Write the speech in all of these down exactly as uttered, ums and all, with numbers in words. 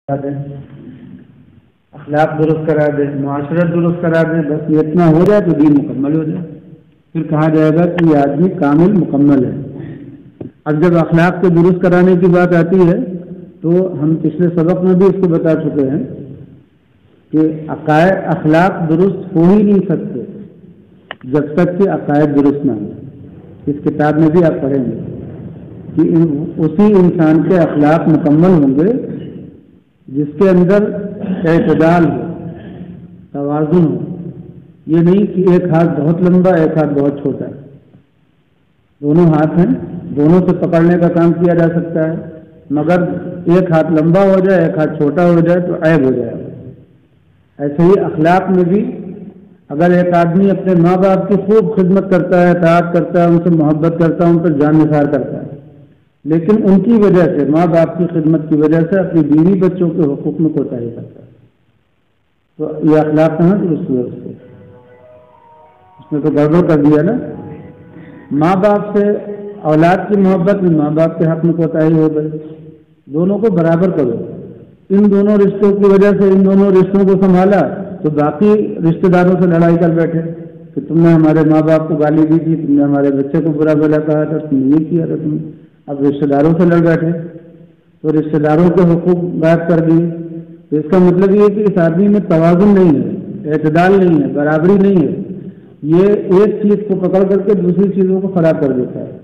دے، اخلاق درست کرا دے، معاشرت درست کرا دے، بس یہ اتنا ہو جائے تو دین مکمل ہو جائے، پھر کہا جائے گا کہ یہ آدمی کامل مکمل ہے۔ اب جب اخلاق کو درست کرانے کی بات آتی ہے تو ہم پچھلے سبق میں بھی اس کو بتا چکے ہیں کہ عقائد اخلاق درست ہو ہی نہیں سکتے جب تک کہ عقائد درست نہ ہو۔ اس کتاب میں بھی آپ پڑھیں گے کہ اسی انسان کے اخلاق مکمل ہوں گے جس کے اندر اعتدال ہو، توازن ہو۔ یہ نہیں کہ ایک ہاتھ بہت لمبا ایک ہاتھ بہت چھوٹا ہے، دونوں ہاتھ ہیں، دونوں سے پکڑنے کا کام کیا جا سکتا ہے، مگر ایک ہاتھ لمبا ہو جائے ایک ہاتھ چھوٹا ہو جائے تو عیب ہو جائے گا۔ ایسے ہی اخلاق میں بھی اگر ایک آدمی اپنے ماں باپ کی خوب خدمت کرتا ہے، اطاعت کرتا ہے، ان سے محبت کرتا ہے، ان پر جان نثار کرتا ہے، لیکن ان کی وجہ سے، ماں باپ کی خدمت کی وجہ سے اپنی بیوی بچوں کے حقوق میں کوتاہی کرتا ہے، تو یہ اخلاق کہاں درست ہوئے؟ اس سے اس نے تو گڑبڑ کر دیا نا۔ ماں باپ سے اولاد کی محبت میں ماں باپ کے حق میں کوتاہی ہو گئی۔ دونوں کو برابر کرو۔ ان دونوں رشتوں کی وجہ سے ان دونوں رشتوں کو سنبھالا تو باقی رشتہ داروں سے لڑائی کر بیٹھے کہ تم نے ہمارے ماں باپ کو گالی دی تھی، تم نے ہمارے بچے کو برا بھلا کہا تھا، تم نے یہ کیا تھا، تم اب رشتہ داروں سے لڑ بیٹھے تو رشتہ داروں کے حقوق غائب کر دیے۔ تو اس کا مطلب یہ ہے کہ اس آدمی میں توازن نہیں ہے، اعتدال نہیں ہے، برابری نہیں ہے۔ یہ ایک چیز کو پکڑ کر کے دوسری چیزوں کو خراب کر دیتا ہے۔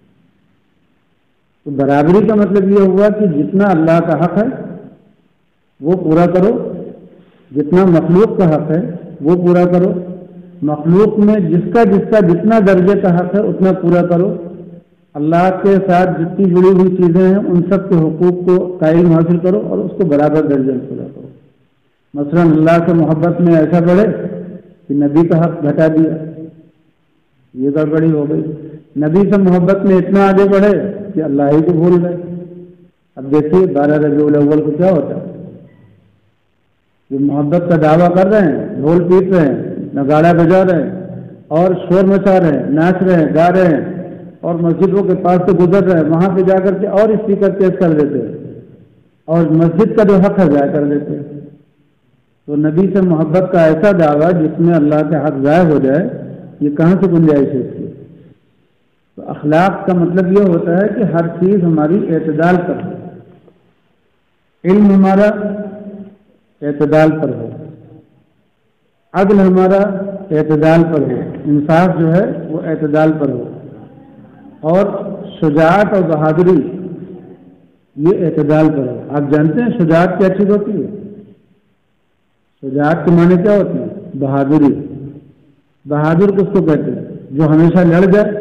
تو برابری کا مطلب یہ ہوا کہ جتنا اللہ کا حق ہے وہ پورا کرو، جتنا مخلوق کا حق ہے وہ پورا کرو، مخلوق میں جس کا جس کا جتنا درجے کا حق ہے اتنا پورا کرو، اللہ کے ساتھ جتنی جڑی ہوئی چیزیں ہیں ان سب کے حقوق کو قائم حاصل کرو اور اس کو برابر درجے میں پورا کرو۔ مثلا اللہ سے محبت میں ایسا بڑھے کہ نبی کا حق گھٹا دیا، یہ گڑبڑی ہو گئی۔ نبی سے محبت میں اتنا آگے بڑھے کہ اللہ ہی کو بھول گئے۔ اب دیکھیے بارہ ربیع الاول کو کیا ہوتا ہے، یہ محبت کا دعویٰ کر رہے ہیں، ڈھول پیٹ رہے ہیں، نگاڑا بجا رہے ہیں اور شور مچا رہے ہیں، ناچ رہے ہیں، گا رہے ہیں، اور مسجدوں کے پاس سے گزر رہے ہیں، وہاں پہ جا کر کے اور اسپیکر تیز کر دیتے ہیں اور مسجد کا جو حق ہے ضائع کر دیتے ہیں۔ تو نبی سے محبت کا ایسا دعویٰ جس میں اللہ کا حق ضائع ہو جائے، یہ کہاں سے گنجائش ہے اس کی؟ تو اخلاق کا مطلب یہ ہوتا ہے کہ ہر چیز ہماری اعتدال پر ہو، علم ہمارا اعتدال پر ہو، عدل ہمارا اعتدال پر ہو، انصاف جو ہے وہ اعتدال پر ہو، اور شجاعت اور بہادری یہ اعتدال پر ہو۔ آپ جانتے ہیں شجاعت کیا چیز ہوتی ہے؟ شجاعت کے معنی کیا ہوتی ہے؟ بہادری۔ بہادر کس کو کہتے ہیں؟ جو ہمیشہ لڑ جائے۔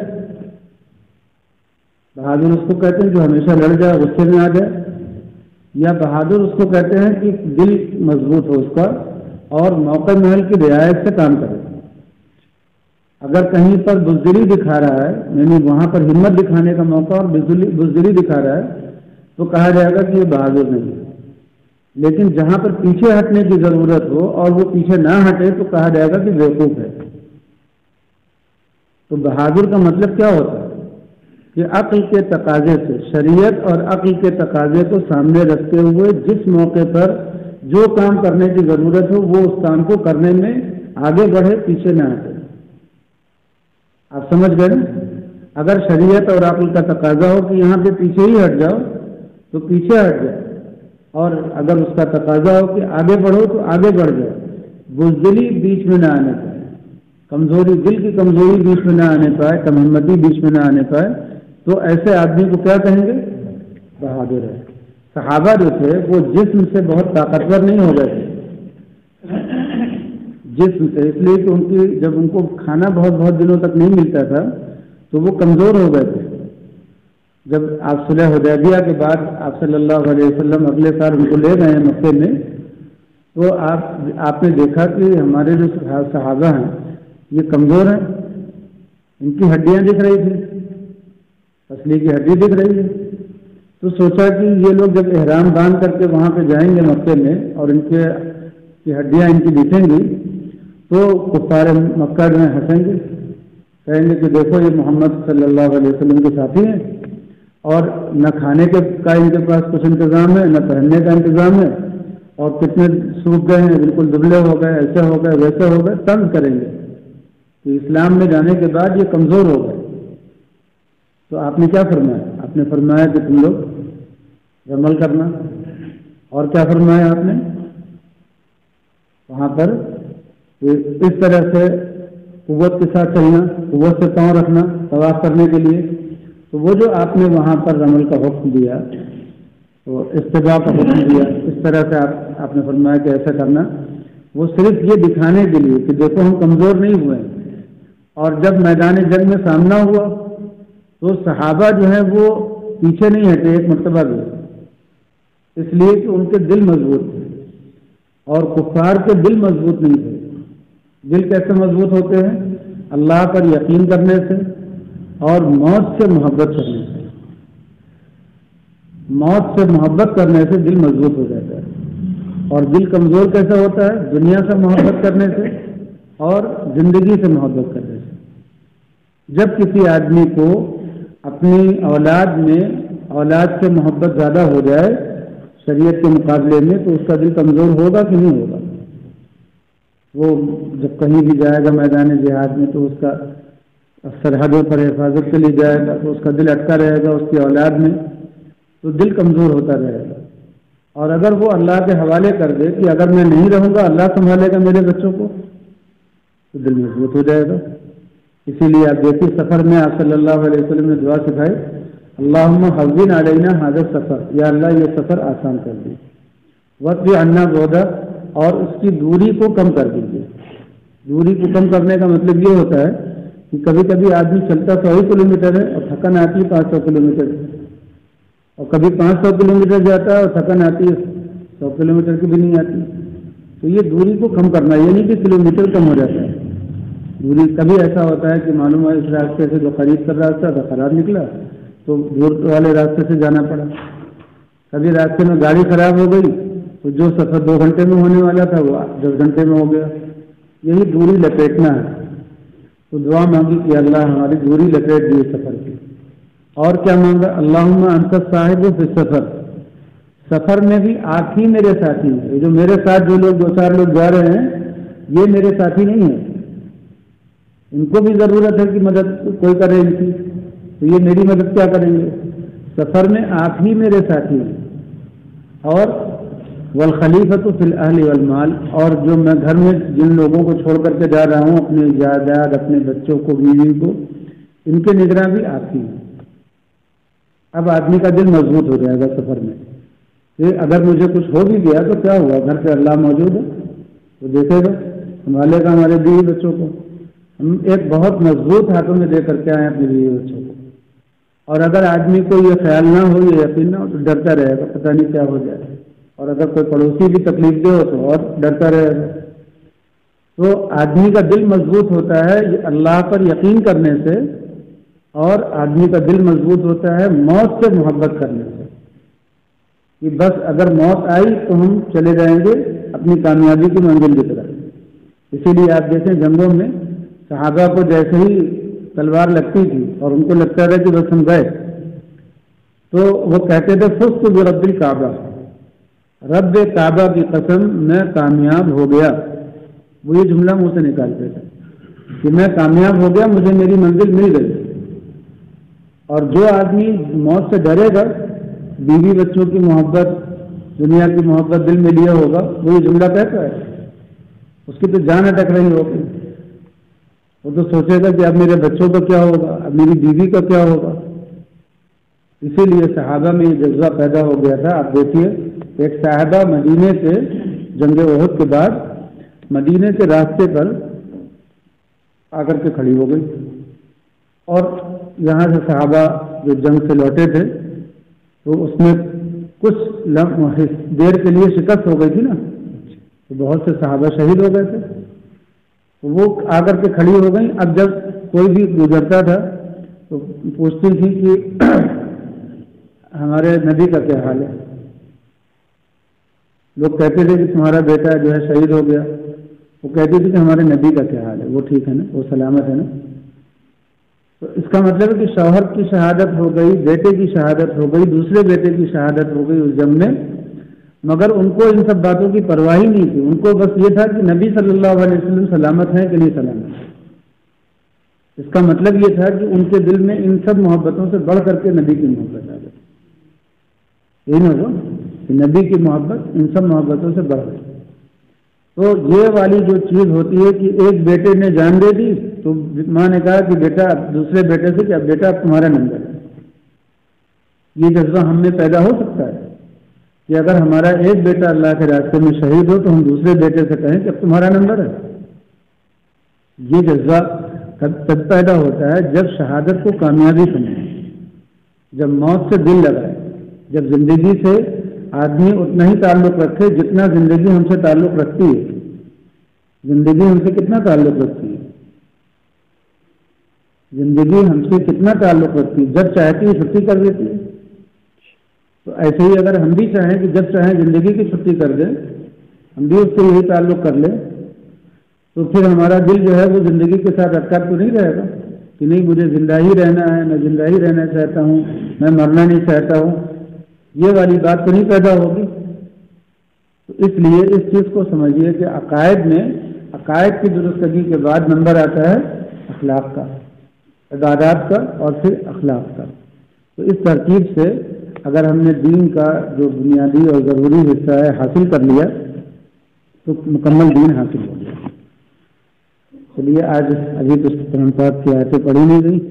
بہادر اس کو کہتے ہیں جو ہمیشہ لڑ جائے، غصے میں آ جائے، یا بہادر اس کو کہتے ہیں کہ دل مضبوط ہو اس کا اور موقع محل کی رعایت سے کام کرے۔ اگر کہیں پر بزدلی دکھا رہا ہے، یعنی وہاں پر ہمت دکھانے کا موقع اور بزدلی دکھا رہا ہے تو کہا جائے گا کہ یہ بہادر نہیں ہے، لیکن جہاں پر پیچھے ہٹنے کی ضرورت ہو اور وہ پیچھے نہ ہٹے تو کہا جائے گا کہ بیوقوف ہے۔ تو بہادر کا مطلب کیا ہوتا ہے کہ عقل کے تقاضے سے، شریعت اور عقل کے تقاضے کو سامنے رکھتے ہوئے جس موقع پر جو کام کرنے کی ضرورت ہو وہ اس کام کو کرنے میں آگے بڑھے، پیچھے نہ ہٹے۔ آپ سمجھ گئے نا؟ اگر شریعت اور عقل کا تقاضا ہو کہ یہاں پہ پیچھے ہی ہٹ جاؤ تو پیچھے ہٹ جائے، اور اگر اس کا تقاضا ہو کہ آگے بڑھو تو آگے بڑھ جائے، بزدلی بیچ میں نہ آنے پائے، کمزوری، دل کی کمزوری بیچ میں نہ آنے پائے، کم ہمتی بیچ میں نہ آنے پائے، تو ایسے آدمی کو کیا کہیں گے؟ بہادر ہے۔ صحابہ جو تھے وہ جسم سے بہت طاقتور نہیں ہو گئے تھے، جسم سے، اس لیے کہ ان کی جب ان کو کھانا بہت بہت دنوں تک نہیں ملتا تھا تو وہ کمزور ہو گئے تھے۔ جب آپ صلح حدیبیہ کے بعد آپ صلی اللہ علیہ وسلم اگلے سال ان کو لے گئے ہیں مکے میں، تو آپ آپ نے دیکھا کہ ہمارے جو صحابہ ہیں یہ کمزور ہیں، ان کی ہڈیاں دکھ رہی تھیں، پسلی کی ہڈی دکھ رہی ہے۔ تو سوچا کہ یہ لوگ جب احرام باندھ کر کے وہاں پہ جائیں گے مکے میں اور ان کے کی ہڈیاں ان کی دکھیں گی تو کفار مکہ میں ہنسیں گے، کہیں گے کہ دیکھو یہ محمد صلی اللہ علیہ وسلم کے ساتھی ہیں، اور نہ کھانے کے کا ان کے پاس کچھ انتظام ہے، نہ پہننے کا انتظام ہے، اور کتنے سوکھ گئے ہیں، بالکل دبلے ہو گئے، ایسے ہو گئے ویسے ہو گئے، طنز کریں گے کہ اسلام میں جانے کے بعد یہ کمزور ہو گئے. تو آپ نے کیا فرمایا؟ آپ نے فرمایا کہ تم لوگ عمل کرنا. اور کیا فرمایا آپ نے وہاں پر؟ اس طرح سے قوت کے ساتھ چلنا، قوت سے پاؤں رکھنا طواف کرنے کے لیے. تو وہ جو آپ نے وہاں پر عمل کا حکم دیا، تو استباع کا حکم دیا، اس طرح سے آپ آپ نے فرمایا کہ ایسا کرنا، وہ صرف یہ دکھانے کے لیے کہ دیکھو ہم کمزور نہیں ہوئے. اور جب میدان جنگ میں سامنا ہوا تو صحابہ جو ہیں وہ پیچھے نہیں ہٹے ایک مرتبہ بھی، اس لیے کہ ان کے دل مضبوط تھے اور کفار کے دل مضبوط نہیں تھے. دل کیسے مضبوط ہوتے ہیں؟ اللہ پر یقین کرنے سے اور موت سے محبت کرنے سے. موت سے محبت کرنے سے دل مضبوط ہو جاتا ہے. اور دل کمزور کیسے ہوتا ہے؟ دنیا سے محبت کرنے سے اور زندگی سے محبت کرنے سے. جب کسی آدمی کو اپنی اولاد میں اولاد سے محبت زیادہ ہو جائے شریعت کے مقابلے میں، تو اس کا دل کمزور ہوگا کہ نہیں ہوگا؟ وہ جب کہیں بھی جائے گا میدان جہاد میں تو اس کا سرحدوں پر حفاظت کے لیے جائے گا تو اس کا دل اٹکا رہے گا اس کی اولاد میں، تو دل کمزور ہوتا رہے گا. اور اگر وہ اللہ کے حوالے کر دے کہ اگر میں نہیں رہوں گا اللہ سنبھالے گا میرے بچوں کو، تو دل مضبوط ہو جائے گا. اسی لیے آپ دیکھیے سفر میں آپ صلی اللہ علیہ وسلم نے دعا سکھائی، اللہم حوّن علینا ھذا السفر، یا اللہ یہ سفر آسان کر دی، واطوی عنا بعدہ، اور اس کی دوری کو کم کر دیجیے. دوری کو کم کرنے کا مطلب یہ ہوتا ہے کہ کبھی کبھی آدمی چلتا سو ہی کلو میٹر ہے اور تھکن آتی ہے پانچ سو کلو میٹر، اور کبھی پانچ سو کلو میٹر جاتا ہے اور تھکن آتی ہے سو کلو میٹر کی بھی نہیں آتی. تو یہ دوری کو کم کرنا، یہ نہیں کہ کلو میٹر کم ہو جاتا ہے. دوری کبھی ایسا ہوتا ہے کہ معلوم ہے اس راستے سے جو خرید کر راستا تھا خراب نکلا تو دور والے راستے سے جانا پڑا. کبھی راستے میں گاڑی خراب ہو گئی تو جو سفر دو گھنٹے میں ہونے والا تھا وہ دس گھنٹے میں ہو گیا. یہی دوری لپیٹنا ہے. تو دعا مانگی کہ اللہ ہماری دوری لپیٹ دی سفر کی. اور کیا مانگا؟ اللہم انت صاحب فی السفر، سفر میں بھی آپ ہی میرے ساتھی ہیں. جو میرے ساتھ جو لوگ دو چار لوگ جا رہے ہیں یہ میرے ساتھی نہیں ہیں، ان کو بھی ضرورت ہے کہ مدد کوئی کرے ان کی، تو یہ میری مدد کیا کریں گے؟ سفر میں آپ ہی میرے ساتھی ہیں. اور والخلیفۃ فی الاہل والمال، اور جو میں گھر میں جن لوگوں کو چھوڑ کر کے جا رہا ہوں اپنے جائیداد اپنے بچوں کو بیوی کو، ان کے نگراں بھی آپ ہی ہیں. اب آدمی کا دل مضبوط ہو جائے گا سفر میں کہ اگر مجھے کچھ ہو بھی گیا تو کیا ہوا، گھر پہ اللہ موجود ہے وہ دیکھے گا، سنبھالے گا ہمارے بیوی بچوں کو. ہم ایک بہت مضبوط ہاتھوں میں دے کر کے آئے اپنے بیوی بچوں کو. اور اگر آدمی کو یہ خیال نہ ہو یہ یقین نہ ہو تو ڈرتا رہے گا پتہ نہیں کیا ہو جائے. اور اگر کوئی پڑوسی بھی تکلیف دے ہو تو اور ڈرتا رہے گا. تو آدمی کا دل مضبوط ہوتا ہے اللہ پر یقین کرنے سے، اور آدمی کا دل مضبوط ہوتا ہے موت سے محبت کرنے سے کہ بس اگر موت آئی تو ہم چلے جائیں گے اپنی کامیابی کی منزل کی طرف. اسی لیے آپ دیکھیں جنگوں میں صحابہ کو جیسے ہی تلوار لگتی تھی اور ان کو لگتا تھا کہ بس ہم گئے تو وہ کہتے تھے فزت برب الکعبہ، رب کعبہ کی قسم میں کامیاب ہو گیا. وہ یہ جملہ منہ سے نکالتے تھے کہ میں کامیاب ہو گیا، مجھے میری منزل مل گئی. اور جو آدمی موت سے ڈرے گا، بیوی بچوں کی محبت دنیا کی محبت دل میں لیا ہوگا، وہ یہ جملہ کہتا ہے، اس کی تو جان اٹک رہی ہوگی. وہ تو سوچے گا کہ اب میرے بچوں کا کیا ہوگا، اب میری بیوی کا کیا ہوگا. اسی لیے صحابہ میں یہ جذبہ پیدا ہو گیا تھا. آپ دیکھیے ایک صحابہ مدینے سے جنگ احد کے بعد مدینے کے راستے پر آ کر کے کھڑی ہو گئی، اور یہاں سے صحابہ جو جنگ سے لوٹے تھے تو اس میں کچھ لمحے دیر کے لیے شکست ہو گئی تھی نا، تو بہت سے صحابہ شہید ہو گئے تھے. وہ آ کر کے کھڑی ہو گئیں. اب جب کوئی بھی گزرتا تھا تو پوچھتی تھی کہ ہمارے نبی کا کیا حال ہے. لوگ کہتے تھے کہ تمہارا بیٹا جو ہے شہید ہو گیا، وہ کہتی تھی کہ ہمارے نبی کا کیا حال ہے، وہ ٹھیک ہے نا، وہ سلامت ہے نا. تو اس کا مطلب ہے کہ شوہر کی شہادت ہو گئی، بیٹے کی شہادت ہو گئی، دوسرے بیٹے کی شہادت ہو گئی اس جنگ میں، مگر ان کو ان سب باتوں کی پرواہ ہی نہیں تھی. ان کو بس یہ تھا کہ نبی صلی اللہ علیہ وسلم سلامت ہیں کہ نہیں سلامت. اس کا مطلب یہ تھا کہ ان کے دل میں ان سب محبتوں سے بڑھ کر کے نبی کی محبت آ گئی. یہی نہ ہو کہ نبی کی محبت ان سب محبتوں سے بڑھ گئی. تو یہ والی جو چیز ہوتی ہے کہ ایک بیٹے نے جان دے دی تو ماں نے کہا کہ بیٹا دوسرے بیٹے سے کہ اب بیٹا اب تمہارا نمبر ہے. یہ جذبہ ہم میں پیدا ہو سکتا ہے کہ اگر ہمارا ایک بیٹا اللہ کے راستے میں شہید ہو تو ہم دوسرے بیٹے سے کہیں کہ اب تمہارا نمبر ہے. یہ جذبہ تب پیدا ہوتا ہے جب شہادت کو کامیابی سمجھے, جب موت سے دل لگائے, جب زندگی سے آدمی اتنا ہی تعلق رکھے جتنا زندگی ہم سے تعلق رکھتی ہے. زندگی ہم سے کتنا تعلق رکھتی ہے زندگی ہم سے کتنا تعلق رکھتی ہے جب چاہتی ہے چھٹی کر دیتی ہے. تو ایسے ہی اگر ہم بھی چاہیں کہ جب چاہیں زندگی کی چھٹی کر دیں, ہم بھی اس سے یہی تعلق کر لیں, تو پھر ہمارا دل جو ہے وہ زندگی کے ساتھ اٹکا تو نہیں رہے گا کہ نہیں مجھے زندہ ہی رہنا ہے, میں زندہ ہی رہنا چاہتا ہوں, میں مرنا نہیں چاہتا ہوں. یہ والی بات تو نہیں پیدا ہوگی. تو اس لیے اس چیز کو سمجھیے کہ عقائد میں عقائد کی درستگی کے بعد نمبر آتا ہے اخلاق کا, عبادات کا اور پھر اخلاق کا. تو اس ترتیب سے اگر ہم نے دین کا جو بنیادی اور ضروری حصہ ہے حاصل کر لیا تو مکمل دین حاصل ہو گیا. چلیے آج ابھی تو قرآن پاک کی آیتیں پڑھی نہیں گئی.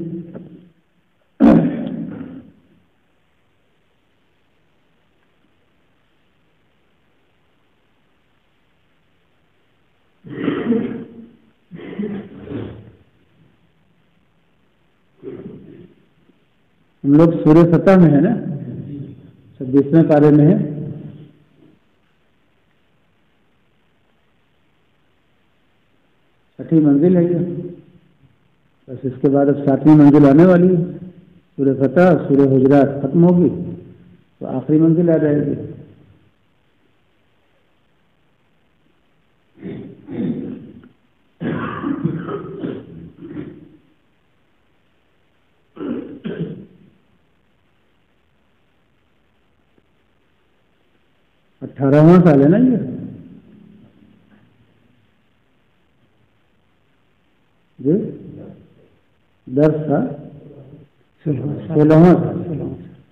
ہم لوگ سورہ فتح میں ہے نا, چھبیسویں پارے میں ہے. چھٹی منزل ہے یہ, بس اس کے بعد اب ساتویں منزل آنے والی ہے. سورہ فتح سورہ حجرات ختم ہوگی تو آخری منزل آ جائے گی. اٹھارہواں سال ہے نا یہ, جی دس سال سولہواں سال.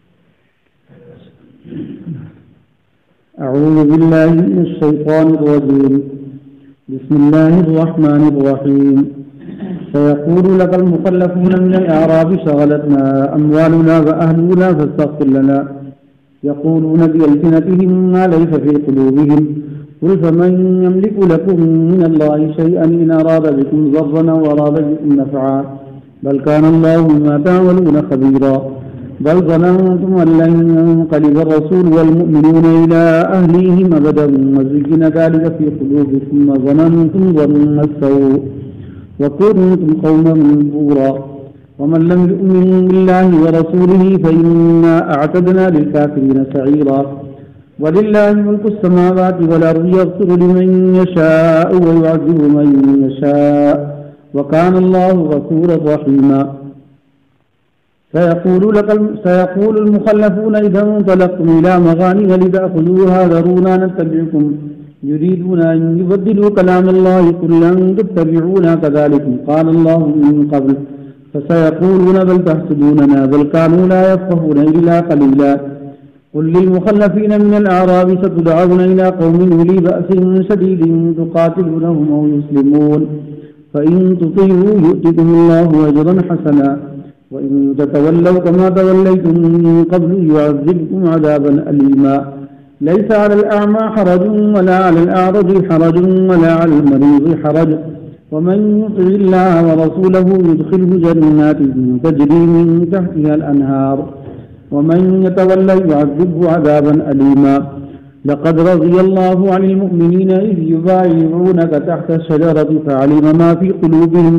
اعوذ باللہ من الشیطان الرجیم بسم اللہ الرحمن الرحیم. سيقول لك المخلفون من الأعراب شغلتنا أموالنا وأهلنا فاستغفر لنا يقولون بألسنتهم ما ليس في قلوبهم قل فمن يملك لكم من الله شيئا إن أراد بكم ضرا وأراد بكم نفعا بل كان الله بما تعملون خبيرا بل ظننتم أن لن ينقلب الرسول والمؤمنون إلى أهليهم أبدا وزين ذلك في قلوبكم وظننتم ظن السوء وكنتم قوما بورا ومن لم يؤمن بالله ورسوله فإنا أعتدنا للكافرين سعيرا ولله ملك السماوات والأرض يغفر لمن يشاء ويعذب من يشاء وكان الله غفورا رحيما. سيقول لك سيقول المخلفون إذا انطلقتم إلى مغانم لتأخذوها ذرونا نتبعكم يريدون أن يبدلوا كلام الله قل لن تتبعونا كذلك قال الله من قبل فسيقولون بل تحسدوننا بل كانوا لا يفقهون إلا قليلا. قل للمخلفين من الأعراب ستدعون إلى قوم أولي بأس شديد تقاتلونهم أو يسلمون فإن تطيعوا يؤتكم الله أجرا حسنا وإن تتولوا كما توليتم من قبل يعذبكم عذابا أليما. ليس على الأعمى حرج ولا على الأعرج حرج ولا على المريض حرج ومن يطع الله ورسوله يدخله جنات تجري من تحتها الأنهار ومن يتولى يعذبه عذابا أليما. لقد رضي الله عن المؤمنين إذ يبايعونك تحت الشجرة فعلم ما في قلوبهم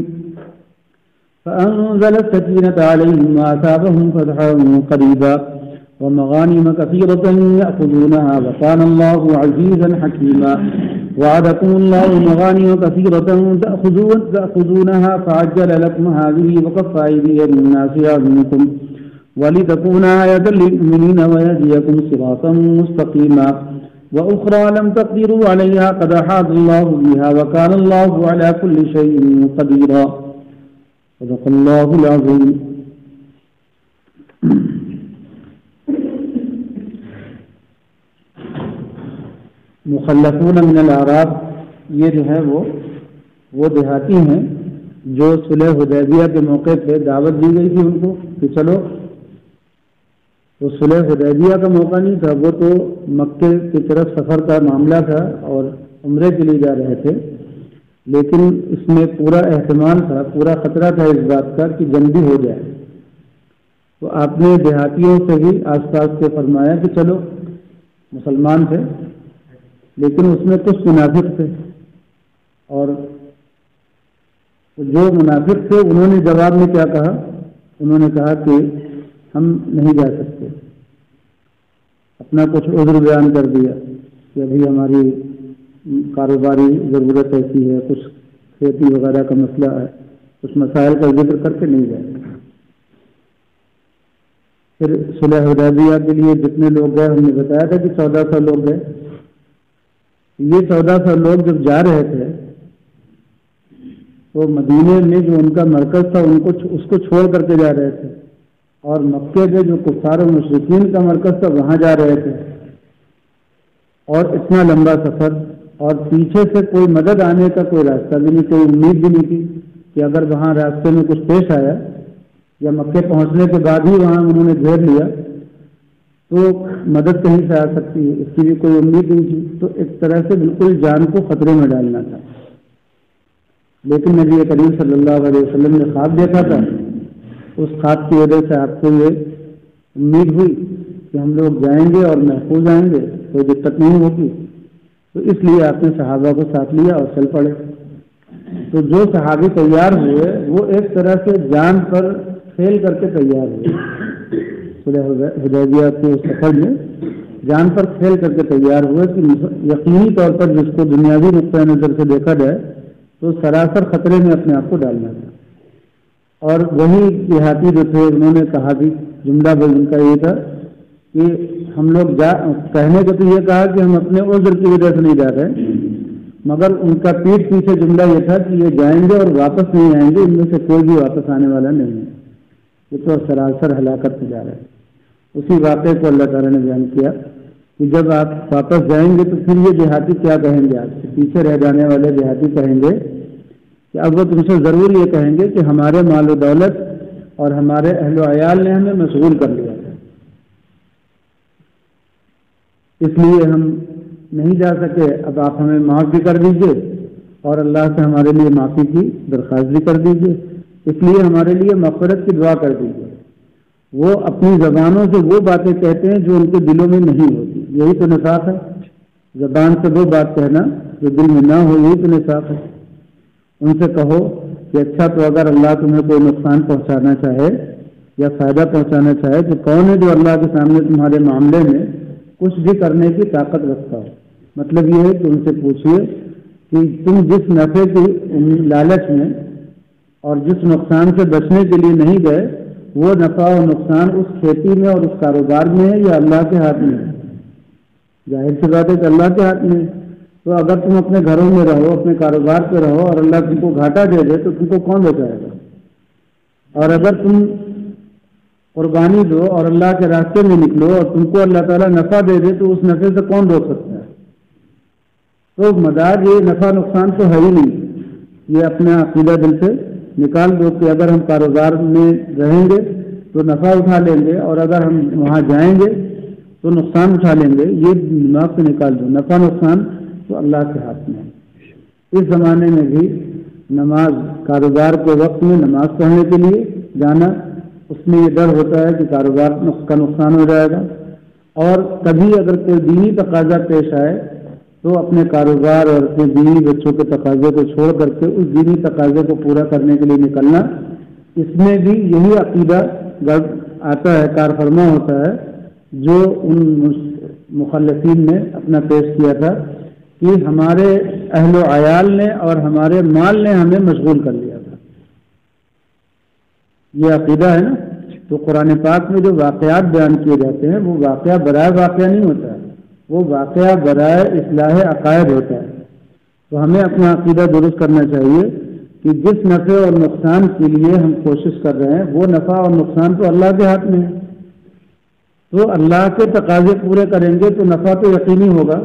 فأنزل السكينة عليهم وأثابهم فتحا قريبا ومغانم كثيرة يأخذونها وكان الله عزيزا حكيما. وعدكم الله مغانم كثيرة تأخذونها فعجل لكم هذه وكف أيدي الناس عنكم ولتكون آية للمؤمنين ويهديكم صراطا مستقيما. وأخرى لم تقدروا عليها قد أحاط الله بها وكان الله على كل شيء قديرا صدق الله العظيم. مخلفون من الاعراب، یہ جو ہے وہ وہ دیہاتی ہیں جو صلح حدیبیہ کے موقع پہ دعوت دی گئی تھی ان کو کہ چلو. تو صلح حدیبیہ کا موقع نہیں تھا، وہ تو مکے کی طرف سفر کا معاملہ تھا اور عمرے کے لیے جا رہے تھے، لیکن اس میں پورا احتمال تھا، پورا خطرہ تھا اس بات کا کہ جنگی ہو جائے. تو آپ نے دیہاتیوں سے بھی آس پاس سے فرمایا کہ چلو. مسلمان تھے لیکن اس میں کچھ منافق تھے، اور جو منافق تھے انہوں نے جواب میں کیا کہا؟ انہوں نے کہا کہ ہم نہیں جا سکتے. اپنا کچھ عذر بیان کر دیا کہ ابھی ہماری کاروباری ضرورت ایسی ہے، کچھ کھیتی وغیرہ کا مسئلہ ہے، کچھ مسائل کا ذکر کر کے نہیں جائے. پھر صلح حدیبیہ کے لیے جتنے لوگ گئے، ہم نے بتایا تھا کہ چودہ سو لوگ گئے. یہ چودہ سو لوگ جب جا رہے تھے تو مدینے میں جو ان کا مرکز تھا ان کو اس کو چھوڑ کر کے جا رہے تھے، اور مکے کے جو کفار و مشرکین کا مرکز تھا وہاں جا رہے تھے. اور اتنا لمبا سفر، اور پیچھے سے کوئی مدد آنے کا کوئی راستہ بھی نہیں، کوئی امید بھی نہیں تھی کہ اگر وہاں راستے میں کچھ پیش آیا یا مکے پہنچنے کے بعد ہی وہاں انہوں نے گھیر لیا تو مدد کہیں سے آ سکتی ہے، اس کی بھی کوئی امید نہیں تھی. تو ایک طرح سے بالکل جان کو خطرے میں ڈالنا تھا. لیکن نبی کریم صلی اللہ علیہ وسلم نے خواب دیکھا تھا، اس خواب کی وجہ سے آپ کو یہ امید ہوئی کہ ہم لوگ جائیں گے اور محفوظ آئیں گے، کوئی دقت نہیں ہوگی. تو اس لیے آپ نے صحابہ کو ساتھ لیا اور چل پڑے. تو جو صحابی تیار ہوئے وہ ایک طرح سے جان پر کھیل کر کے تیار ہوئے. صلح حدیبیہ کے سفر میں جان پر کھیل کر کے تیار ہوئے کہ یقینی طور پر جس کو دنیاوی نقطۂ نظر سے دیکھا جائے تو سراسر خطرے میں اپنے آپ کو ڈالنا تھا. اور وہی دیہاتی جو تھے انہوں نے کہا بھی، جملہ ان کا یہ تھا کہ ہم لوگ جا کہنے کو تو یہ کہا کہ ہم اپنے عذر کی وجہ سے نہیں جا رہے، مگر ان کا پیٹ پیچھے جملہ یہ تھا کہ یہ جائیں گے اور واپس نہیں آئیں گے، ان میں سے کوئی بھی واپس آنے والا نہیں ہے، یہ تو سراسر ہلاکت میں جا رہے ہیں. اسی واقعے کو اللہ تعالیٰ نے بیان کیا کہ جب آپ واپس جائیں گے تو پھر یہ دیہاتی کیا کہیں گے؟ آپ سے پیچھے رہ جانے والے دیہاتی کہیں گے کہ اب وہ تم سے ضرور یہ کہیں گے کہ ہمارے مال و دولت اور ہمارے اہل و عیال نے ہمیں مشغول کر لیا ہے، اس لیے ہم نہیں جا سکے. اب آپ ہمیں معاف بھی کر دیجئے اور اللہ سے ہمارے لیے معافی کی درخواست بھی کر دیجئے، اس لیے ہمارے لیے مغفرت کی دعا کر دیجئے. وہ اپنی زبانوں سے وہ باتیں کہتے ہیں جو ان کے دلوں میں نہیں ہوتی، یہی تو نفاق ہے. زبان سے وہ بات کہنا جو دل میں نہ ہو، یہی تو نفاق ہے. ان سے کہو کہ اچھا تو اگر اللہ تمہیں کوئی نقصان پہنچانا چاہے یا فائدہ پہنچانا چاہے تو کون ہے جو اللہ کے سامنے تمہارے معاملے میں کچھ بھی کرنے کی طاقت رکھتا ہو؟ مطلب یہ ہے کہ ان سے پوچھئے کہ تم جس نفع کی لالچ میں اور جس نقصان سے بچنے کے لیے نہیں گئے، وہ نفع و نقصان اس کھیتی میں اور اس کاروبار میں ہے یا اللہ کے ہاتھ میں ہے؟ ظاہر سی بات ہے کہ اللہ کے ہاتھ میں. تو اگر تم اپنے گھروں میں رہو، اپنے کاروبار پہ رہو اور اللہ تم کو گھاٹا دے دے تو تم کو کون بچائے گا؟ اور اگر تم قربانی دو اور اللہ کے راستے میں نکلو اور تم کو اللہ تعالیٰ نفع دے دے تو اس نفع سے کون روک سکتا ہے؟ تو مدار یہ نفع نقصان تو ہے ہی نہیں. یہ اپنا عقیدہ دل سے نکال دو کہ اگر ہم کاروبار میں رہیں گے تو نفع اٹھا لیں گے اور اگر ہم وہاں جائیں گے تو نقصان اٹھا لیں گے. یہ دماغ سے نکال دو. نفع نقصان تو اللہ کے ہاتھ میں ہے. اس زمانے میں بھی نماز، کاروبار کے وقت میں نماز پڑھنے کے لیے جانا، اس میں یہ ڈر ہوتا ہے کہ کاروبار کا نقصان ہو جائے گا. اور کبھی اگر کوئی دینی تقاضا پیش آئے تو اپنے کاروبار اور اپنے بیوی بچوں کے تقاضے کو چھوڑ کر کے اس دینی تقاضے کو پورا کرنے کے لیے نکلنا، اس میں بھی یہی عقیدہ آتا ہے، کار فرما ہوتا ہے جو ان مخلفین نے اپنا پیش کیا تھا کہ ہمارے اہل و عیال نے اور ہمارے مال نے ہمیں مشغول کر لیا تھا. یہ عقیدہ ہے نا. تو قرآن پاک میں جو واقعات بیان کیے جاتے ہیں وہ واقعہ برائے واقعہ نہیں ہوتا ہے، وہ واقعہ برائے اصلاح عقائد ہوتا ہے. تو ہمیں اپنا عقیدہ درست کرنا چاہیے کہ جس نفع اور نقصان کے لیے ہم کوشش کر رہے ہیں وہ نفع اور نقصان تو اللہ کے ہاتھ میں ہے. تو اللہ کے تقاضے پورے کریں گے تو نفع تو یقینی ہوگا،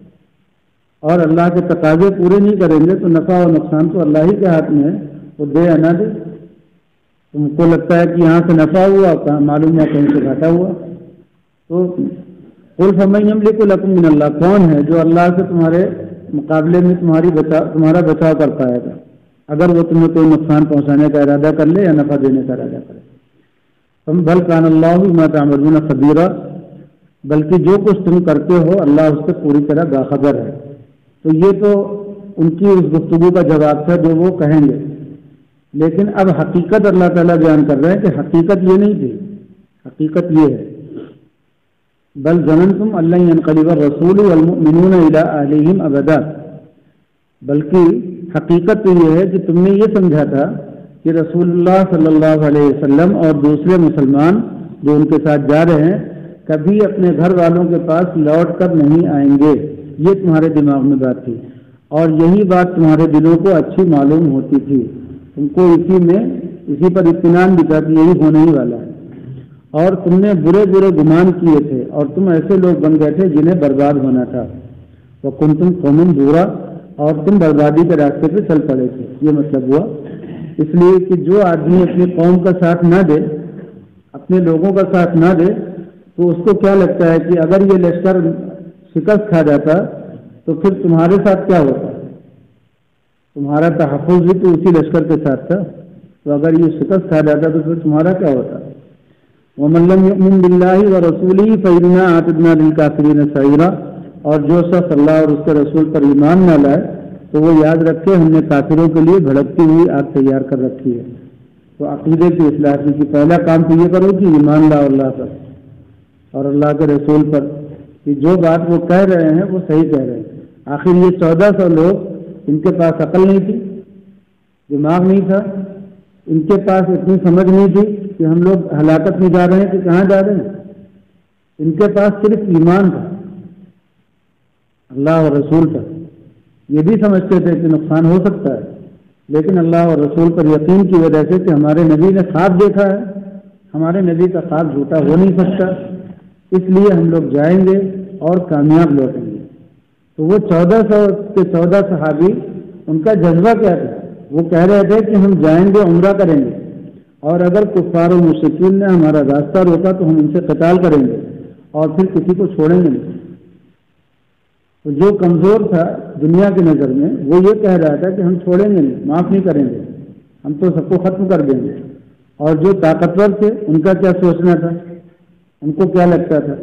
اور اللہ کے تقاضے پورے نہیں کریں گے تو نفع اور نقصان تو اللہ ہی کے ہاتھ میں ہے. وہ دے یا نہ دے. تم کو لگتا ہے کہ یہاں سے نفع ہوا، کہاں معلوم ہے کہیں سے گھاٹا ہوا. تو قل فمن یملک لکم من اللہ، کون ہے جو اللہ سے تمہارے مقابلے میں تمہاری بچا تمہارا بچاؤ کر پائے گا اگر وہ تمہیں کوئی نقصان پہنچانے کا ارادہ کر لے یا نفع دینے کا ارادہ کرے. تم بل کان اللہ بما تعملون خبیرا، بلکہ جو کچھ تم کرتے ہو اللہ اس سے پوری طرح باخبر ہے. تو یہ تو ان کی اس گفتگو کا جواب تھا جو وہ کہیں گے. لیکن اب حقیقت اللہ تعالیٰ بیان کر رہے ہیں کہ حقیقت یہ نہیں تھی، حقیقت یہ ہے بل ظننتم ان لن ينقلب الرسول والمؤمنون الى اهلهم ابدا، بلکہ حقیقت تو یہ ہے کہ تم نے یہ سمجھا تھا کہ رسول اللہ صلی اللہ علیہ وسلم اور دوسرے مسلمان جو ان کے ساتھ جا رہے ہیں کبھی اپنے گھر والوں کے پاس لوٹ کر نہیں آئیں گے. یہ تمہارے دماغ میں بات تھی اور یہی بات تمہارے دلوں کو اچھی معلوم ہوتی تھی. تم کو اسی میں اسی پر اطمینان بھی تھا کہ یہی ہونے ہی والا ہے، اور تم نے برے برے گمان کیے تھے اور تم ایسے لوگ بن گئے تھے جنہیں برباد ہونا تھا. تو کن تم قوم برا، اور تم بربادی کے راستے پہ چل پڑے تھے. یہ مطلب ہوا. اس لیے کہ جو آدمی اپنی قوم کا ساتھ نہ دے، اپنے لوگوں کا ساتھ نہ دے، تو اس کو کیا لگتا ہے کہ اگر یہ لشکر شکست کھا جاتا تو پھر تمہارے ساتھ کیا ہوتا. تمہارا تحفظ بھی تو اسی لشکر کے ساتھ تھا، تو اگر یہ شکست کھا جاتا تو پھر تمہارا کیا ہوتا. وَمَن لَّمْ يُؤْمِن بِاللَّهِ وَرَسُولِهِ فَإِنَّا أَعْتَدْنَا لِلْكَافِرِينَ سَعِيرًا، اور جو شخص اللہ اور اس کے رسول پر ایمان نہ لائے تو وہ یاد رکھے ہم نے کافروں کے لیے بھڑکتی ہوئی آگ تیار کر رکھی ہے. تو عقیدے کی اصلاح کی پہلا کام تو یہ کرو کہ ایمان لاؤ اللہ پر اور اللہ کے رسول پر، کہ جو بات وہ کہہ رہے ہیں وہ صحیح کہہ رہے ہیں. آخر یہ چودہ سو لوگ، ان کے پاس عقل نہیں تھی، دماغ نہیں تھا، ان کے پاس اتنی سمجھ نہیں تھی کہ ہم لوگ ہلاکت میں جا رہے ہیں کہ کہاں جا رہے ہیں. ان کے پاس صرف ایمان تھا اللہ اور رسول پر. یہ بھی سمجھتے تھے کہ نقصان ہو سکتا ہے، لیکن اللہ اور رسول پر یقین کی وجہ سے کہ ہمارے نبی نے خواب دیکھا ہے، ہمارے نبی کا خواب جھوٹا ہو نہیں سکتا، اس لیے ہم لوگ جائیں گے اور کامیاب لوٹیں گے. تو وہ چودہ سو کے چودہ صحابی، ان کا جذبہ کیا تھا؟ وہ کہہ رہے تھے کہ ہم جائیں گے، عمرہ کریں گے، اور اگر کفار و مشرکین نے ہمارا راستہ روکا تو ہم ان سے قتال کریں گے اور پھر کسی کو چھوڑیں گے نہیں. تو جو کمزور تھا دنیا کی نظر میں وہ یہ کہہ رہا تھا کہ ہم چھوڑیں گے نہیں، معاف نہیں کریں گے، ہم تو سب کو ختم کر دیں گے. اور جو طاقتور تھے ان کا کیا سوچنا تھا، ان کو کیا لگتا تھا.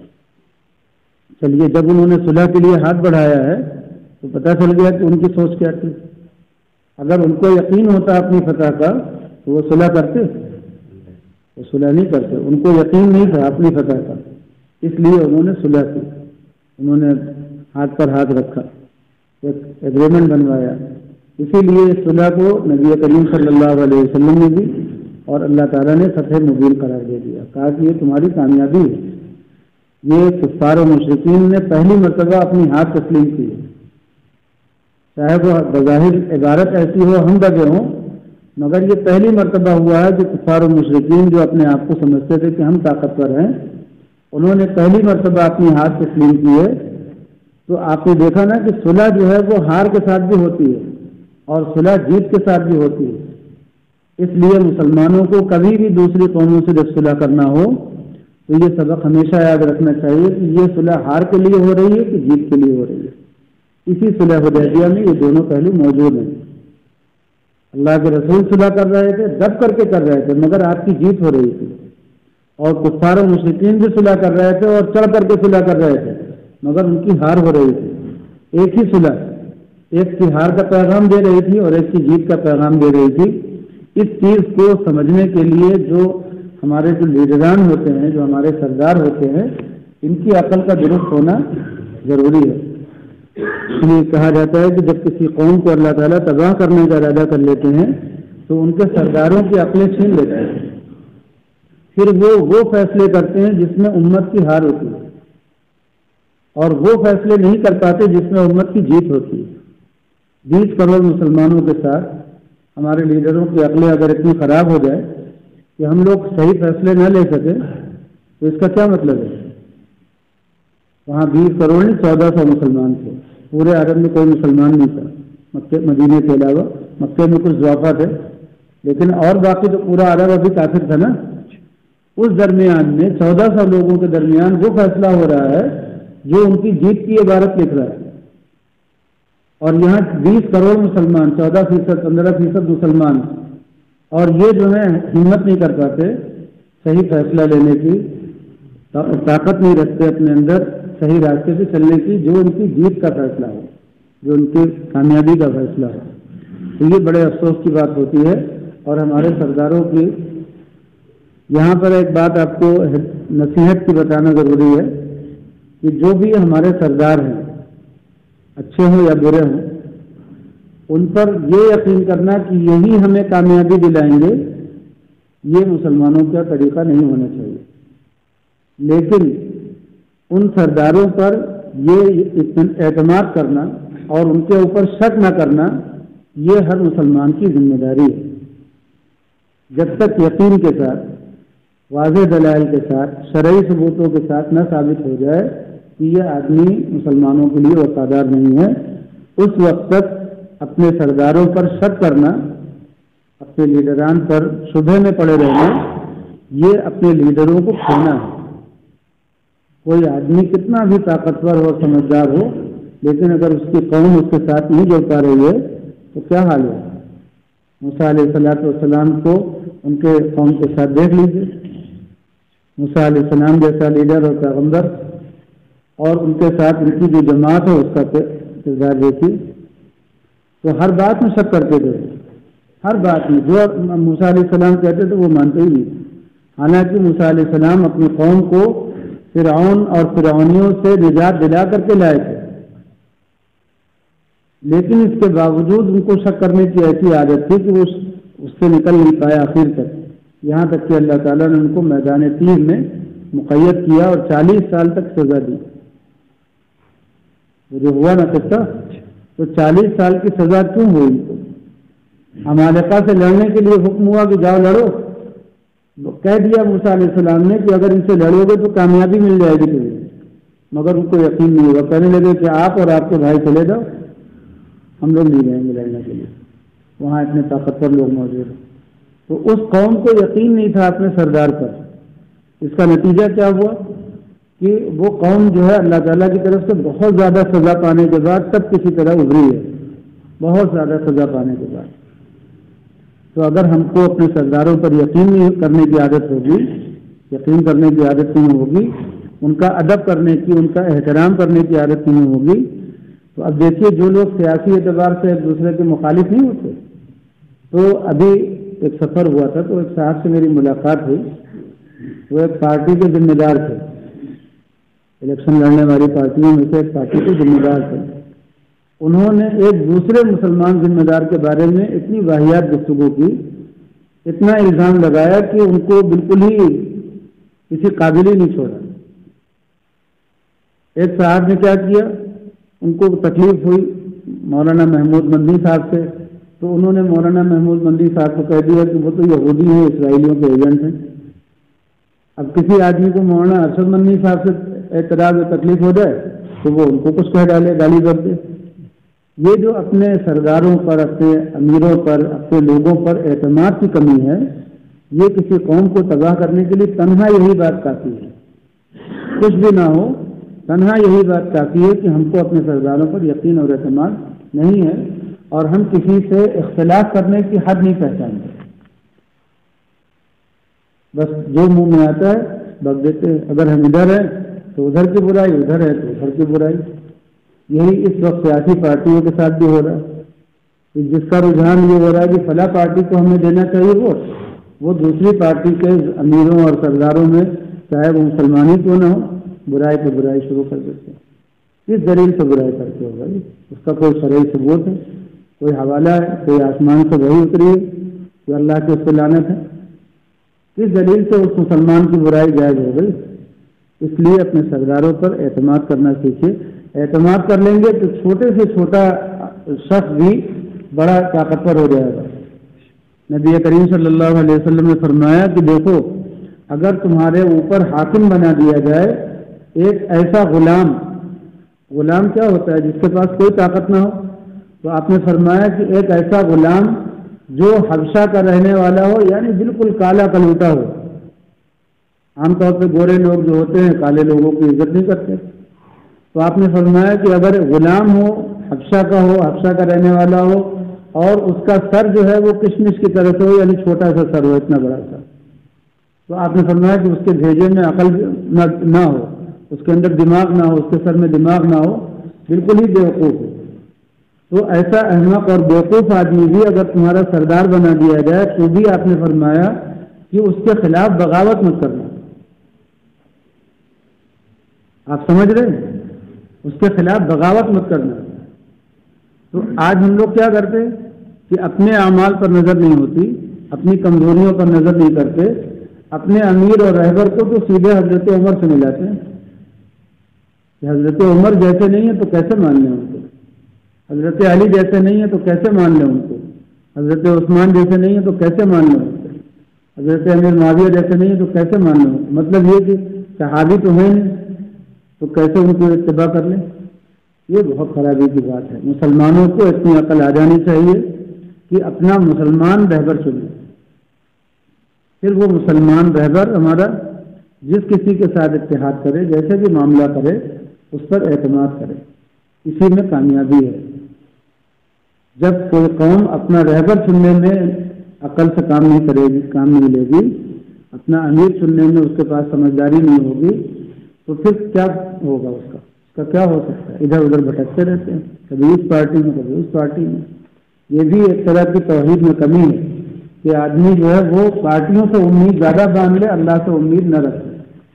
چلیے جب انہوں نے صلح کے لیے ہاتھ بڑھایا ہے تو پتہ چل گیا کہ ان کی سوچ کیا تھی. اگر ان کو یقین ہوتا اپنی فتح کا تو وہ صلح کرتے، وہ صلح نہیں کرتے. ان کو یقین نہیں تھا اپنی فتح کا، اس لیے انہوں نے صلح کی. انہوں نے ہاتھ پر ہاتھ رکھا، ایک ایگریمنٹ بنوایا. اسی لیے صلح کو نبی کریم صلی اللہ علیہ وسلم نے بھی اور اللہ تعالیٰ نے فتح مبین قرار دے دیا. کہا کہ یہ تمہاری کامیابی ہے. یہ کفار و مشرکین نے پہلی مرتبہ اپنی ہاتھ تسلیم کی، چاہے وہ بظاہر عبارت ایسی ہو ہم دبے ہوں، مگر یہ پہلی مرتبہ ہوا ہے کہ کفار و مشرکین جو اپنے آپ کو سمجھتے تھے کہ ہم طاقتور ہیں، انہوں نے پہلی مرتبہ اپنی ہاتھ تسلیم کی ہے. تو آپ نے دیکھا نا کہ صلح جو ہے وہ ہار کے ساتھ بھی ہوتی ہے اور صلح جیت کے ساتھ بھی ہوتی ہے. اس لیے مسلمانوں کو کبھی بھی دوسری قوموں سے جب صلح کرنا ہو تو یہ سبق ہمیشہ یاد رکھنا چاہیے کہ یہ صلح ہار کے لیے ہو رہی ہے کہ جیت کے لیے ہو رہی ہے. اسی صلح حدیبیہ میں یہ دونوں پہلو موجود ہیں. اللہ کے رسول صلح کر رہے تھے، دب کر کے کر رہے تھے، مگر آپ کی جیت ہو رہی تھی. اور کفار و مشرکین بھی صلح کر رہے تھے اور چڑھ کر کے صلح کر رہے تھے، مگر ان کی ہار ہو رہی تھی. ایک ہی صلح ایک کی ہار کا پیغام دے رہی تھی اور ایک کی جیت کا پیغام دے رہی تھی. اس چیز کو سمجھنے کے لیے جو ہمارے جو لیڈران ہوتے ہیں، جو ہمارے سردار ہوتے ہیں، ان کی عقل کا درست ہونا ضروری ہے. اس لیے کہا جاتا ہے کہ جب کسی قوم کو اللہ تعالیٰ تباہ کرنے کا ارادہ کر لیتے ہیں تو ان کے سرداروں کی عقلیں چھین لیتے ہیں، پھر وہ وہ فیصلے کرتے ہیں جس میں امت کی ہار ہوتی ہے. اور وہ فیصلے نہیں کر پاتے جس میں امت کی جیت ہوتی ہے۔ بیس کروڑ مسلمانوں کے ساتھ ہمارے لیڈروں کی عقلیں اگر اتنی خراب ہو جائے کہ ہم لوگ صحیح فیصلے نہ لے سکے تو اس کا کیا مطلب ہے؟ وہاں بیس کروڑ نہیں چودہ سو مسلمان تھے، پورے عرب میں کوئی مسلمان نہیں تھا مکے مدینے کے علاوہ، مکے میں کچھ ضعفا تھے لیکن اور باقی تو پورا عرب ابھی کافر تھا نا۔ اس درمیان میں چودہ سو لوگوں کے درمیان وہ فیصلہ ہو رہا ہے جو ان کی جیت کی عبارت لکھ رہا ہے، اور یہاں بیس کروڑ مسلمان، چودہ فیصد پندرہ فیصد مسلمان، اور یہ جو ہے ہمت نہیں کر پاتے صحیح فیصلہ لینے کی، طاقت نہیں رکھتے اپنے اندر صحیح راستے سے چلنے کی جو ان کی جیت کا فیصلہ ہو، جو ان کی کامیابی کا فیصلہ ہو۔ تو یہ بڑے افسوس کی بات ہوتی ہے، اور ہمارے سرداروں کی یہاں پر ایک بات آپ کو نصیحت کی بتانا ضروری ہے کہ جو بھی ہمارے سردار ہیں، اچھے ہوں یا برے ہوں، ان پر یہ یقین کرنا کہ یہی ہمیں کامیابی دلائیں گے، یہ مسلمانوں کا طریقہ نہیں ہونا چاہیے۔ لیکن ان سرداروں پر یہ اعتماد کرنا اور ان کے اوپر شک نہ کرنا، یہ ہر مسلمان کی ذمہ داری ہے۔ جب تک یقین کے ساتھ، واضح دلائل کے ساتھ، شرعی ثبوتوں کے ساتھ نہ ثابت ہو جائے کہ یہ آدمی مسلمانوں کے لیے وفادار نہیں ہے، اس وقت تک اپنے سرداروں پر شک کرنا، اپنے لیڈران پر شبہ میں پڑے رہنا، یہ اپنے لیڈروں کو کھونا ہے۔ کوئی آدمی کتنا بھی طاقتور اور سمجھدار ہو، لیکن اگر اس کی قوم اس کے ساتھ نہیں جڑ پا رہی ہے تو کیا حال ہے؟ موسیٰ علیہ الصلوۃ والسلام کو ان کے قوم کے ساتھ دیکھ لیجیے، موسیٰ علیہ السلام جیسا لیڈر اور پیغمبر، اور ان کے ساتھ ان کی جو جماعت ہے اس کا کردار دیکھیے، تو ہر بات میں شک کرتے تھے، ہر بات میں جو موسیٰ علیہ السلام کہتے تھے وہ مانتے ہی نہیں۔ حالانکہ موسیٰ علیہ السلام اپنی قوم کو فرعون اور فرعونیوں سے نجات دلا کر کے لائے تھے، لیکن اس کے باوجود ان کو شک کرنے کی ایسی عادت تھی کہ وہ اس سے نکل نہیں پائے آخر تک، یہاں تک کہ اللہ تعالیٰ نے ان کو میدان تیر میں مقید کیا اور چالیس سال تک سزا دی۔ جو ہوا نہ سکتا تو چالیس سال کی سزا کیوں ہوئی؟ عمالقہ سے لڑنے کے لیے حکم ہوا کہ جاؤ لڑو، کہہ دیا موسیٰ علیہ السلام نے کہ اگر ان سے لڑو گے تو کامیابی مل جائے گی تمہیں، مگر ان کو یقین نہیں ہوا، کہنے لگے کہ آپ اور آپ کے بھائی چلے جاؤ، ہم لوگ نہیں جائیں گے لڑنے کے لیے، وہاں اتنے طاقتور لوگ موجود ہیں۔ تو اس قوم کو یقین نہیں تھا اپنے سردار پر، اس کا نتیجہ کیا ہوا کہ وہ قوم جو ہے اللہ تعالیٰ کی طرف سے بہت زیادہ سزا پانے کے بعد سب کسی طرح ابھری ہے، بہت زیادہ سزا پانے کے بعد۔ تو اگر ہم کو اپنے سرداروں پر یقین نہیں کرنے کی عادت ہوگی، یقین کرنے کی عادت نہیں ہوگی، ان کا ادب کرنے کی، ان کا احترام کرنے کی عادت نہیں ہوگی، تو اب دیکھیے جو لوگ سیاسی اعتبار سے ایک دوسرے کے مخالف نہیں ہوتے، تو ابھی ایک سفر ہوا تھا تو ایک صاحب سے میری ملاقات ہوئی، وہ ایک پارٹی کے ذمہ دار تھے، الیکشن لڑنے والی پارٹیوں میں سے ایک پارٹی کے ذمہ دار تھے۔ انہوں نے ایک دوسرے مسلمان ذمہ دار کے بارے میں اتنی واہیات گفتگو کی، اتنا الزام لگایا کہ ان کو بالکل ہی کسی قابل ہی نہیں چھوڑا۔ ایک صاحب نے کیا کیا، ان کو تکلیف ہوئی مولانا محمود مندی صاحب سے، تو انہوں نے مولانا محمود مندی صاحب کو کہہ دیا کہ وہ تو یہودی ہیں، اسرائیلیوں کے ایجنٹ ہیں۔ اب کسی آدمی کو مولانا ارشد مندی صاحب سے اعتراض و تکلیف ہو جائے تو وہ ان کو کچھ کہہ ڈالے، گالی کر دے۔ یہ جو اپنے سرداروں پر، اپنے امیروں پر، اپنے لوگوں پر اعتماد کی کمی ہے، یہ کسی قوم کو تباہ کرنے کے لیے تنہا یہی بات کافی ہے، کچھ بھی نہ ہو، تنہا یہی بات کافی ہے کہ ہم کو اپنے سرداروں پر یقین اور اعتماد نہیں ہے، اور ہم کسی سے اختلاف کرنے کی حد نہیں پہچانتے، بس جو منہ میں آتا ہے بک دیتے ہیں۔ اگر ہم ادھر ہیں تو ادھر کی برائی، ادھر ہے تو ادھر کی برائی۔ یہی اس وقت سیاسی پارٹیوں کے ساتھ بھی ہو رہا ہے، جس کا رجحان یہ ہو رہا ہے کہ فلاں پارٹی کو ہمیں دینا چاہیے ووٹ، وہ دوسری پارٹی کے امیروں اور سرداروں میں چاہے وہ مسلمان ہی کیوں نہ ہو، برائی پہ برائی شروع کر دیتے ہیں۔ کس دلیل سے برائی کرتے ہوگا؟ اس کا کوئی شرعی ثبوت ہے، کوئی حوالہ ہے، کوئی آسمان سے وحی اتری ہے، کوئی اللہ کے اس پہ لعنت ہے؟ کس دلیل سے اس مسلمان کی برائی جائز ہو گئی؟ اس لیے اپنے سرداروں پر اعتماد کرنا سیکھیے. اعتماد کر لیں گے تو چھوٹے سے چھوٹا شخص بھی بڑا طاقتور ہو جائے گا. نبی کریم صلی اللہ علیہ وسلم نے فرمایا کہ دیکھو اگر تمہارے اوپر حاکم بنا دیا جائے ایک ایسا غلام. غلام کیا ہوتا ہے؟ جس کے پاس کوئی طاقت نہ ہو. تو آپ نے فرمایا کہ ایک ایسا غلام جو حبشہ کا رہنے والا ہو, یعنی بالکل کالا کلوٹا ہو. عام طور پہ گورے لوگ جو ہوتے ہیں کالے لوگوں کی عزت نہیں کرتے. تو آپ نے فرمایا کہ اگر غلام ہو, حبشہ کا ہو, حبشہ کا رہنے والا ہو, اور اس کا سر جو ہے وہ کشمش کی طرح سے ہو, یعنی چھوٹا سا سر ہو, اتنا بڑا سا, تو آپ نے فرمایا کہ اس کے بھیجے میں عقل نہ ہو, اس کے اندر دماغ نہ ہو, اس کے سر میں دماغ نہ ہو, بالکل ہی بیوقوف ہو. تو ایسا احمق اور بیوقوف آدمی بھی اگر تمہارا سردار بنا دیا جائے تو بھی آپ نے فرمایا کہ اس کے خلاف بغاوت مت کرنا. آپ سمجھ رہے ہیں؟ اس کے خلاف بغاوت مت کرنا. تو آج ہم لوگ کیا کرتے ہیں کہ اپنے اعمال پر نظر نہیں ہوتی, اپنی کمزوریوں پر نظر نہیں کرتے, اپنے امیر اور رہبر کو تو سیدھے حضرت عمر سے ملاتے ہیں کہ حضرت عمر جیسے نہیں ہیں تو کیسے مان لیں ان کو, حضرت علی جیسے نہیں ہیں تو کیسے مان لیں ان کو, حضرت عثمان جیسے نہیں ہیں تو کیسے مان لیں ان کو, حضرت امیر معاویہ جیسے نہیں ہیں تو کیسے مان لیں. مطلب یہ کہ صحابی تو ہیں نہیں تو کیسے ان کو اتباع کر لیں. یہ بہت خرابی کی بات ہے. مسلمانوں کو اتنی عقل آ جانی چاہیے کہ اپنا مسلمان رہبر چنیں. پھر وہ مسلمان رہبر ہمارا جس کسی کے ساتھ اتحاد کرے, جیسے بھی معاملہ کرے, اس پر اعتماد کرے. اسی میں کامیابی ہے. جب کوئی قوم اپنا رہبر چننے میں عقل سے کام نہیں کرے گی, کام نہیں لے گی, اپنا امیر چننے میں اس کے پاس سمجھداری نہیں ہوگی, تو پھر کیا ہوگا اس کا اس کا کیا ہو سکتا ہے؟ ادھر ادھر بھٹکتے رہتے ہیں, کبھی اس پارٹی میں کبھی اس پارٹی میں. یہ بھی ایک طرح کی توحید میں کمی ہے کہ آدمی جو ہے وہ پارٹیوں سے امید زیادہ باندھ لے, اللہ سے امید نہ رکھے.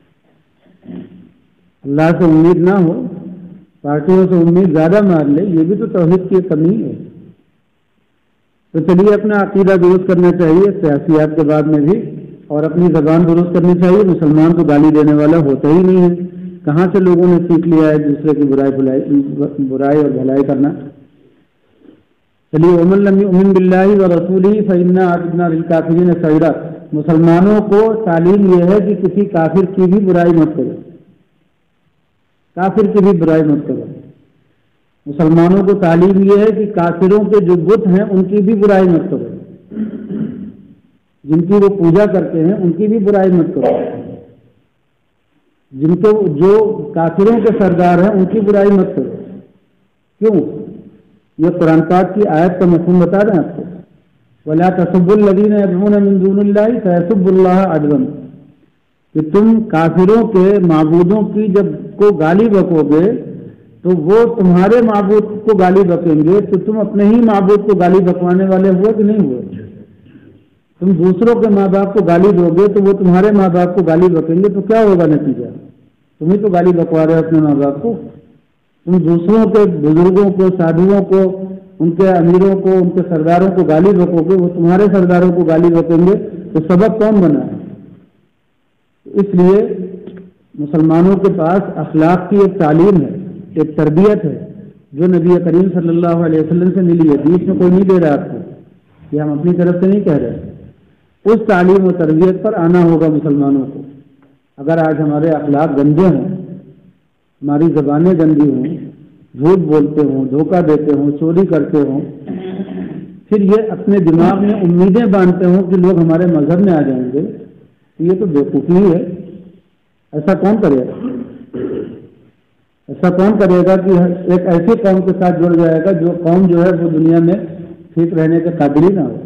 اللہ سے امید نہ ہو, پارٹیوں سے امید زیادہ مار لے, یہ بھی تو توحید کی کمی ہے. تو چلیے اپنا عقیدہ درست کرنا چاہیے سیاسیات کے بعد میں بھی, اور اپنی زبان درست کرنی چاہیے. مسلمان تو گالی دینے والا ہوتا ہی نہیں ہے. کہاں سے لوگوں نے سیکھ لیا ہے دوسرے کی برائی بھلائی برائی اور بھلائی کرنا. چلیے ومن لم یؤمن باللہ ورسولہ فإنا اعتدنا للکافرین سعیرا. مسلمانوں کو تعلیم یہ ہے کہ کسی کافر کی بھی برائی مت کرو, کافر کی بھی برائی مت کرو. مسلمانوں کو تعلیم یہ ہے کہ کافروں کے جو بت ہیں ان کی بھی برائی مت کرو, جن کی وہ پوجا کرتے ہیں ان کی بھی برائی مت کرو, جن کو جو کافروں کے سردار ہیں ان کی برائی مت کرو. کیوں؟ یہ قرآن پاک کی آیت کا مفہوم بتا رہے ہیں آپ کو. وَلَا تَسُبُّوا الَّذِينَ يَدْعُونَ مِن دُونِ اللَّهِ فَيَسُبُّوا اللَّهَ عَدْوًا, کہ تم کافروں کے معبودوں کی جب کو گالی بکو گے تو وہ تمہارے معبود کو گالی بکیں گے, تو تم اپنے ہی معبود کو گالی بکوانے والے ہوئے کہ نہیں ہوئے؟ تم دوسروں کے ماں باپ کو گالی دو گے تو وہ تمہارے ماں باپ کو گالی بکیں گے, تو کیا ہوگا نتیجہ؟ تم ہی تو گالی بکوا رہے ہو اپنے ماں باپ کو. تم دوسروں کے بزرگوں کو, سادھوؤں کو, ان کے امیروں کو, ان کے سرداروں کو گالی بکو گے, وہ تمہارے سرداروں کو گالی بکیں گے, تو سبب کون بنا ہے؟ اس لیے مسلمانوں کے پاس اخلاق کی ایک تعلیم ہے, ایک تربیت ہے جو نبی کریم صلی اللہ علیہ وسلم سے ملی ہے. بیچ میں کوئی نہیں دے رہا آپ کو, یہ ہم اپنی طرف سے نہیں کہہ رہے. اس تعلیم و تربیت پر آنا ہوگا مسلمانوں کو. اگر آج ہمارے اخلاق گندے ہوں, ہماری زبانیں گندی ہوں, جھوٹ بولتے ہوں, دھوکہ دیتے ہوں, چوری کرتے ہوں, پھر یہ اپنے دماغ میں امیدیں باندھتے ہوں کہ لوگ ہمارے مذہب میں آ جائیں گے, تو یہ تو بیوقوفی ہے. ایسا کون کرے گا؟ ایسا کون کرے گا کہ ایک ایسی قوم کے ساتھ جڑ جائے گا جو قوم جو ہے وہ دنیا میں ٹھیک رہنے کے قابل ہی نہ ہو.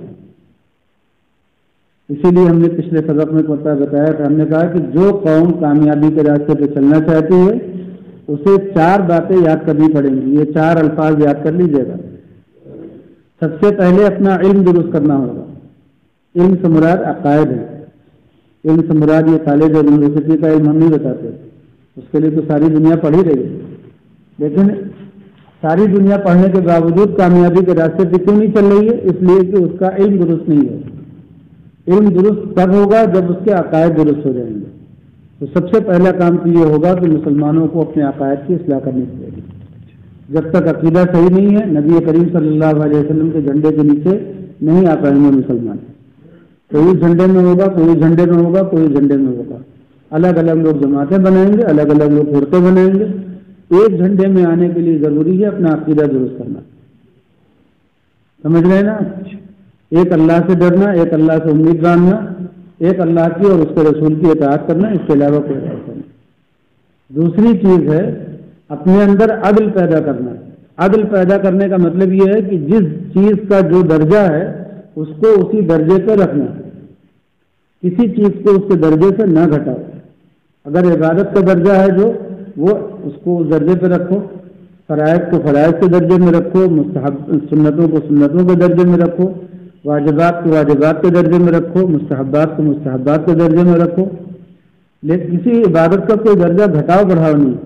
اسی لیے ہم نے پچھلے سبق میں پتہ بتایا تھا, ہم نے کہا کہ جو قوم کامیابی کے راستے پہ چلنا چاہتی ہے اسے چار باتیں یاد کرنی پڑیں گی. یہ چار الفاظ یاد کر لیجیے گا. سب سے پہلے اپنا علم درست کرنا ہوگا. علم سے مراد عقائد ہے. علم سے مراد یہ کالج اور یونیورسٹی کا علم ہم نہیں بتاتے, اس کے لیے تو ساری دنیا پڑھ ہی رہی ہے. لیکن ساری دنیا پڑھنے کے باوجود کامیابی کے راستے پہ کیوں نہیں چل رہی ہے؟ اس لیے کہ اس کا علم درست نہیں ہے. علم درست تب ہوگا جب اس کے عقائد درست ہو جائیں گے. تو سب سے پہلا کام تو یہ ہوگا کہ مسلمانوں کو اپنے عقائد کی اصلاح کرنی چاہیے. جب تک عقیدہ صحیح نہیں ہے نبی کریم صلی اللہ علیہ وسلم کے جھنڈے کے نیچے نہیں آ پائیں گے مسلمان. کوئی جھنڈے میں ہوگا, کوئی جھنڈے میں ہوگا, کوئی جھنڈے میں ہوگا. الگ الگ لوگ جماعتیں بنائیں گے, الگ الگ لوگ فرقے بنائیں گے. ایک جھنڈے میں آنے کے لیے ضروری ہے اپنا عقیدہ درست کرنا. سمجھ رہے ہیں نا؟ ایک اللہ سے ڈرنا, ایک اللہ سے امید باندھنا, ایک اللہ کی اور اس کے رسول کی اطاعت کرنا, اس کے علاوہ کوئی اطاعت کرنا. دوسری چیز ہے اپنے اندر عدل پیدا کرنا. عدل پیدا کرنے کا مطلب یہ ہے کہ جس چیز کا جو درجہ ہے اس کو اسی درجے پہ رکھنا, کسی چیز کو اس کے درجے سے نہ گھٹاؤ. اگر عبادت کا درجہ ہے جو وہ اس کو اس درجے پہ رکھو, فرائض کو فرائض کے درجے میں رکھو, مستحب سنتوں کو سنتوں کے درجے میں رکھو, واجبات کو واجبات کے درجے میں رکھو, مستحبات کو مستحبات کے درجے میں رکھو. لیکن کسی عبادت کا کوئی درجہ گھٹاؤ بڑھاؤ نہیں.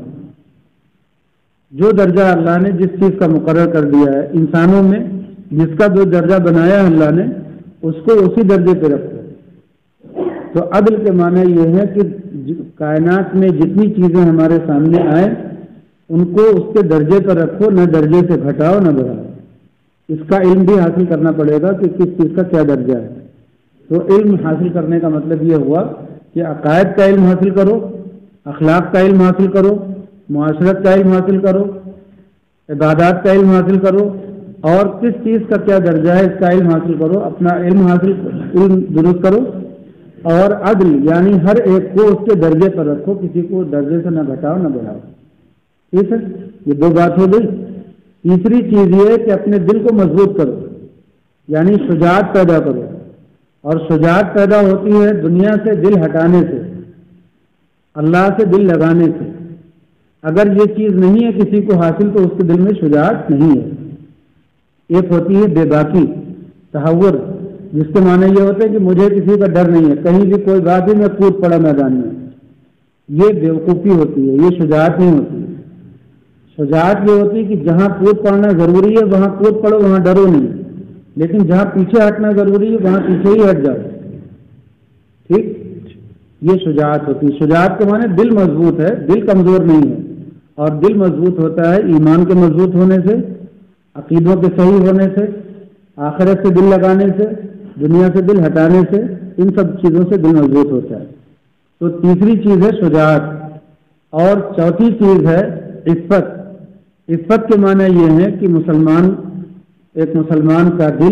جو درجہ اللہ نے جس چیز کا مقرر کر دیا ہے انسانوں میں, جس کا جو درجہ بنایا ہے اللہ نے, اس کو اسی درجے پہ رکھو. تو عدل کے معنی یہ ہے کہ کائنات میں جتنی چیزیں ہمارے سامنے آئیں ان کو اس کے درجے پر رکھو, نہ درجے سے گھٹاؤ نہ بڑھاؤ. اس کا علم بھی حاصل کرنا پڑے گا کہ کس چیز کا کیا درجہ ہے. تو علم حاصل کرنے کا مطلب یہ ہوا کہ عقائد کا علم حاصل کرو, اخلاق کا علم حاصل کرو, معاشرت کا علم حاصل کرو, عبادات کا علم حاصل کرو, اور کس چیز کا کیا درجہ ہے اس کا علم حاصل کرو. اپنا علم حاصل علم درست کرو. اور عدل یعنی ہر ایک کو اس کے درجے پر رکھو, کسی کو درجے سے نہ گھٹاؤ نہ بڑھاؤ. ٹھیک ہے, یہ دو بات ہو گئی. تیسری چیز یہ ہے کہ اپنے دل کو مضبوط کرو, یعنی شجاعت پیدا کرو. اور شجاعت پیدا ہوتی ہے دنیا سے دل ہٹانے سے, اللہ سے دل لگانے سے. اگر یہ چیز نہیں ہے کسی کو حاصل تو اس کے دل میں شجاعت نہیں ہے. ایک ہوتی ہے بے باکی, تحور, جس کے معنی یہ ہوتا ہے کہ مجھے کسی کا ڈر نہیں ہے, کہیں بھی کوئی بات ہی میں کود پڑا میدان میں. یہ بیوقوفی ہوتی ہے, یہ شجاعت نہیں ہوتی. شجاعت یہ ہوتی ہے کہ جہاں کود پڑنا ضروری ہے وہاں کود پڑو, وہاں ڈرو نہیں. لیکن جہاں پیچھے ہٹنا ضروری ہے وہاں پیچھے ہی ہٹ جاؤ. ٹھیک, یہ شجاعت ہوتی ہے. شجاعت کے معنی دل مضبوط ہے, دل کمزور نہیں ہے. اور دل مضبوط ہوتا ہے ایمان کے مضبوط ہونے سے, عقیدوں کے صحیح ہونے سے, آخرت سے دل لگانے سے, دنیا سے دل ہٹانے سے. ان سب چیزوں سے دل مضبوط ہوتا ہے. تو تیسری چیز ہے شجاعت. اور چوتھی چیز ہے عفت. عفت کے معنی یہ ہے کہ مسلمان ایک مسلمان کا دل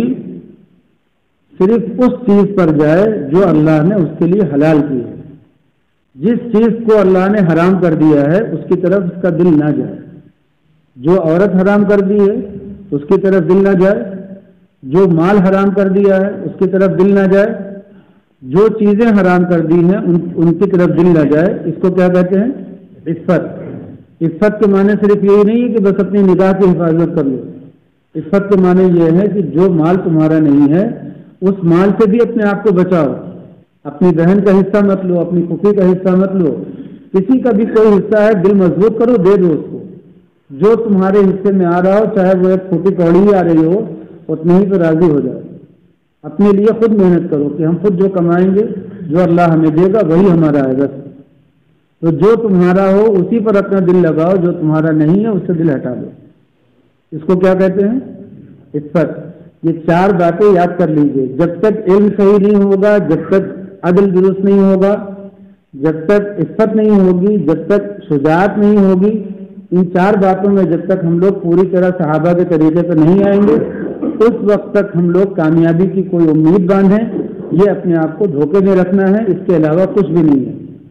صرف اس چیز پر جائے جو اللہ نے اس کے لیے حلال کی ہے. جس چیز کو اللہ نے حرام کر دیا ہے اس کی طرف اس کا دل نہ جائے. جو عورت حرام کر دی ہے اس کی طرف دل نہ جائے, جو مال حرام کر دیا ہے اس کی طرف دل نہ جائے, جو چیزیں حرام کر دی ہیں ان ان کی طرف دل نہ جائے. اس کو کیا کہتے ہیں؟ عفت. عفت کے معنی صرف یہی نہیں ہے کہ بس اپنی نگاہ کی حفاظت کر لو. عفت کے معنی یہ ہے کہ جو مال تمہارا نہیں ہے اس مال سے بھی اپنے آپ کو بچاؤ. اپنی بہن کا حصہ مت لو, اپنی پھوپھی کا حصہ مت لو. کسی کا بھی کوئی حصہ ہے دل مضبوط کرو, دے دو اس کو. جو تمہارے حصے میں آ رہا ہو, چاہے وہ ایک پھوٹی کوڑی ہی آ رہی ہو, اتنے ہی پہ راضی ہو جاؤ. اپنے لیے خود محنت کرو کہ ہم خود جو کمائیں گے, جو اللہ ہمیں دے گا وہی ہمارا ہے بس. تو جو تمہارا ہو اسی پر اپنا دل لگاؤ, جو تمہارا نہیں ہے اس سے دل ہٹا دو. اس کو کیا کہتے ہیں؟ عفت. یہ چار باتیں یاد کر لیجئے. جب تک علم صحیح نہیں ہوگا, جب تک عدل درست نہیں ہوگا, جب تک عفت نہیں ہوگی, جب تک شجاعت نہیں ہوگی, ان چار باتوں میں جب تک ہم لوگ پوری طرح صحابہ کے طریقے پر نہیں آئیں گے اس وقت تک ہم لوگ کامیابی کی کوئی امید باندھیں. یہ اپنے آپ کو دھوکے میں رکھنا ہے, اس کے علاوہ کچھ بھی نہیں ہے.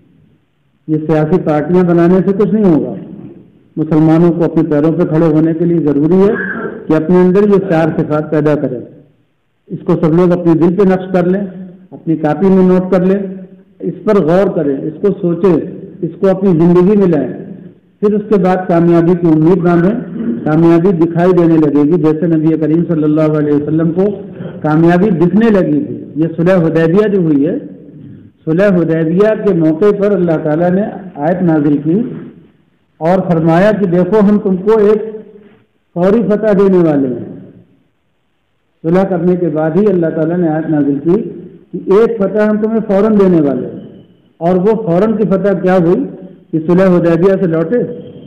یہ سیاسی پارٹیاں بنانے سے کچھ نہیں ہوگا. مسلمانوں کو اپنے پیروں پہ کھڑے ہونے کے لیے ضروری ہے کہ اپنے اندر یہ چار صفات پیدا کریں. اس کو سب لوگ اپنے دل پہ نقش کر لیں, اپنی کاپی میں نوٹ کر لیں, اس پر غور کریں, اس کو سوچیں, اس کو اپنی زندگی میں لائیں. پھر اس کے بعد کامیابی کی امید باندھیں. کامیابی دکھائی دینے لگے گی, جیسے نبی کریم صلی اللہ علیہ وسلم کو کامیابی دکھنے لگی تھی. یہ صلح حدیبیہ جو ہوئی ہے, صلح حدیبیہ کے موقع پر اللہ تعالیٰ نے آیت نازل کی اور فرمایا کہ دیکھو ہم تم کو ایک فوری فتح دینے والے ہیں. صلح کرنے کے بعد ہی اللہ تعالیٰ نے آیت نازل کی کہ ایک فتح ہم تمہیں فوراً دینے والے ہیں. اور وہ فوراً کی فتح کیا ہوئی کہ صلح حدیبیہ سے لوٹے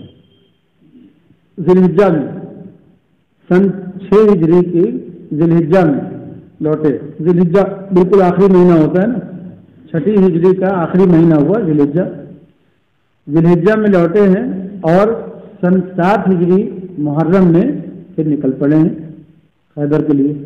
ذی الحجہ میں، سن چھ ہجری کی ذی الحجہ میں لوٹے. ذی الحجہ بالکل آخری مہینہ ہوتا ہے نا، چھٹی ہجری کا آخری مہینہ ہوا ذی الحجہ. ذی الحجہ میں لوٹے ہیں اور سن سات ہجری محرم میں پھر نکل پڑے ہیں خیبر کے لیے.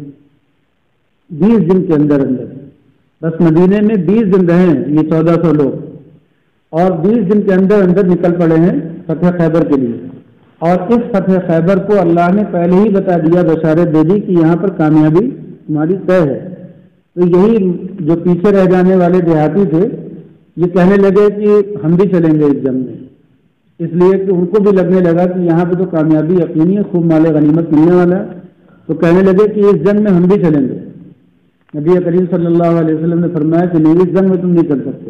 بیس دن کے اندر اندر بس مدینے میں بیس دن رہے ہیں یہ چودہ سو لوگ، اور بیس دن کے اندر اندر نکل پڑے ہیں فتح خیبر کے لیے. اور اس فتح خیبر کو اللہ نے پہلے ہی بتا دیا، بشارت دے دی کہ یہاں پر کامیابی تمہاری طے ہے. تو یہی جو پیچھے رہ جانے والے دیہاتی تھے یہ کہنے لگے کہ ہم بھی چلیں گے اس جنگ میں، اس لیے کہ ان کو بھی لگنے لگا کہ یہاں پہ تو کامیابی یقینی ہے، خوب مال غنیمت ملنے والا ہے. تو کہنے لگے کہ اس جنگ میں ہم بھی چلیں گے. نبی کریم صلی اللہ علیہ وسلم نے فرمایا کہ نہیں، اس جنگ میں تم نہیں چل سکتے،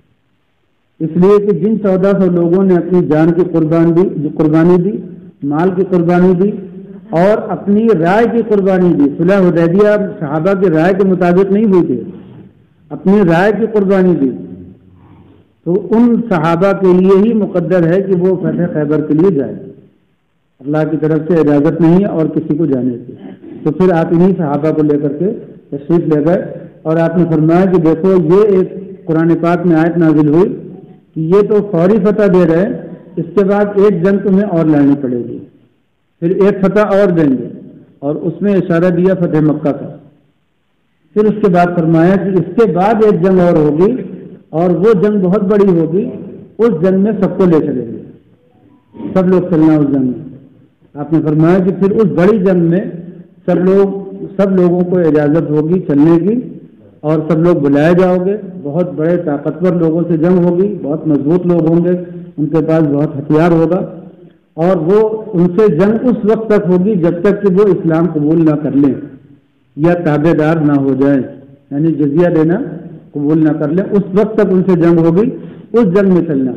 اس لیے کہ جن چودہ سو لوگوں نے اپنی جان کی قربان دی جو قربانی دی، مال کی قربانی دی اور اپنی رائے کی قربانی دی. صلح حدیبیہ صحابہ کی رائے کے مطابق نہیں ہوئی تھی، اپنی رائے کی قربانی دی. تو ان صحابہ کے لیے ہی مقدر ہے کہ وہ فتح خیبر کے لیے جائے. اللہ کی طرف سے اجازت نہیں ہے اور کسی کو جانے کی. تو پھر آپ انہیں صحابہ کو لے کر کے تشریف لے گئے اور آپ نے فرمایا کہ دیکھو یہ ایک قرآن پاک میں آیت نازل ہوئی کہ یہ تو فوری فتح دے رہے، اس کے بعد ایک جنگ تمہیں اور لڑنی پڑے گی، پھر ایک فتح اور دیں گے، اور اس میں اشارہ دیا فتح مکہ کا. پھر اس کے بعد فرمایا کہ اس کے بعد ایک جنگ اور ہوگی اور وہ جنگ بہت بڑی ہوگی، اس جنگ میں سب کو لے چلیں گے، سب لوگ چلنا اس جنگ میں. آپ نے فرمایا کہ پھر اس بڑی جنگ میں سب لوگ سب لوگوں کو اجازت ہوگی چلنے کی اور سب لوگ بلائے جاؤ گے. بہت بڑے طاقتور لوگوں سے جنگ ہوگی، بہت مضبوط لوگ ہوں گے، ان کے پاس بہت ہتھیار ہوگا، اور وہ ان سے جنگ اس وقت تک ہوگی جب تک کہ وہ اسلام قبول نہ کر لیں یا تابع دار نہ ہو جائیں، یعنی جزیہ دینا قبول نہ کر لیں. اس وقت تک ان سے جنگ ہوگی، اس جنگ میں چلنا.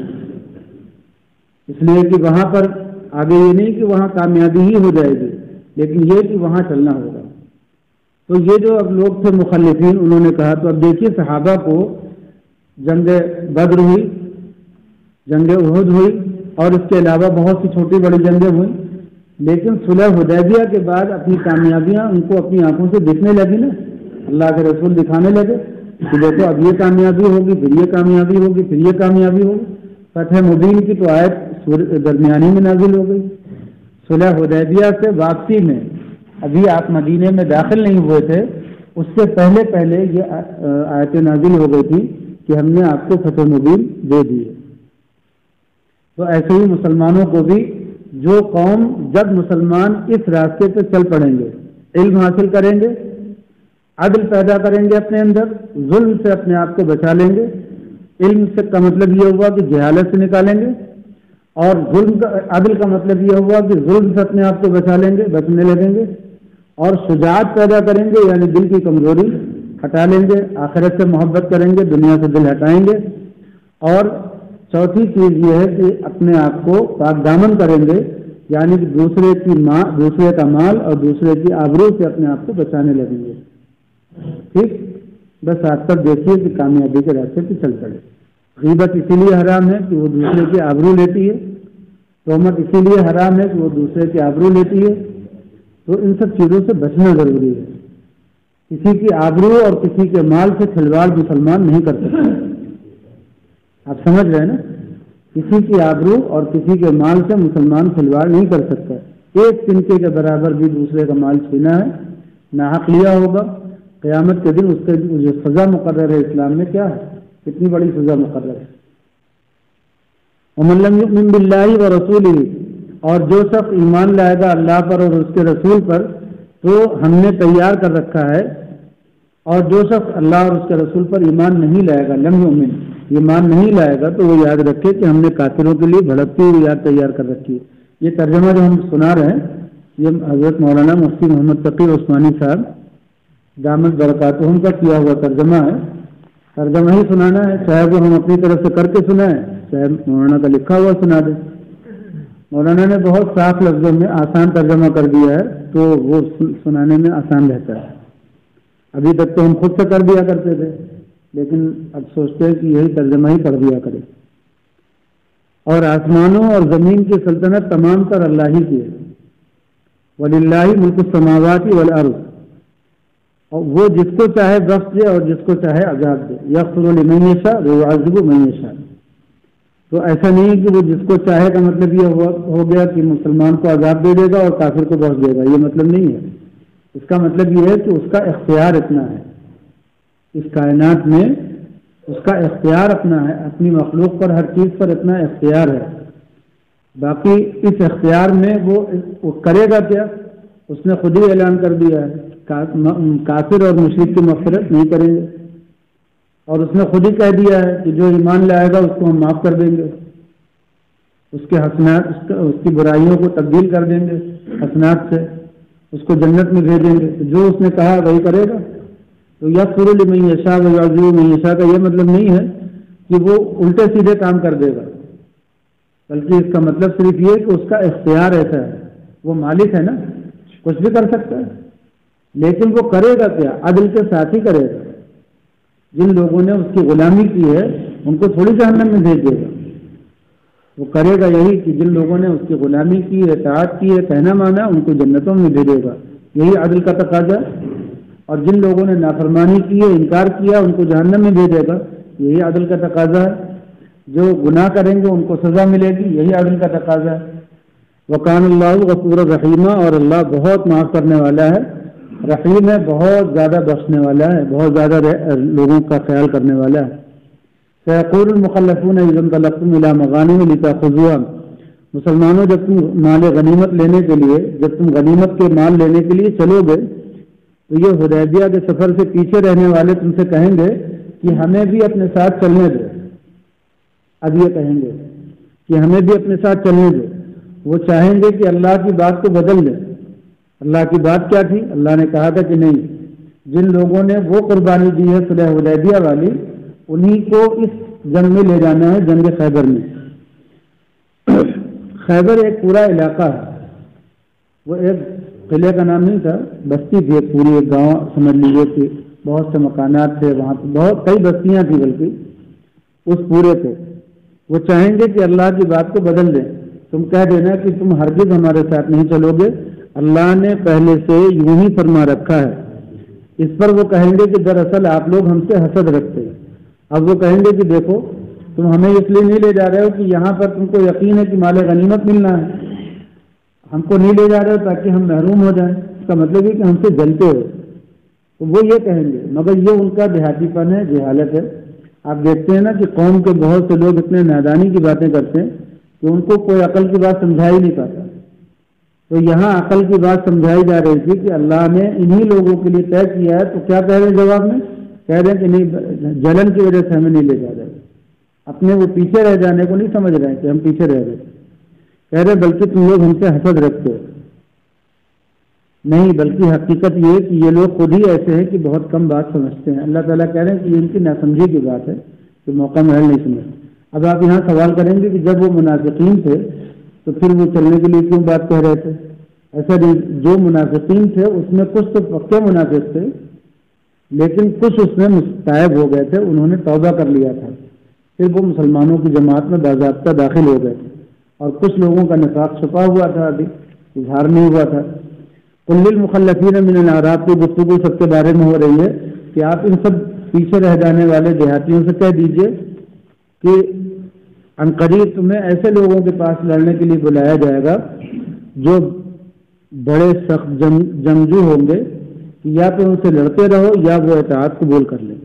اس لیے کہ وہاں پر آگے یہ نہیں کہ وہاں کامیابی ہی ہو جائے گی، لیکن یہ کہ وہاں چلنا ہوگا. تو یہ جو اب لوگ تھے مخلفین، انہوں نے کہا. تو اب دیکھیے صحابہ کو جنگ بدر ہوئی، جنگ احد ہوئی، اور اس کے علاوہ بہت سی چھوٹی بڑی جنگیں ہوئیں، لیکن صلح حدیبیہ کے بعد اپنی کامیابیاں ان کو اپنی آنکھوں سے دکھنے لگی نا. اللہ کے رسول دکھانے لگے کہ دیکھو اب یہ کامیابی ہوگی، پھر یہ کامیابی ہوگی، پھر یہ کامیابی ہوگی. فتح مبین کی تو آیت درمیانی میں نازل ہو گئی. صلح حدیبیہ سے واپسی میں ابھی آپ مدینے میں داخل نہیں ہوئے تھے، اس سے پہلے پہلے یہ آیت نازل ہو گئی تھی کہ ہم نے آپ کو فتح مبین دے دی ہے. تو ایسے ہی مسلمانوں کو بھی، جو قوم جب مسلمان اس راستے پہ چل پڑیں گے، علم حاصل کریں گے، عدل پیدا کریں گے اپنے اندر، ظلم سے اپنے آپ کو بچا لیں گے. علم سے کا مطلب یہ ہوا کہ جہالت سے نکالیں گے، اور ظلم کا عدل کا مطلب یہ ہوا کہ ظلم سے اپنے آپ کو بچا لیں گے، بچنے لگیں گے، اور شجاعت پیدا کریں گے، یعنی دل کی کمزوری ہٹا لیں گے، آخرت سے محبت کریں گے، دنیا سے دل ہٹائیں گے. اور چوتھی چیز یہ ہے کہ اپنے آپ کو پاک دامن کریں گے، یعنی کہ دوسرے کی ماں دوسرے کا مال اور دوسرے کی آبرو سے اپنے آپ کو بچانے لگیں گے. ٹھیک، بس آج تک دیکھیے کہ کامیابی کے راستے پہ چل پڑے. غیبت اسی لیے حرام ہے کہ وہ دوسرے کی آبرو لیتی ہے، تہمت اسی لیے حرام ہے کہ وہ دوسرے کی آبرو لیتی ہے. تو ان سب چیزوں سے بچنا ضروری ہے. کسی کی آبرو اور کسی کے مال سے کھلواڑ مسلمان نہیں کر سکتے. آپ سمجھ رہے ہیں نا؟ کسی کی آبرو اور کسی کے مال سے مسلمان کھلواڑ نہیں کر سکتا. ایک تنکے کے برابر بھی دوسرے کا مال چھینا ہے، ناحق لیا ہوگا. قیامت کے دن اس کے جو سزا مقرر ہے اسلام میں کیا ہے، کتنی بڑی سزا مقرر ہے. ومن لم یؤمن باللہ ورسولہ، اور جو شخص ایمان لائے گا اللہ پر اور اس کے رسول پر تو ہم نے تیار کر رکھا ہے. اور جو شخص اللہ اور اس کے رسول پر ایمان نہیں لائے گا، لم یؤمن، ایمان نہیں لائے گا، تو وہ یاد رکھے کہ ہم نے کافروں کے لیے بھڑکتی ہوئی یاد تیار کر رکھی ہے. یہ ترجمہ جو ہم سنا رہے ہیں یہ حضرت مولانا مفتی محمد تقی عثمانی صاحب دامت برکاتہم کا کیا ہوا ترجمہ ہے. ترجمہ ہی سنانا ہے، چاہے وہ ہم اپنی طرف سے کر کے سنائیں، چاہے مولانا کا لکھا ہوا سنا دیں. مولانا نے بہت صاف لفظوں میں آسان ترجمہ کر دیا ہے تو وہ سنانے میں آسان رہتا ہے. ابھی تک تو ہم خود سے کر دیا کرتے تھے، لیکن اب سوچتے ہیں کہ یہی ترجمہ ہی پڑھ دیا کرے۔ اور آسمانوں اور زمین کی سلطنت تمام تر اللہ ہی کی ہے۔ وَلِلَّهِ مُلْكُ السَّمَاوَاتِ وَالْأَرْضِ، اور وہ جس کو چاہے بخش دے اور جس کو چاہے عذاب دے۔ یغفر لمن یشاء ویعذب من یشاء، تو ایسا نہیں کہ وہ جس کو چاہے کا مطلب یہ ہو گیا کہ مسلمان کو عذاب دے دے گا اور کافر کو بخش دے گا، یہ مطلب نہیں ہے۔ اس کا مطلب یہ ہے کہ اس کا اختیار اتنا ہے، اس کائنات میں اس کا اختیار اپنا ہے، اپنی مخلوق پر ہر چیز پر اتنا اختیار ہے۔ باقی اس اختیار میں وہ وہ کرے گا کیا، اس نے خود ہی اعلان کر دیا ہے، کافر اور مشرک کی مغفرت نہیں کریں گے، اور اس نے خود ہی کہہ دیا ہے کہ جو ایمان لائے گا اس کو ہم معاف کر دیں گے، اس کے حسنات اس کی برائیوں کو تبدیل کر دیں گے حسنات سے، اس کو جنت میں بھیجیں گے۔ جو اس نے کہا وہی کرے گا۔ تو یغفر لمن یشاء ویعذب من یشاء کا یہ مطلب نہیں ہے کہ وہ الٹے سیدھے کام کر دے گا، بلکہ اس کا مطلب صرف یہ کہ اس کا اختیار ایسا ہے، وہ مالک ہے نا، کچھ بھی کر سکتا ہے، لیکن وہ کرے گا کیا، عدل کے ساتھ ہی کرے گا۔ جن لوگوں نے اس کی غلامی کی ہے ان کو تھوڑی جہنم میں بھیج دے گا، وہ کرے گا یہی کہ جن لوگوں نے اس کی غلامی کی، اطاعت کی ہے، کہنا مانا، ان کو جنتوں میں بھیجے گا، یہی عدل کا تقاضا۔ اور جن لوگوں نے نافرمانی کی ہے، انکار کیا، ان کو جہنم میں بھیجے گا، یہی عدل کا تقاضا ہے۔ جو گناہ کریں گے ان کو سزا ملے گی، یہی عدل کا تقاضا ہے۔ وکان اللہ غفور الرحیم، اور اللہ بہت معاف کرنے والا ہے، رحیم ہے، بہت زیادہ بخشنے والا ہے، بہت زیادہ لوگوں کا خیال کرنے والا ہے۔ سيقول المخلفون اذا انطلقتم الى مغانم لتاخذوها، مسلمانوں جب تم مال غنیمت لینے کے لیے جب تم غنیمت کے مال لینے کے لیے چلو گے تو یہ حدیبیہ کے سفر سے پیچھے رہنے والے تم سے کہیں گے کہ ہمیں بھی اپنے ساتھ چلنے دو۔ اب یہ کہیں گے کہ ہمیں بھی اپنے ساتھ چلنے دو، وہ چاہیں گے کہ اللہ کی بات کو بدل دیں۔ اللہ کی بات کیا تھی؟ اللہ نے کہا تھا کہ نہیں، جن لوگوں نے وہ قربانی دی ہے صلح حدیبیہ والی، انہی کو اس جنگ میں لے جانا ہے، جنگ خیبر میں۔ خیبر ایک پورا علاقہ ہے، وہ ایک قلعے کا نام نہیں تھا، بستی تھی ایک پوری، ایک گاؤں سمجھ لیجیے کہ بہت سے مکانات تھے وہاں پہ، بہت کئی بستیاں تھیں بلکہ اس پورے پہ۔ وہ چاہیں گے کہ اللہ کی بات کو بدل دیں، تم کہہ دینا کہ تم ہرگز ہمارے ساتھ نہیں چلو گے، اللہ نے پہلے سے یوں ہی فرما رکھا ہے۔ اس پر وہ کہیں گے کہ دراصل آپ لوگ ہم سے حسد رکھتے ہیں۔ اب وہ کہیں گے کہ دیکھو تم ہمیں اس لیے نہیں لے جا رہے ہو کہ یہاں پر تم کو یقین ہے کہ مال غنیمت ملنا ہے، ہم کو نہیں لے جا رہے ہو تاکہ ہم محروم ہو جائیں، اس کا مطلب ہے کہ ہم سے جلتے ہو۔ تو وہ یہ کہیں گے، مگر یہ ان کا دیہاتی پن ہے، جہالت ہے۔ آپ دیکھتے ہیں نا کہ قوم کے بہت سے لوگ اتنے نادانی کی باتیں کرتے ہیں کہ ان کو کوئی عقل کی بات سمجھا ہی نہیں پاتا۔ تو یہاں عقل کی بات سمجھائی جا رہی تھی کہ اللہ نے انہی لوگوں کے لیے طے کیا ہے، تو کیا کہہ رہے ہیں جواب میں؟ کہہ رہے ہیں کہ نہیں، جلن کی وجہ سے ہمیں نہیں لے جا رہے، اپنے وہ پیچھے رہ جانے کو نہیں سمجھ رہے ہیں کہ ہم پیچھے رہ گئے، کہہ رہے بلکہ تم لوگ ہم سے حسد رکھتے ہو۔ نہیں، بلکہ حقیقت یہ کہ یہ لوگ خود ہی ایسے ہیں کہ بہت کم بات سمجھتے ہیں۔ اللہ تعالیٰ کہہ رہے ہیں کہ یہ ان کی ناسمجھی کی بات ہے کہ موقع محل نہیں سمجھتے۔ اب آپ یہاں سوال کریں گے کہ جب وہ منافقین تھے تو پھر وہ چلنے کے لیے کیوں بات کہہ رہے تھے؟ ایسا نہیں، جو منافقین تھے اس میں کچھ تو پکے منافق تھے، لیکن کچھ اس میں مستائب ہو گئے تھے، انہوں نے توبہ کر لیا تھا، پھر وہ مسلمانوں کی جماعت میں باضابطہ داخل ہو گئے تھے، اور کچھ لوگوں کا نفاق چھپا ہوا تھا، ابھی اظہار نہیں ہوا تھا۔ قل للمخلفین من الاعراب کی گفتگو سب کے بارے میں ہو رہی ہے کہ آپ ان سب پیچھے رہ جانے والے دیہاتیوں سے کہہ دیجئے کہ عنقریب تمہیں ایسے لوگوں کے پاس لڑنے کے لیے بلایا جائے گا جو بڑے سخت جنگجو ہوں گے، کہ یا تو ان سے لڑتے رہو یا وہ اطاعت قبول کر لیں۔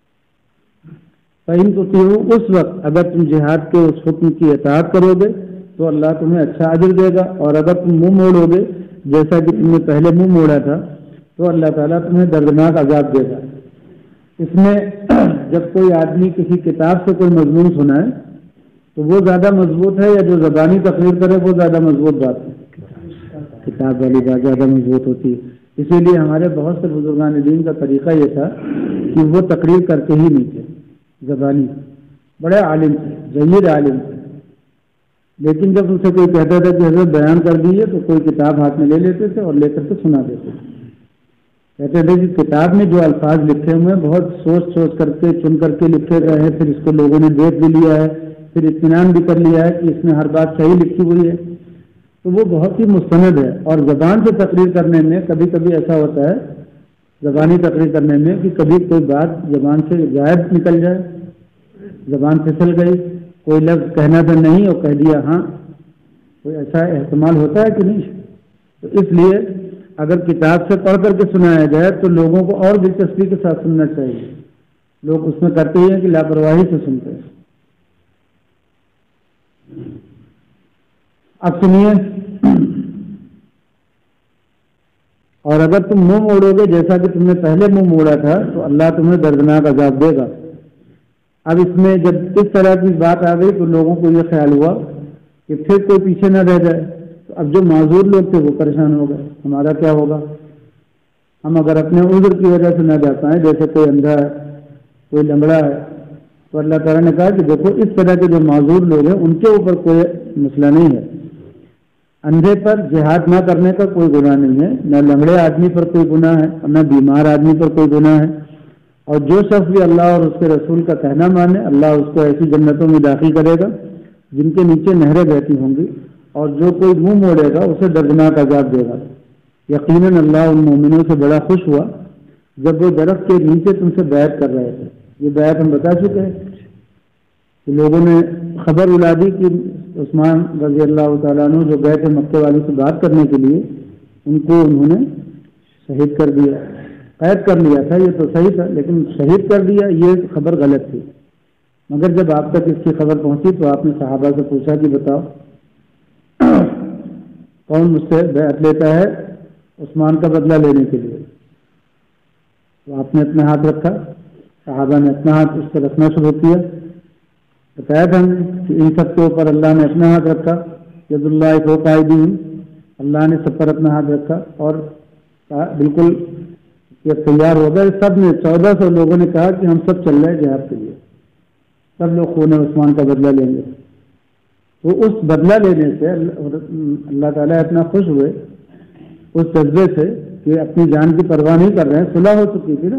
فَإِن تُطِيعُوا، اس وقت اگر تم جہاد کے اس حکم کی اطاعت کرو گے تو اللہ تمہیں اچھا اجر دے گا، اور اگر تم منہ موڑو گے جیسا کہ تم نے پہلے منہ موڑا تھا تو اللہ تعالیٰ تمہیں دردناک عذاب دے گا۔ اس میں جب کوئی آدمی کسی کتاب سے کوئی مضمون سنائے تو وہ زیادہ مضبوط ہے یا جو زبانی تقریر کرے وہ زیادہ مضبوط بات ہے؟ کتاب والی بات زیادہ مضبوط ہوتی ہے۔ اسی لیے ہمارے بہت سے بزرگان دین کا طریقہ یہ تھا کہ وہ تقریر کرتے ہی نہیں تھے، زبانی بڑے عالم تھے، جید عالم تھے، لیکن جب ان سے کوئی کہتا تھا کہ حضرت بیان کر دیجیے تو کوئی کتاب ہاتھ میں لے لیتے تھے اور لے کر کے سنا دیتے تھے۔ کہتے تھے کہ کتاب میں جو الفاظ لکھے ہوئے ہیں بہت سوچ سوچ کر کے چن کر کے لکھے گئے ہیں، پھر اس کو لوگوں نے دیکھ بھی لیا ہے، پھر اطمینان بھی کر لیا ہے کہ اس میں ہر بات صحیح لکھی ہوئی ہے، تو وہ بہت ہی مستند ہے۔ اور زبان سے تقریر کرنے میں کبھی کبھی ایسا ہوتا ہے، زبانی تقریر کرنے میں، کہ کبھی کوئی بات زبان سے غائب نکل جائے، زبان پھسل گئی، کوئی لفظ کہنا تھا نہیں اور کہہ دیا ہاں، کوئی ایسا احتمال ہوتا ہے کہ نہیں؟ تو اس لیے اگر کتاب سے پڑھ کر کے سنایا جائے تو لوگوں کو اور دلچسپی کے ساتھ سننا چاہیے۔ لوگ اس میں کرتے ہی ہیں کہ لاپرواہی سے سنتے ہیں۔ اب سنیے، اور اگر تم منہ موڑو گے جیسا کہ تم نے پہلے منہ موڑا تھا تو اللہ تمہیں دردناک عذاب دے گا۔ اب اس میں جب اس طرح کی بات آ گئی تو لوگوں کو یہ خیال ہوا کہ پھر کوئی پیچھے نہ رہ جائے، تو اب جو معذور لوگ تھے وہ پریشان ہو گئے، ہمارا کیا ہوگا؟ ہم اگر اپنے عذر کی وجہ سے نہ جا پائیں، جیسے کوئی اندھا ہے، کوئی لنگڑا ہے، تو اللہ تعالیٰ نے کہا کہ دیکھو اس طرح کے جو معذور لوگ ہیں ان کے اوپر کوئی مسئلہ نہیں ہے، اندھے پر جہاد نہ کرنے کا کوئی گناہ نہیں ہے، نہ لنگڑے آدمی پر کوئی گناہ ہے اور نہ بیمار آدمی پر کوئی گناہ ہے، اور جو شخص بھی اللہ اور اس کے رسول کا کہنا مانے اللہ اس کو ایسی جنتوں میں داخل کرے گا جن کے نیچے نہریں بہتی ہوں گی، اور جو کوئی منہ موڑے گا اسے دردناک عذاب دے گا۔ یقیناً اللہ ان مومنوں سے بڑا خوش ہوا جب وہ درخت کے نیچے تم سے بیعت کر رہے تھے۔ یہ بیعت ہم بتا چکے ہیں کہ لوگوں نے خبر اڑا دی کہ عثمان رضی اللہ تعالیٰ عنہ جو گئے تھے مکے والوں سے بات کرنے کے لیے، ان کو انہوں نے شہید کر دیا، قید کر لیا تھا، یہ تو صحیح تھا، لیکن شہید کر دیا یہ خبر غلط تھی۔ مگر جب آپ تک اس کی خبر پہنچی تو آپ نے صحابہ سے پوچھا کہ بتاؤ کون مجھ سے بیعت لیتا ہے عثمان کا بدلہ لینے کے لیے؟ تو آپ نے اپنا ہاتھ رکھا، صحابہ نے اپنا ہاتھ اس پر رکھنا شروع کیا۔ بتایا تھا ہم نے کہ ان سب کے اوپر اللہ نے اپنا ہاتھ رکھا، ید اللہ فوق ایدیہم، اللہ نے سب پر اپنا ہاتھ رکھا، اور بالکل یہ تیار ہو گئے۔ سب نے چودہ سو لوگوں نے کہا کہ ہم سب چل رہے ہیں جہاد کے لیے، سب لوگ خون عثمان کا بدلہ لیں گے۔ تو اس بدلہ لینے سے اللہ تعالیٰ اتنا خوش ہوئے اس جذبے سے کہ اپنی جان کی پرواہ نہیں کر رہے ہیں۔ صلح ہو چکی تھی نا؟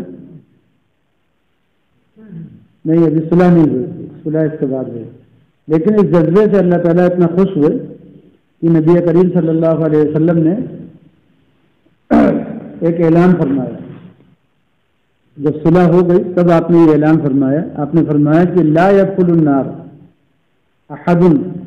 نہیں، ابھی صلح نہیں ہوئی تھی، صلح اس کے بعد ہوئی، لیکن اس جذبے سے اللہ تعالیٰ اتنا خوش ہوئے کہ نبی کریم صلی اللہ علیہ وسلم نے ایک اعلان فرمایا۔ جب صلح ہو گئی تب آپ نے یہ اعلان فرمایا، آپ نے فرمایا کہ لا يدخل النار احد،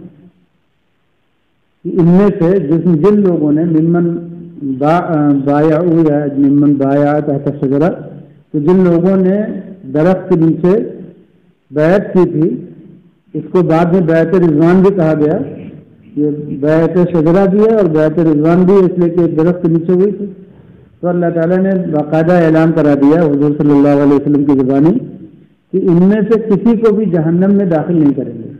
ان میں سے جس جن لوگوں نے ممن بایعوا یا ممن بایا تحت الشجرہ، تو جن لوگوں نے درخت کے نیچے بیعت کی تھی، اس کو بعد میں بیعت رضوان بھی کہا گیا، یہ بیعت شجرہ بھی ہے اور بیعت رضوان بھی ہے، اس لیے کہ ایک درخت کے نیچے ہوئی تھی۔ تو اللہ تعالیٰ نے باقاعدہ اعلان کرا دیا حضور صلی اللہ علیہ وسلم کی زبانی کہ ان میں سے کسی کو بھی جہنم میں داخل نہیں کریں گے،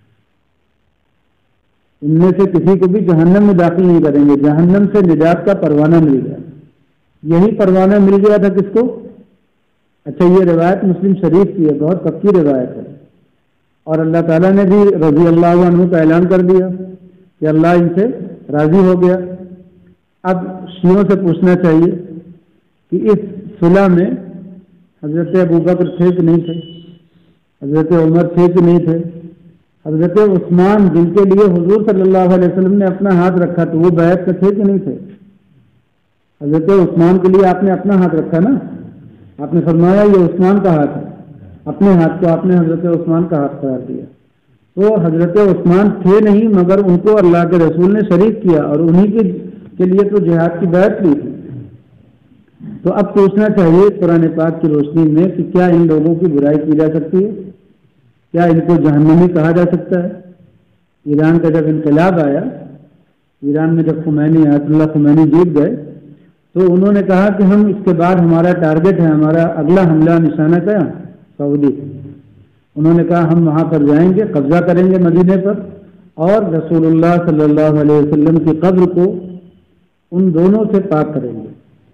ان میں سے کسی کو بھی جہنم میں داخل نہیں کریں گے۔ جہنم سے نجات کا پروانہ مل گیا، یہی پروانہ مل گیا تھا کس کو؟ اچھا، یہ روایت مسلم شریف کی ہے، بہت پکی روایت ہے، اور اللہ تعالیٰ نے بھی رضی اللہ عنہ کا اعلان کر دیا کہ اللہ ان سے راضی ہو گیا۔ اب شیعوں سے پوچھنا چاہیے کہ اس صلح میں حضرت ابوبکر تھے کہ نہیں تھے، حضرت عمر تھے کہ نہیں تھے، حضرت عثمان جن کے لیے حضور صلی اللہ علیہ وسلم نے اپنا ہاتھ رکھا تو وہ بیعت کے تھے کہ نہیں تھے؟ حضرت عثمان کے لیے آپ نے اپنا ہاتھ رکھا نا، آپ نے فرمایا یہ عثمان کا ہاتھ ہے، اپنے ہاتھ کو آپ نے حضرت عثمان کا ہاتھ قرار دیا۔ تو حضرت عثمان تھے نہیں، مگر ان کو اللہ کے رسول نے شریک کیا اور انہی کے کے لیے تو جہاد کی بیعت لی تھی۔ تو اب پوچھنا چاہیے قرآن پاک کی روشنی میں کہ کیا ان لوگوں کی برائی کی جا سکتی ہے؟ کیا ان کو جہنمی کہا جا سکتا ہے؟ ایران کا جب انقلاب آیا، ایران میں جب خمینی آیت اللہ خمینی جیت گئے تو انہوں نے کہا کہ ہم اس کے بعد ہمارا ٹارگٹ ہے، ہمارا اگلا حملہ نشانہ کیا؟ سعودی۔ انہوں نے کہا ہم وہاں پر جائیں گے، قبضہ کریں گے مدینے پر، اور رسول اللہ صلی اللہ علیہ وسلم کی قبر کو ان دونوں سے پاک کریں گے۔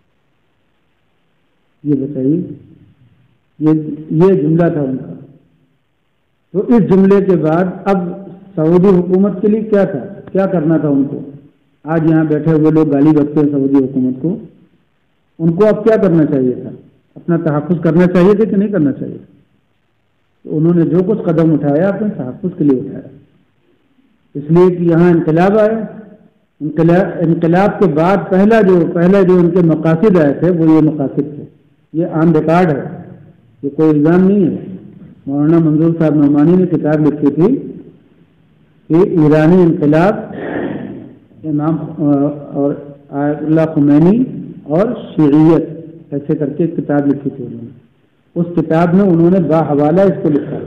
یہ بتائیے، یہ یہ جملہ تھا ان کا۔ تو اس جملے کے بعد اب سعودی حکومت کے لیے کیا تھا، کیا کرنا تھا ان کو؟ آج یہاں بیٹھے ہوئے لوگ گالی بکتے ہیں سعودی حکومت کو، ان کو اب کیا کرنا چاہیے تھا؟ اپنا تحفظ کرنا چاہیے تھا کہ نہیں کرنا چاہیے تھا؟ تو انہوں نے جو کچھ قدم اٹھایا اپنے تحفظ کے لیے اٹھایا، اس لیے کہ یہاں انقلاب آیا۔ انقلاب انقلاب کے بعد پہلا جو پہلا جو ان کے مقاصد آئے تھے وہ یہ مقاصد تھے، یہ آن ریکارڈ ہے، یہ کوئی الزام نہیں ہے۔ مولانا منظور صاحب نعمانی نے کتاب لکھی تھی کہ ایرانی انقلاب، امام اور آیت اللہ خمینی اور شیعیت، ایسے کر کے ایک کتاب لکھی تھی انہوں نے۔ اس کتاب میں انہوں نے باحوالہ اس کو لکھا۔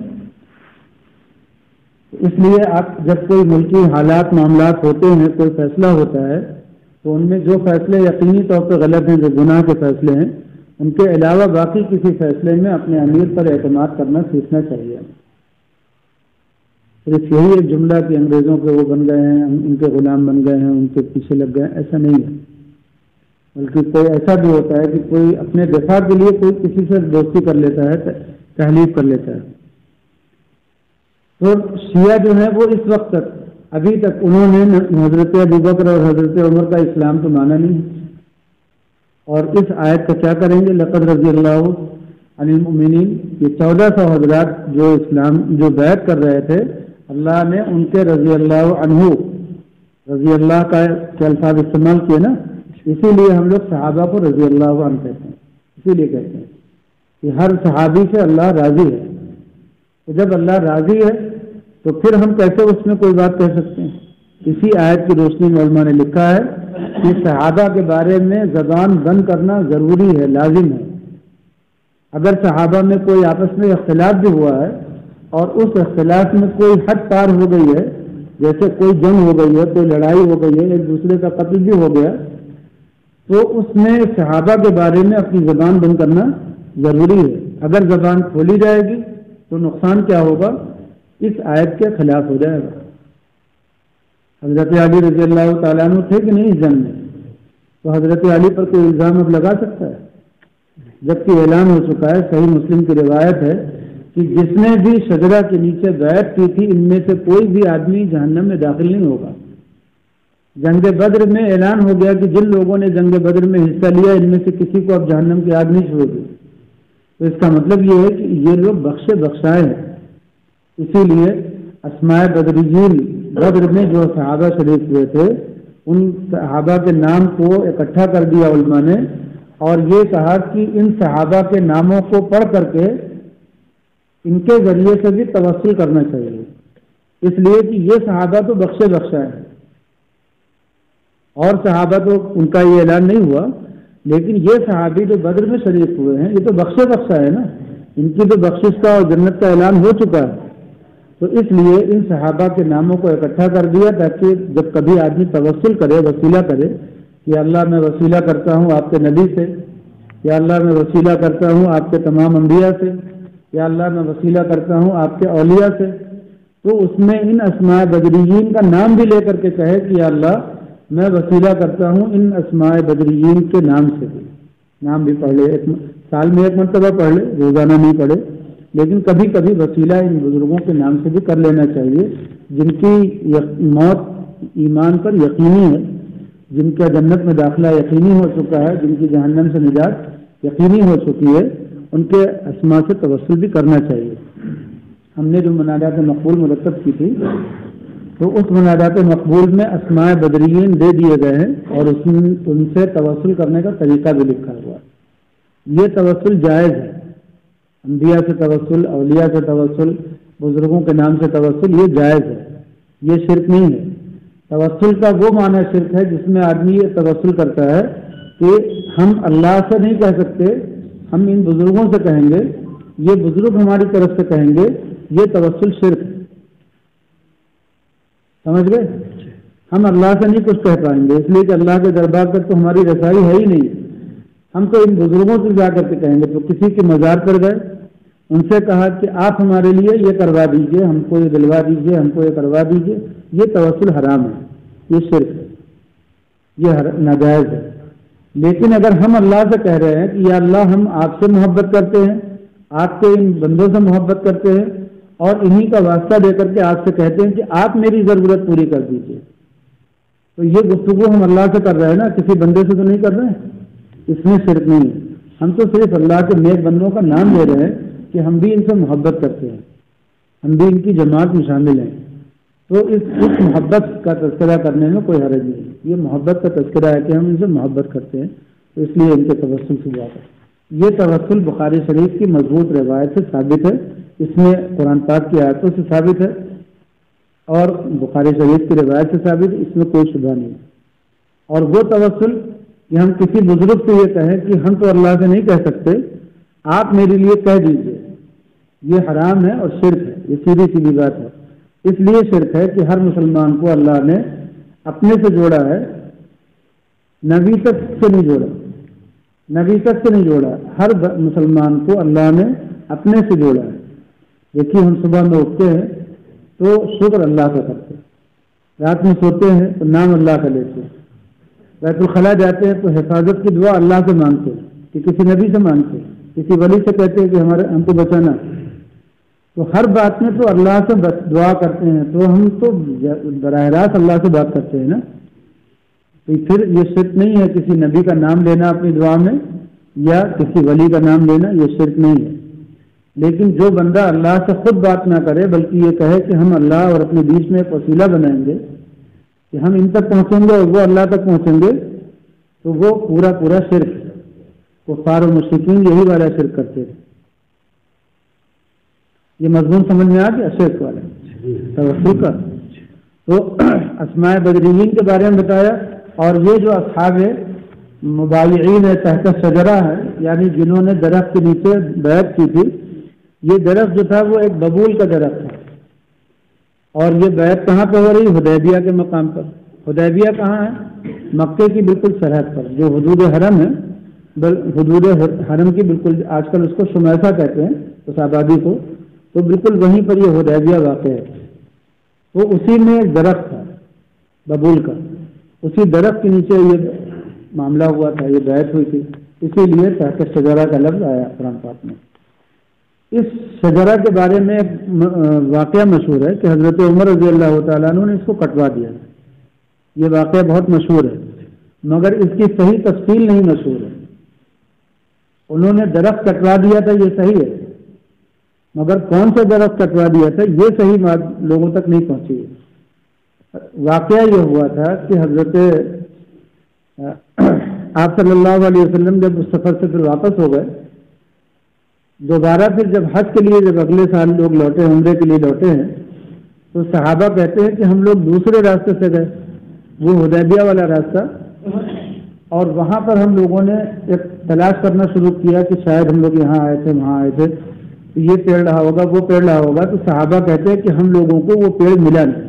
اس لیے آپ جب کوئی ملکی حالات معاملات ہوتے ہیں، کوئی فیصلہ ہوتا ہے، تو ان میں جو فیصلے یقینی طور پہ غلط ہیں، جو گناہ کے فیصلے ہیں، ان کے علاوہ باقی کسی فیصلے میں اپنے امیر پر اعتماد کرنا سیکھنا چاہیے۔ صرف یہی ایک جملہ کہ انگریزوں کے وہ بن گئے ہیں، ان کے غلام بن گئے ہیں، ان کے پیچھے لگ گئے ہیں، ایسا نہیں ہے، بلکہ کوئی ایسا بھی ہوتا ہے کہ کوئی اپنے دفاع کے لیے کوئی کسی سے دوستی کر لیتا ہے، تحلیف کر لیتا ہے۔ تو شیعہ جو ہے وہ اس وقت تک، ابھی تک انہوں نے حضرت ابوبکر اور حضرت عمر کا اسلام تو مانا نہیں، اور اس آیت کا کیا کریں گے؟ لقد رضی اللہ عن المؤمنین، یہ چودہ سو حضرات جو اسلام جو بیعت کر رہے تھے، اللہ نے ان کے رضی اللہ عنہ، رضی اللہ کا کے الفاظ استعمال کیے نا، اسی لیے ہم لوگ صحابہ کو رضی اللہ عنہ کہتے ہیں، اسی لیے کہتے ہیں کہ ہر صحابی سے اللہ راضی ہے۔ تو جب اللہ راضی ہے تو پھر ہم کیسے اس میں کوئی بات کہہ سکتے ہیں؟ اسی آیت کی روشنی میں علماء نے لکھا ہے کہ صحابہ کے بارے میں زبان بند کرنا ضروری ہے، لازم ہے۔ اگر صحابہ میں کوئی آپس میں اختلاف بھی ہوا ہے اور اس اختلاف میں کوئی حد پار ہو گئی ہے، جیسے کوئی جنگ ہو گئی ہے، کوئی لڑائی ہو گئی ہے، ایک دوسرے کا قتل بھی ہو گیا، تو اس میں صحابہ کے بارے میں اپنی زبان بند کرنا ضروری ہے۔ اگر زبان کھولی جائے گی تو نقصان کیا ہوگا؟ اس آیت کے خلاف ہو جائے گا۔ حضرت علی رضی اللہ تعالیٰ عنہ تھے کہ نہیں اس جنگ میں؟ تو حضرت علی پر کوئی الزام اب لگا سکتا ہے؟ جبکہ اعلان ہو چکا ہے، صحیح مسلم کی روایت ہے کہ جس نے بھی شجرہ کے نیچے بیعت کی تھی، ان میں سے کوئی بھی آدمی جہنم میں داخل نہیں ہوگا۔ جنگ بدر میں اعلان ہو گیا کہ جن لوگوں نے جنگ بدر میں حصہ لیا، ان میں سے کسی کو اب جہنم کی آگ نہیں چھوڑے گی۔ تو اس کا مطلب یہ ہے کہ یہ لوگ بخشے بخشائے ہیں۔ اسی لیے اسماء بدریین، بدر میں جو صحابہ شریف ہوئے تھے، ان صحابہ کے نام کو اکٹھا کر دیا علماء نے، اور یہ کہا کہ ان صحابہ کے ناموں کو پڑھ کر کے ان کے ذریعے سے بھی توسل کرنا چاہیے، اس لیے کہ یہ صحابہ تو بخشے بخشائے ہیں، اور صحابہ تو ان کا یہ اعلان نہیں ہوا، لیکن یہ صحابی جو بدر میں شریک ہوئے ہیں یہ تو بخشے بخشا ہے نا، ان کی تو بخشش کا اور جنت کا اعلان ہو چکا ہے۔ تو اس لیے ان صحابہ کے ناموں کو اکٹھا کر دیا تاکہ جب کبھی آدمی توسل کرے، وسیلہ کرے کہ اللہ میں وسیلہ کرتا ہوں آپ کے نبی سے، یا اللہ میں وسیلہ کرتا ہوں آپ کے تمام انبیاء سے، یا اللہ میں وسیلہ کرتا ہوں آپ کے اولیاء سے، تو اس میں ان اسماء بدریین کا نام بھی لے کر کے کہے کہ یا اللہ میں وسیلہ کرتا ہوں ان اسماء بدریین کے نام سے بھی، نام بھی پڑھ لے، ایک سال میں ایک مرتبہ پڑھ لے، روزانہ نہیں پڑھے، لیکن کبھی کبھی وسیلہ ان بزرگوں کے نام سے بھی کر لینا چاہیے، جن کی موت ایمان پر یقینی ہے، جن کا جنت میں داخلہ یقینی ہو چکا ہے، جن کی جہنم سے نجات یقینی ہو چکی ہے، ان کے اسماء سے توسل بھی کرنا چاہیے۔ ہم نے جو منادات مقبول مرتب کی تھی، تو اس منادات مقبول میں اسماء بدریین دے دیے گئے ہیں، اور اس میں ان سے توسل کرنے کا طریقہ بھی لکھا ہوا ہے۔ یہ توسل جائز ہے، انبیاء سے توسل، اولیاء سے توسل، بزرگوں کے نام سے توسل، یہ جائز ہے، یہ شرک نہیں ہے۔ توسل کا وہ معنی شرک ہے جس میں آدمی یہ توسل کرتا ہے کہ ہم اللہ سے نہیں کہہ سکتے، ہم ان بزرگوں سے کہیں گے، یہ بزرگ ہماری طرف سے کہیں گے، یہ توسل شرک ہے۔ سمجھ گئے؟ ہم اللہ سے نہیں کچھ کہہ پائیں گے، اس لیے کہ اللہ کے دربار تک تو ہماری رسائی ہے ہی نہیں، ہم تو ان بزرگوں سے جا کر کے کہیں گے۔ تو کسی کے مزار پر گئے، ان سے کہا کہ آپ ہمارے لیے یہ کروا دیجئے، ہم کو یہ دلوا دیجئے، ہم کو یہ کروا دیجئے، یہ توسل حرام ہے، یہ شرک ہے، یہ ناجائز ہے۔ لیکن اگر ہم اللہ سے کہہ رہے ہیں کہ یا اللہ ہم آپ سے محبت کرتے ہیں، آپ کے ان بندوں سے محبت کرتے ہیں، اور انہی کا واسطہ دے کر کے آپ سے کہتے ہیں کہ آپ میری ضرورت پوری کر دیجئے، تو یہ گفتگو ہم اللہ سے کر رہے ہیں نا، کسی بندے سے تو نہیں کر رہے ہیں۔ اس میں شرک نہیں ہے. ہم تو صرف اللہ کے نیک بندوں کا نام لے رہے ہیں کہ ہم بھی ان سے محبت کرتے ہیں, ہم بھی ان کی جماعت میں شامل ہیں. تو اس اس محبت کا تذکرہ کرنے میں کوئی حرج نہیں. یہ محبت کا تذکرہ ہے کہ ہم ان سے محبت کرتے ہیں, تو اس لیے ان کے توسل سے دعا کرتے ہیں. یہ توسل بخاری شریف کی مضبوط روایت سے ثابت ہے, اس میں قرآن پاک کی آیتوں سے ثابت ہے اور بخاری شریف کی روایت سے ثابت ہے, اس میں کوئی شبہ نہیں. اور وہ توسل کہ ہم کسی بزرگ سے یہ کہیں کہ ہم تو اللہ سے نہیں کہہ سکتے, آپ میرے لیے کہہ دیجئے, یہ حرام ہے اور شرک ہے. یہ سیدھی سیدھی بات ہے. اس لیے شرک ہے کہ ہر مسلمان کو اللہ نے اپنے سے جوڑا ہے, نبی تک سے نہیں جوڑا, نبی تک سے نہیں جوڑا. ہر مسلمان کو اللہ نے اپنے سے جوڑا ہے. دیکھیے ہم صبح میں اٹھتے ہیں تو شکر اللہ کا کرتے ہیں, رات میں سوتے ہیں تو نام اللہ کا لیتے ہیں, بیت الخلاء جاتے ہیں تو حفاظت کی دعا اللہ سے مانگتے ہیں کہ کسی نبی سے مانگتے ہیں, کسی ولی سے کہتے ہیں کہ ہمارے ہم کو بچانا. تو ہر بات میں تو اللہ سے دعا کرتے ہیں, تو ہم تو براہ راست اللہ سے بات کرتے ہیں نا. تو پھر یہ شرک نہیں ہے کسی نبی کا نام لینا اپنی دعا میں یا کسی ولی کا نام لینا, یہ شرک نہیں ہے. لیکن جو بندہ اللہ سے خود بات نہ کرے بلکہ یہ کہے کہ ہم اللہ اور اپنے بیچ میں ایک وسیلہ بنائیں گے کہ ہم ان تک پہنچیں گے اور وہ اللہ تک پہنچیں گے, تو وہ پورا پورا شرک ہے. کفار و مشرکین یہی والا شرک کرتے تھے. یہ مضمون سمجھ میں آ گیا شرک والے توسل کا. تو اسماء بدرین کے بارے میں بتایا, اور یہ جو اصحاب مبایعین تحت شجرہ ہے, یعنی جنہوں نے درخت کے نیچے بیعت کی تھی, یہ درخت جو تھا وہ ایک ببول کا درخت تھا. اور یہ بیعت کہاں پہ ہو رہی؟ حدیبیہ کے مقام پر. حدیبیہ کہاں ہے؟ مکے کی بالکل سرحد پر, جو حدود حرم ہے, حدود حرم کی بالکل, آج کل اس کو شمیسا کہتے ہیں اس آبادی کو, تو بالکل وہیں پر یہ حدیبیہ واقع ہے. تو اسی میں ایک درخت تھا ببول کا, اسی درخت کے نیچے یہ معاملہ ہوا تھا, یہ بیعت ہوئی تھی. اسی لیے تحت شجرہ کا لفظ آیا قرآن پاک میں. اس شجرہ کے بارے میں ایک واقعہ مشہور ہے کہ حضرت عمر رضی اللہ تعالیٰ عنہ نے اس کو کٹوا دیا. یہ واقعہ بہت مشہور ہے مگر اس کی صحیح تفصیل نہیں مشہور ہے. انہوں نے درخت کٹوا دیا تھا یہ صحیح ہے, مگر کون سا درخت کٹوا دیا تھا یہ صحیح لوگوں تک نہیں پہنچی ہے. واقعہ یہ ہوا تھا کہ حضرت آپ صلی اللہ علیہ وسلم جب اس سفر سے پھر واپس ہو گئے, دوبارہ پھر جب حج کے لیے جب اگلے سال لوگ لوٹے, عمرے کے لیے لوٹے ہیں, تو صحابہ کہتے ہیں کہ ہم لوگ دوسرے راستے سے گئے, وہ حدیبیہ والا راستہ, اور وہاں پر ہم لوگوں نے ایک تلاش کرنا شروع کیا کہ شاید ہم لوگ یہاں آئے تھے وہاں آئے تھے, یہ پیڑ رہا ہوگا وہ پیڑ رہا ہوگا. تو صحابہ کہتے ہیں کہ ہم لوگوں کو وہ پیڑ ملا نہیں.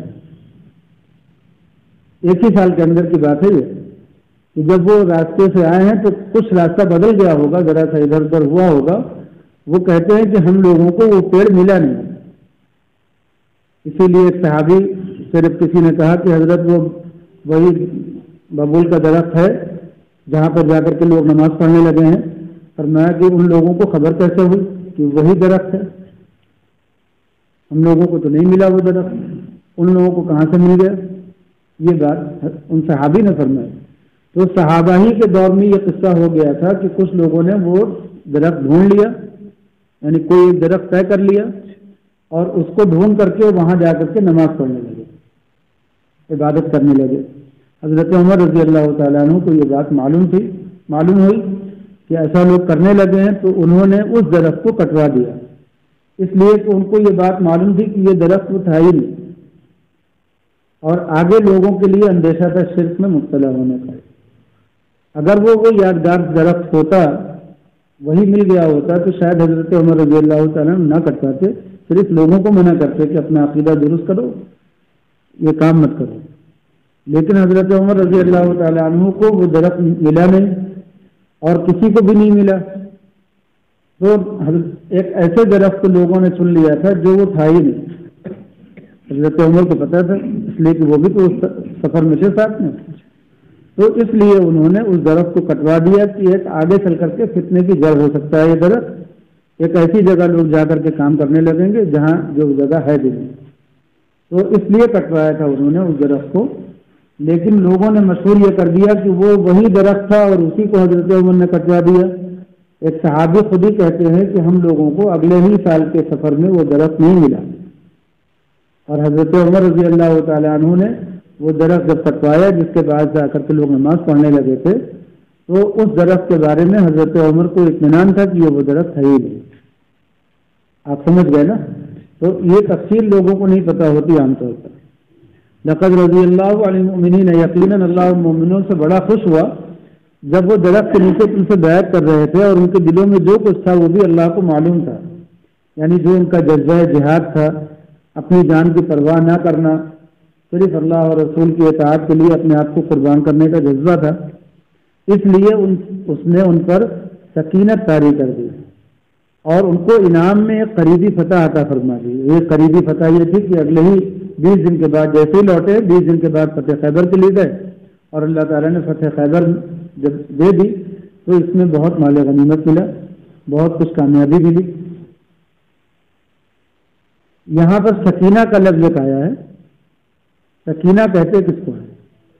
ایک ہی سال کے اندر کی بات ہے یہ, کہ جب وہ راستے سے آئے ہیں تو کچھ راستہ بدل گیا ہوگا, ذرا سا ادھر ادھر ہوا ہوگا. وہ کہتے ہیں کہ ہم لوگوں کو وہ پیڑ ملا نہیں. اسی لیے ایک صحابی صرف کسی نے کہا کہ حضرت وہ وہی ببول کا درخت ہے جہاں پر جا کر کے لوگ نماز پڑھنے لگے ہیں. فرمایا کہ ان لوگوں کو خبر کیسے ہوئی کہ وہی درخت ہے؟ ہم لوگوں کو تو نہیں ملا وہ درخت, ان لوگوں کو کہاں سے مل گیا؟ یہ بات ان صحابی نے فرمائی. تو صحابہ ہی کے دور میں یہ قصہ ہو گیا تھا کہ کچھ لوگوں نے وہ درخت ڈھونڈ لیا, یعنی کوئی ایک درخت طے کر لیا اور اس کو ڈھونڈ کر کے وہاں جا کر کے نماز پڑھنے لگے, عبادت کرنے لگے. حضرت عمر رضی اللہ تعالیٰ عنہ کو یہ بات معلوم تھی, معلوم ہوئی کہ ایسا لوگ کرنے لگے ہیں, تو انہوں نے اس درخت کو کٹوا دیا. اس لیے کہ ان کو یہ بات معلوم تھی کہ یہ درخت وہ تھا ہی نہیں, اور آگے لوگوں کے لیے اندیشہ تھا شرک میں مبتلا ہونے کا. اگر وہ وہ یادگار درخت ہوتا, وہی مل گیا ہوتا, تو شاید حضرت عمر رضی اللہ تعالیٰ نہ کر پاتے, صرف لوگوں کو منع کرتے کہ اپنا عقیدہ درست کرو, یہ کام مت کرو. لیکن حضرت عمر رضی اللہ تعالیٰ عنہ کو وہ درخت ملا نہیں اور کسی کو بھی نہیں ملا. تو ایک ایسے درخت کو لوگوں نے چن لیا تھا جو وہ تھا ہی نہیں. حضرت عمر کو پتا تھا, اس لیے کہ وہ بھی تو اس سفر میں تھے ساتھ میں, تو اس لیے انہوں نے اس درخت کو کٹوا دیا کہ ایک آگے چل کر کے فتنے کی جڑ ہو سکتا ہے یہ درخت. ایک ایسی جگہ لوگ جا کر کے کام کرنے لگیں گے جہاں جو جگہ ہے بھی نہیں. تو اس لیے کٹوایا تھا انہوں نے اس درخت کو, لیکن لوگوں نے مشہور یہ کر دیا کہ وہ وہی درخت تھا اور اسی کو حضرت عمر نے کٹوا دیا۔ ایک صحابی خود ہی کہتے ہیں کہ ہم لوگوں کو اگلے ہی سال کے سفر میں وہ درخت نہیں ملا، اور حضرت عمر رضی اللہ تعالیٰ عنہ نے وہ درخت جب کٹوایا، جس کے بعد جا کر کے لوگ نماز پڑھنے لگے تھے، تو اس درخت کے بارے میں حضرت عمر کو اطمینان تھا کہ یہ وہ درخت ہے ہی نہیں۔ آپ سمجھ گئے نا؟ تو یہ تفصیل لوگوں کو نہیں پتہ ہوتی عام طور پر۔ لقد رضی اللہ عن المؤمنین، یقیناً اللہ مومنوں سے بڑا خوش ہوا جب وہ درخت کے نیچے ان سے بیعت کر رہے تھے، اور ان کے دلوں میں جو کچھ تھا وہ بھی اللہ کو معلوم تھا، یعنی جو ان کا جذبہ جہاد تھا، اپنی جان کی پرواہ نہ کرنا، صرف اللہ اور رسول کی اطاعت کے لیے اپنے آپ کو قربان کرنے کا جذبہ تھا، اس لیے ان اس نے ان پر سکینت طاری کر دی اور ان کو انعام میں ایک قریبی فتح عطا فرما دی۔ یہ قریبی فتح یہ تھی کہ اگلے ہی بیس دن کے بعد جیسے ہی لوٹے، بیس دن کے بعد فتح خیبر کے لیے گئے، اور اللہ تعالیٰ نے فتح خیبر جب دے دی تو اس میں بہت مال غنیمت ملا، بہت کچھ کامیابی ملی۔ یہاں پر سکینہ کا لفظ آیا ہے۔ سکینہ کہتے کس کو ہے؟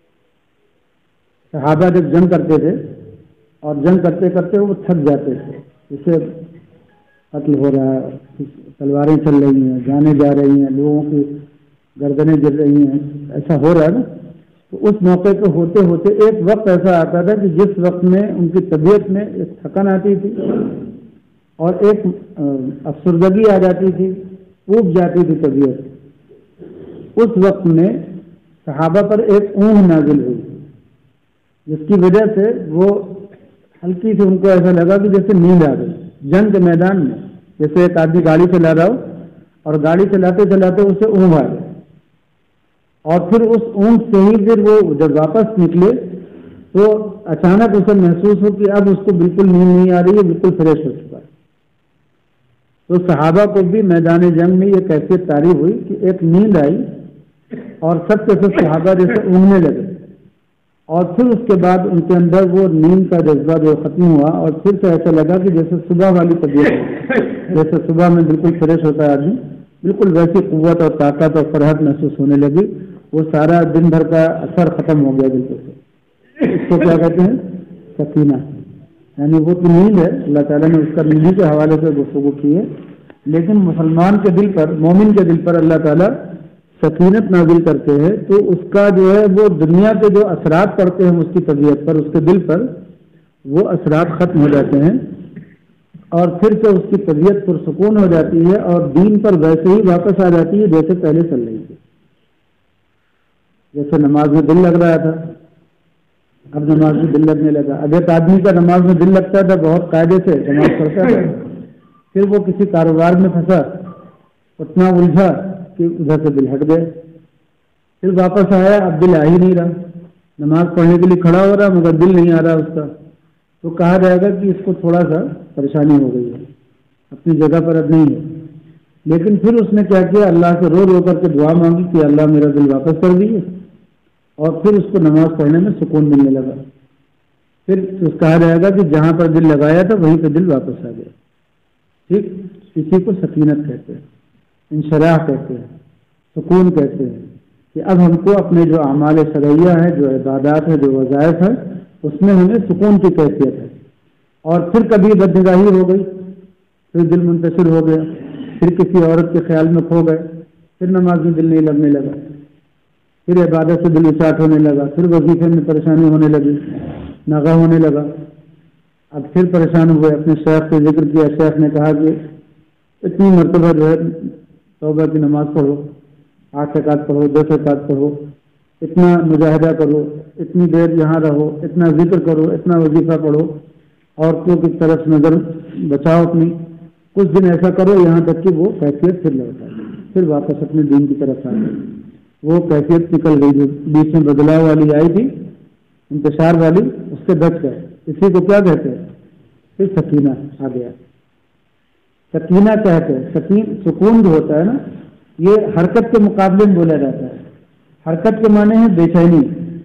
صحابہ جب جنگ کرتے تھے اور جنگ کرتے کرتے وہ تھک جاتے تھے، جسے قتل ہو رہا ہے، تلواریں چل رہی ہیں، جانیں جا رہی ہیں، لوگوں کی گردنیں گر رہی ہیں، ایسا ہو رہا ہے نا، تو اس موقع پہ ہوتے ہوتے ایک وقت ایسا آتا تھا کہ جس وقت میں ان کی طبیعت میں ایک تھکن آتی تھی اور ایک افسردگی آ جاتی تھی، اوب جاتی تھی طبیعت۔ اس وقت میں صحابہ پر ایک اونگ نازل ہوئی، جس کی وجہ سے وہ ہلکی سے ان کو ایسا لگا کہ جیسے نیند آ گئی۔ جنگ کے میدان میں جیسے ایک آدمی گاڑی چلا رہا ہو اور گاڑی چلاتے چلاتے اسے اونگ آ گئی، اور پھر اس اونگ سے ہی پھر وہ جب واپس نکلے تو اچانک اسے محسوس ہو کہ اب اس کو بالکل نیند نہیں آ رہی ہے، بالکل فریش ہو چکا ہے۔ تو صحابہ کو بھی میدان جنگ میں یہ کیفیت طاری ہوئی کہ ایک نیند آئی اور سب کے سب صحابہ جیسے اونگنے لگے، اور پھر اس کے بعد ان کے اندر وہ نیند کا جذبہ جو ختم ہوا، اور پھر سے ایسا لگا کہ جیسے صبح والی طبیعت، جیسے صبح میں بالکل فریش ہوتا ہے آدمی، بالکل ویسی قوت اور طاقت اور فرحت محسوس ہونے لگی۔ وہ سارا دن بھر کا اثر ختم ہو گیا بالکل سے۔ اس کو کیا کہتے ہیں؟ سکینہ، یعنی وہ تو نیند ہے، اللہ تعالیٰ نے اس کا نیند کے حوالے سے گفتگو کی ہے، لیکن مسلمان کے دل پر، مومن کے دل پر اللہ تعالیٰ سکینت نازل کرتے ہیں تو اس کا جو ہے وہ دنیا کے جو اثرات پڑتے ہیں اس کی طبیعت پر، اس کے دل پر، وہ اثرات ختم ہو جاتے ہیں، اور پھر سے اس کی طبیعت پرسکون ہو جاتی ہے اور دین پر ویسے ہی واپس آ جاتی ہے جیسے پہلے چل رہی تھی۔ جیسے نماز میں دل لگ رہا تھا، اب نماز میں دل لگنے لگا۔ اب ایک آدمی کا نماز میں دل لگتا تھا، بہت قاعدے سے نماز پڑھتا تھا، پھر وہ کسی کاروبار میں پھنسا، اتنا الجھا کہ ادھر سے دل ہٹ گئے، پھر واپس آیا، اب دل آ ہی نہیں رہا، نماز پڑھنے کے لیے کھڑا ہو رہا مگر دل نہیں آ رہا اس کا، تو کہا جائے گا کہ اس کو تھوڑا سا پریشانی ہو گئی ہے، اپنی جگہ پر اب نہیں ہے۔ لیکن پھر اس نے کیا کیا؟ اللہ سے رو رو کر کے دعا مانگی کہ اللہ میرا دل واپس کر دیجیے، اور پھر اس کو نماز پڑھنے میں سکون ملنے لگا۔ پھر اس کہا جائے گا کہ جہاں پر دل لگایا تھا وہیں پہ دل واپس آ گیا۔ ٹھیک، اسی کو سکینت کہتے ہیں، انشراح کہتے ہیں، سکون کہتے ہیں، کہ اب ہم کو اپنے جو اعمال شرعیہ ہیں، جو عبادات ہیں، جو وظائف ہیں، اس میں ہمیں سکون کی کیفیت ہے۔ اور پھر کبھی بدنگاہی ہو گئی، پھر دل منتشر ہو گیا، پھر کسی عورت کے خیال میں کھو گئے، پھر نماز میں دل نہیں لگنے لگا، پھر عبادت سے دل اچاٹ ہونے لگا، پھر وظیفے میں پریشانی ہونے لگی، ناغہ ہونے لگا، اب پھر پریشان ہوئے، اپنے شیخ سے ذکر کیا، شیخ نے کہا کہ اتنی مرتبہ جو ہے توبہ کی نماز پڑھو، آٹھ رکعت پڑھو، دس رکعت پڑھو، اتنا مجاہدہ کرو، اتنی دیر یہاں رہو، اتنا ذکر کرو، اتنا وظیفہ پڑھو، عورتوں کی طرف نظر بچاؤ اپنی، کچھ دن ایسا کرو یہاں تک کہ وہ کیفیت پھر لوٹ آئے، پھر واپس اپنے دین کی طرف آ گئے، وہ کیفیت نکل گئی جو بیچ میں بدلاؤ والی آئی تھی، انتشار والی، اس سے بچ گئے۔ اسی کو کیا کہتے ہیں؟ پھر سکینہ آ گیا۔ سکینہ کہتے ہیں، سکین سکون جو ہوتا ہے نا، یہ حرکت کے مقابلے میں بولا جاتا ہے۔ حرکت کے معنی ہے بے چینی،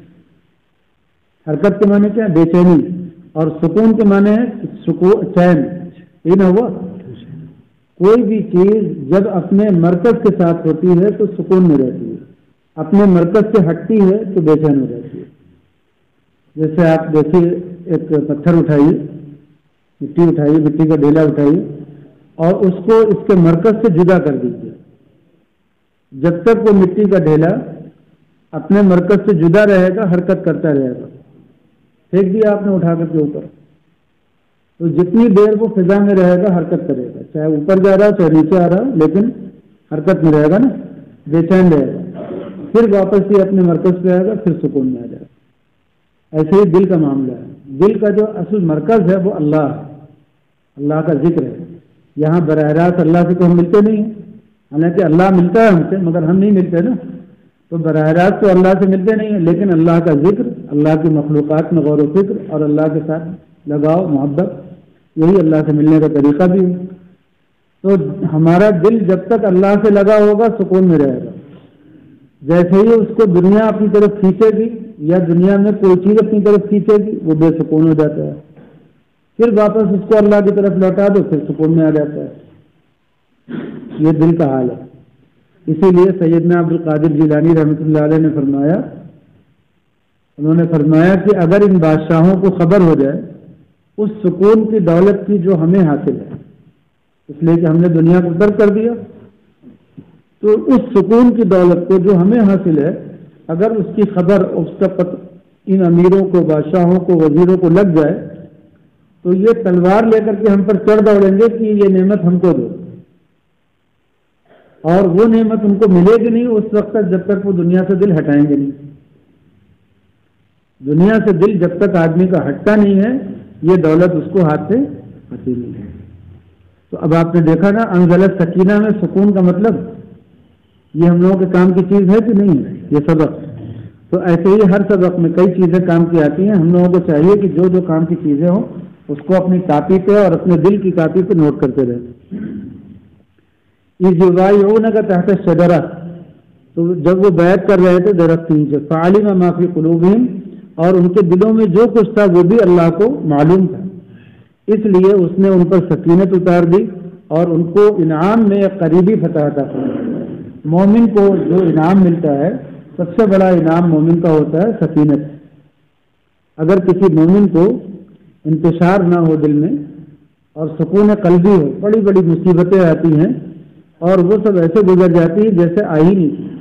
حرکت کے معنی کیا ہے؟ بے چینی، اور سکون کے معنی ہے سکون، چین۔ یہ نہ ہوا، کوئی بھی چیز جب اپنے مرکز کے ساتھ ہوتی ہے تو سکون میں رہتی ہے۔ اپنے مرکز سے ہٹتی ہے تو بے چین ہو جاتی ہے. جیسے آپ دیکھیے ایک پتھر اٹھائیے، مٹی اٹھائیے، مٹی کا ڈھیلا اٹھائیے اور اس کو اس کے مرکز سے جدا کر دیجیے. جب تک وہ مٹی کا ڈھیلا اپنے مرکز سے جدا رہے گا حرکت کرتا رہے گا. پھینک دیا آپ نے اٹھا کر کے اوپر، تو جتنی دیر وہ فضا میں رہے گا حرکت کرے گا، چاہے اوپر جا رہا چاہے نیچے آ رہا، لیکن حرکت میں رہے گا نا، بے چین رہے گا. پھر واپس یہ اپنے مرکز پہ آئے گا، پھر سکون میں آ جائے گا. ایسے ہی دل کا معاملہ ہے. دل کا جو اصل مرکز ہے وہ اللہ ہے، اللہ کا ذکر ہے. یہاں براہ راست اللہ سے تو ہم ملتے نہیں ہیں، حالانکہ اللہ ملتا ہے ہم سے مگر ہم نہیں ملتے نا. تو براہ راست تو اللہ سے ملتے نہیں ہیں، لیکن اللہ کا ذکر، اللہ کی مخلوقات میں غور و فکر اور اللہ کے ساتھ لگاؤ محبت، یہی اللہ سے ملنے کا طریقہ بھی ہے. تو ہمارا دل جب تک اللہ سے لگا ہوگا سکون میں رہے گا. جیسے ہی اس کو دنیا اپنی طرف کھینچے گی یا دنیا میں کوئی چیز اپنی طرف کھینچے گی وہ بے سکون ہو جاتا ہے. پھر واپس اس کو اللہ کی طرف لوٹا دو پھر سکون میں آ جاتا ہے. یہ دل کا حال ہے. اسی لیے سیدنا عبد القادر جیلانی رحمۃ اللہ علیہ نے فرمایا انہوں نے فرمایا کہ اگر ان بادشاہوں کو خبر ہو جائے اس سکون کی دولت کی جو ہمیں حاصل ہے، اس لیے کہ ہم نے دنیا کو ترک کر دیا، تو اس سکون کی دولت کو جو ہمیں حاصل ہے اگر اس کی خبر اس کا پت ان امیروں کو، بادشاہوں کو، وزیروں کو لگ جائے تو یہ تلوار لے کر کے ہم پر چڑھ دوڑیں گے کہ یہ نعمت ہم کو دو. اور وہ نعمت ان کو ملے گی نہیں اس وقت تک جب تک وہ دنیا سے دل ہٹائیں گے نہیں. دنیا سے دل جب تک آدمی کا ہٹتا نہیں ہے یہ دولت اس کو ہاتھ سے آتی نہیں ہے. تو اب آپ نے دیکھا نا انزلت سکینہ میں سکون کا مطلب یہ ہم لوگوں کے کام کی چیز ہے کہ نہیں ہے یہ سبق. تو ایسے ہی ہر سبق میں کئی چیزیں کام کی آتی ہیں. ہم لوگوں کو چاہیے کہ جو جو کام کی چیزیں ہوں اس کو اپنی کاپی پہ اور اپنے دل کی کاپی پہ نوٹ کرتے رہیں. یبایعونک تحت الشجرہ، تو جب وہ بیعت کر رہے تھے درخت کے نیچے، فعلم ما فی قلوبہم، اور ان کے دلوں میں جو کچھ تھا وہ بھی اللہ کو معلوم تھا، اس لیے اس نے ان پر سکینت اتار دی اور ان کو انعام میں ایک قریبی فتح عطا فرمائی. مومن کو جو انعام ملتا ہے سب سے بڑا انعام مومن کا ہوتا ہے سکینت. اگر کسی مومن کو انتشار نہ ہو دل میں اور سکون قلبی ہو، بڑی بڑی مصیبتیں آتی ہیں اور وہ سب ایسے گزر جاتی ہے جیسے آئی نہیں تھی.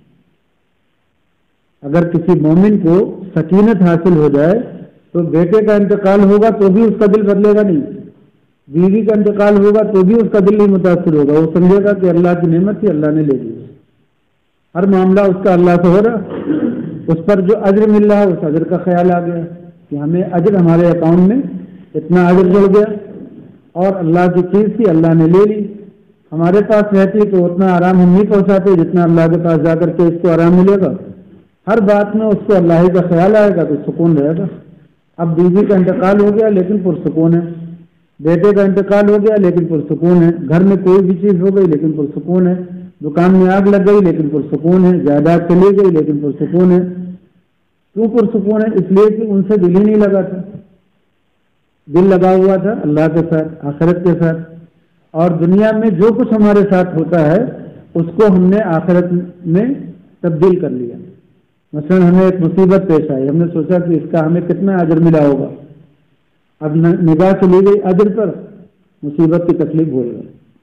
اگر کسی مومن کو سکینت حاصل ہو جائے تو بیٹے کا انتقال ہوگا تو بھی اس کا دل بدلے گا نہیں، بیوی کا انتقال ہوگا تو بھی اس کا دل نہیں متاثر ہوگا. وہ سمجھے گا کہ اللہ کی نعمت تھی، اللہ نے لے لی. ہر معاملہ اس کا اللہ سے ہو رہا، اس پر جو اجر مل رہا ہے اس اجر کا خیال آ گیا کہ ہمیں اجر، ہمارے اکاؤنٹ میں اتنا اجر جڑ گیا اور اللہ کی چیز تھی اللہ نے لے لی. ہمارے پاس رہتی تو اتنا آرام ہم نہیں پہنچاتے جتنا اللہ کے پاس جا کر کے اس کو آرام ملے گا. ہر بات میں اس کو اللہ ہی کا خیال آئے گا تو سکون رہے گا. اب بیوی کا انتقال ہو گیا لیکن پرسکون ہے، بیٹے کا انتقال ہو گیا لیکن پرسکون ہے، گھر میں کوئی بھی چیز ہو گئی لیکن پرسکون ہے، دکان میں آگ لگ گئی لیکن پرسکون ہے، جائیداد چلی گئی لیکن پرسکون ہے. کیوں پرسکون ہے؟ اس لیے کہ ان سے دل ہی نہیں لگا تھا. دل لگا ہوا تھا اللہ کے ساتھ، آخرت کے ساتھ. اور دنیا میں جو کچھ ہمارے ساتھ ہوتا ہے اس کو ہم نے آخرت میں تبدیل کر لیا. مثلا ہمیں ایک مصیبت پیش آئی، ہم نے سوچا کہ اس کا ہمیں کتنا اجر ملا ہوگا. اب نگاہ چلی گئی اجر پر، مصیبت کی تکلیف بھول گئی.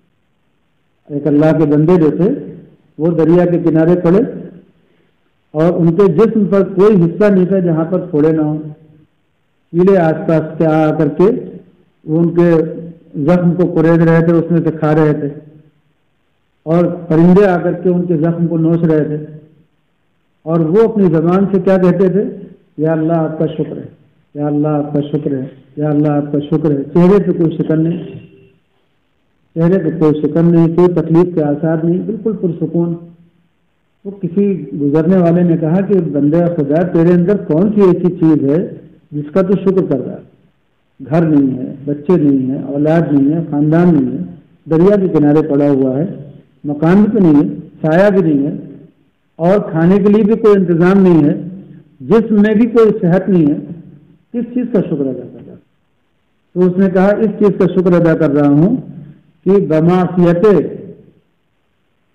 ایک اللہ کے بندے جو تھے وہ دریا کے کنارے پڑے اور ان کے جسم پر کوئی حصہ نہیں تھا جہاں پر پھوڑے نہ ہوں. کیڑے آس پاس کے آ کر کے وہ ان کے زخم کو کرید رہے تھے، اس میں سے کھا رہے تھے، اور پرندے آ کر کے ان کے زخم کو نوچ رہے تھے. اور وہ اپنی زبان سے کیا کہتے تھے؟ یا اللہ آپ کا شکر ہے، یا اللہ آپ کا شکر ہے، یا اللہ آپ کا شکر ہے. چہرے پہ کوئی شکن نہیں، چہرے پہ کوئی شکن نہیں، کوئی تکلیف کے آثار نہیں، بالکل پرسکون. وہ کسی گزرنے والے نے کہا کہ بندے خدا تیرے اندر کون سی ایسی چیز ہے جس کا تو شکر کر رہا ہے؟ گھر نہیں ہے، بچے نہیں ہیں، اولاد نہیں ہے، خاندان نہیں ہے، دریا کے کنارے پڑا ہوا ہے، مکان بھی تو نہیں ہے، سایہ بھی نہیں ہے، اور کھانے کے لیے بھی کوئی انتظام نہیں ہے، جسم میں بھی کوئی صحت نہیں ہے. کس چیز کا شکر ادا کر رہا؟ تو اس نے کہا اس چیز کا شکر ادا کر رہا ہوں کہ بمعصیت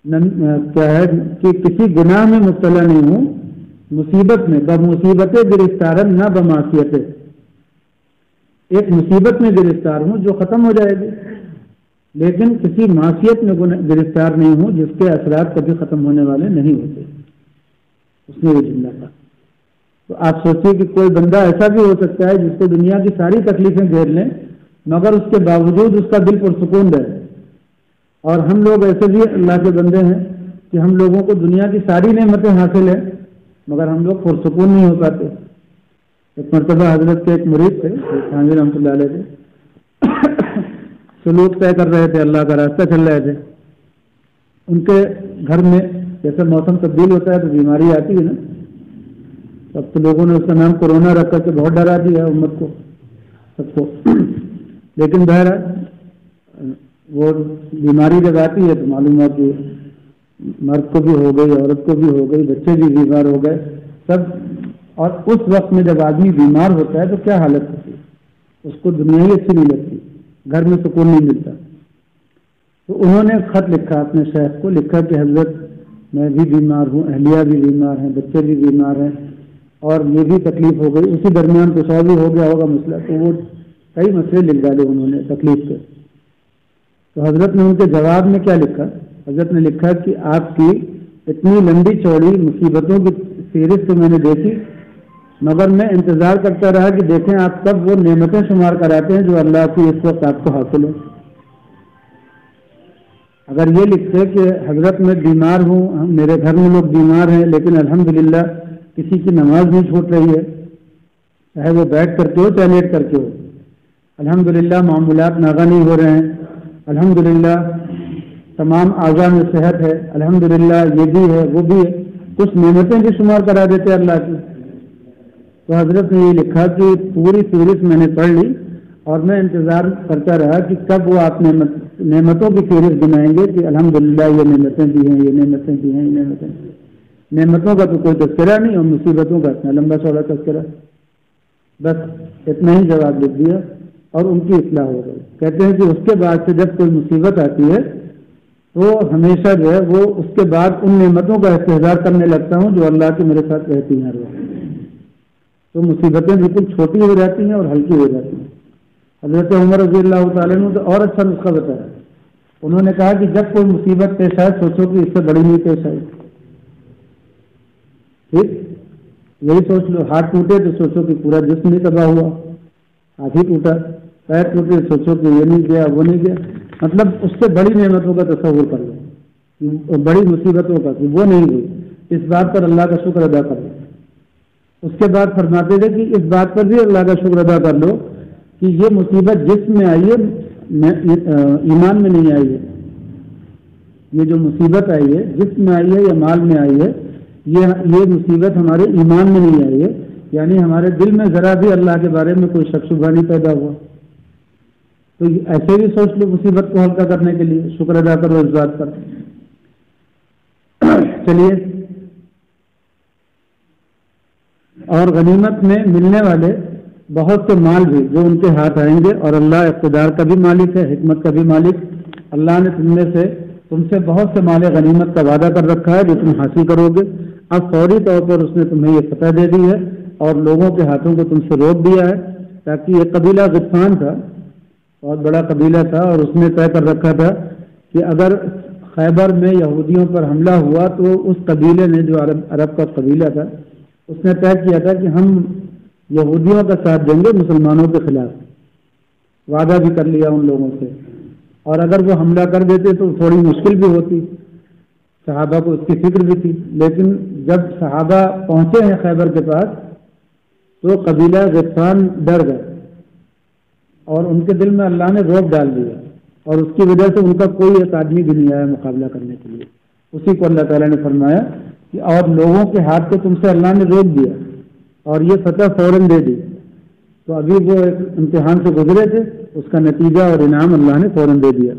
کیا ہے کہ کسی گناہ میں مبتلا نہیں ہوں، مصیبت میں بمصیبت گرفتارن نہ بمعصیت، ایک مصیبت میں گرفتار ہوں جو ختم ہو جائے گی، لیکن کسی معصیت میں گرفتار نہیں ہوں جس کے اثرات کبھی ختم ہونے والے نہیں ہوتے. اس نے یہ جملہ کہا. تو آپ سوچیے کہ کوئی بندہ ایسا بھی ہو سکتا ہے جس کو دنیا کی ساری تکلیفیں گھیر لیں مگر اس کے باوجود اس کا دل پرسکون رہے. اور ہم لوگ ایسے بھی اللہ کے بندے ہیں کہ ہم لوگوں کو دنیا کی ساری نعمتیں حاصل ہیں مگر ہم لوگ پرسکون نہیں ہو پاتے. ایک مرتبہ حضرت کے ایک مرید تھے خانوی رحمۃ اللہ علیہ تھے، سلوک طے کر رہے تھے، اللہ کا راستہ چل رہے تھے. ان کے گھر میں جیسے موسم تبدیل ہوتا ہے تو بیماری آتی ہے نا، اب تو لوگوں نے اس کا نام کورونا رکھ کر کے بہت ڈرا دیا امت کو سب کو. لیکن بہرحال وہ بیماری جب آتی ہے تو معلوم ہوا کہ مرد کو بھی ہو گئی، عورت کو بھی ہو گئی، بچے بھی بیمار ہو گئے سب. اور اس وقت میں جب آدمی بیمار ہوتا ہے تو کیا حالت ہوتی ہے، اس کو دنیا ہی اچھی نہیں لگتی، گھر میں سکون نہیں ملتا. تو انہوں نے خط لکھا اپنے شیخ کو، لکھا کہ حضرت میں بھی بیمار ہوں، اہلیہ بھی بیمار ہیں، بچے بھی بیمار ہیں اور یہ بھی تکلیف ہو گئی. اسی درمیان کچھ اور بھی ہو گیا ہوگا مسئلہ، تو وہ کئی مسئلے لکھ ڈالے انہوں نے تکلیف کے. تو حضرت نے ان کے جواب میں کیا لکھا؟ حضرت نے لکھا کہ آپ کی اتنی لمبی چوڑی مصیبتوں کی فہرست میں نے دیکھی مگر میں انتظار کرتا رہا کہ دیکھیں آپ کب وہ نعمتیں شمار کراتے ہیں جو اللہ کی اس وقت آپ کو حاصل ہے. اگر یہ لکھتے کہ حضرت میں بیمار ہوں، میرے گھر میں لوگ بیمار ہیں لیکن الحمدللہ کسی کی نماز نہیں چھوٹ رہی ہے، چاہے وہ بیٹھ کر کے ہو چاہے لیٹ کر کے ہو، الحمدللہ معاملات ناغہ نہیں ہو رہے ہیں، الحمدللہ تمام اعضاء میں صحت ہے، الحمدللہ یہ بھی ہے وہ بھی ہے، کچھ نعمتیں بھی شمار کرا دیتے اللہ کی. تو حضرت نے یہ لکھا کہ پوری فہرست میں نے پڑھ لی اور میں انتظار کرتا رہا کہ کب وہ آپ نعمت نعمتوں کی فہرست بنائیں گے کہ الحمدللہ یہ نعمتیں بھی ہیں، یہ نعمتیں بھی ہیں، یہ نعمتیں. نعمتوں کا تو کوئی تذکرہ نہیں اور مصیبتوں کا اتنا لمبا چوڑا تذکرہ. بس اتنا ہی جواب لکھ دیا اور ان کی اصلاح ہو گئی. کہتے ہیں کہ اس کے بعد سے جب کوئی مصیبت آتی ہے تو ہمیشہ جو ہے وہ اس کے بعد ان نعمتوں کا استحضار کرنے لگتا ہوں جو اللہ کی میرے ساتھ رہتی ہیں. تو مصیبتیں بالکل چھوٹی ہو جاتی ہیں اور ہلکی ہو جاتی ہیں. حضرت عمر رضی اللہ تعالیٰ نے تو اور اچھا نسخہ بتایا. انہوں نے کہا کہ جب کوئی مصیبت پیش آئے سوچو کہ اس سے بڑی نہیں پیش آئی. ٹھیک یہی سوچ لو، ہاتھ ٹوٹے تو سوچو کہ پورا جسم نہیں تباہ ہوا، ہاتھ ہی ٹوٹا. پیر ٹوٹے سوچو کہ یہ نہیں گیا وہ نہیں گیا. مطلب اس سے بڑی نعمتوں کا تصور کر لو، بڑی مصیبتوں کا کہ وہ نہیں ہوئی، اس بات پر اللہ کا شکر ادا کر لو. اس کے بعد فرماتے تھے کہ اس بات پر بھی اللہ کا شکر ادا کر لو کہ یہ مصیبت جسم میں آئی ہے، ایمان میں نہیں آئی ہے. یہ جو مصیبت آئی ہے جسم میں آئی ہے یا مال میں آئی ہے، یہ یہ مصیبت ہمارے ایمان میں نہیں آئی ہے، یعنی ہمارے دل میں ذرا بھی اللہ کے بارے میں کوئی شک شبہ نہیں پیدا ہوا. تو ایسے بھی سوچ لو مصیبت کو ہلکا کرنے کے لیے شکر ادا کرو اس بات پر. چلیے، اور غنیمت میں ملنے والے بہت سے مال بھی جو ان کے ہاتھ آئیں گے، اور اللہ اقتدار کا بھی مالک ہے، حکمت کا بھی مالک. اللہ نے تم میں سے تم سے بہت سے مال غنیمت کا وعدہ کر رکھا ہے جو تم حاصل کرو گے. اب فوری طور پر اس نے تمہیں یہ فتح دے دی ہے اور لوگوں کے ہاتھوں کو تم سے روک دیا ہے، تاکہ یہ قبیلہ غطفان تھا، بہت بڑا قبیلہ تھا، اور اس نے طے کر رکھا تھا کہ اگر خیبر میں یہودیوں پر حملہ ہوا تو اس قبیلے نے، جو عرب عرب کا قبیلہ تھا، اس نے طے کیا تھا کہ ہم یہودیوں کا ساتھ دیں گے مسلمانوں کے خلاف. وعدہ بھی کر لیا ان لوگوں سے، اور اگر وہ حملہ کر دیتے تو تھوڑی مشکل بھی ہوتی، صحابہ کو اس کی فکر بھی تھی. لیکن جب صحابہ پہنچے ہیں خیبر کے پاس تو قبیلہ غطفان ڈر گئے اور ان کے دل میں اللہ نے روب ڈال دیا، اور اس کی وجہ سے ان کا کوئی ایک آدمی بھی نہیں آیا مقابلہ کرنے کے لیے. اسی کو اللہ تعالیٰ نے فرمایا کہ اور لوگوں کے ہاتھ کو تم سے اللہ نے روک دیا اور یہ فتح فوراً دے دی. تو ابھی وہ ایک امتحان سے گزرے تھے، اس کا نتیجہ اور انعام اللہ نے فوراً دے دیا،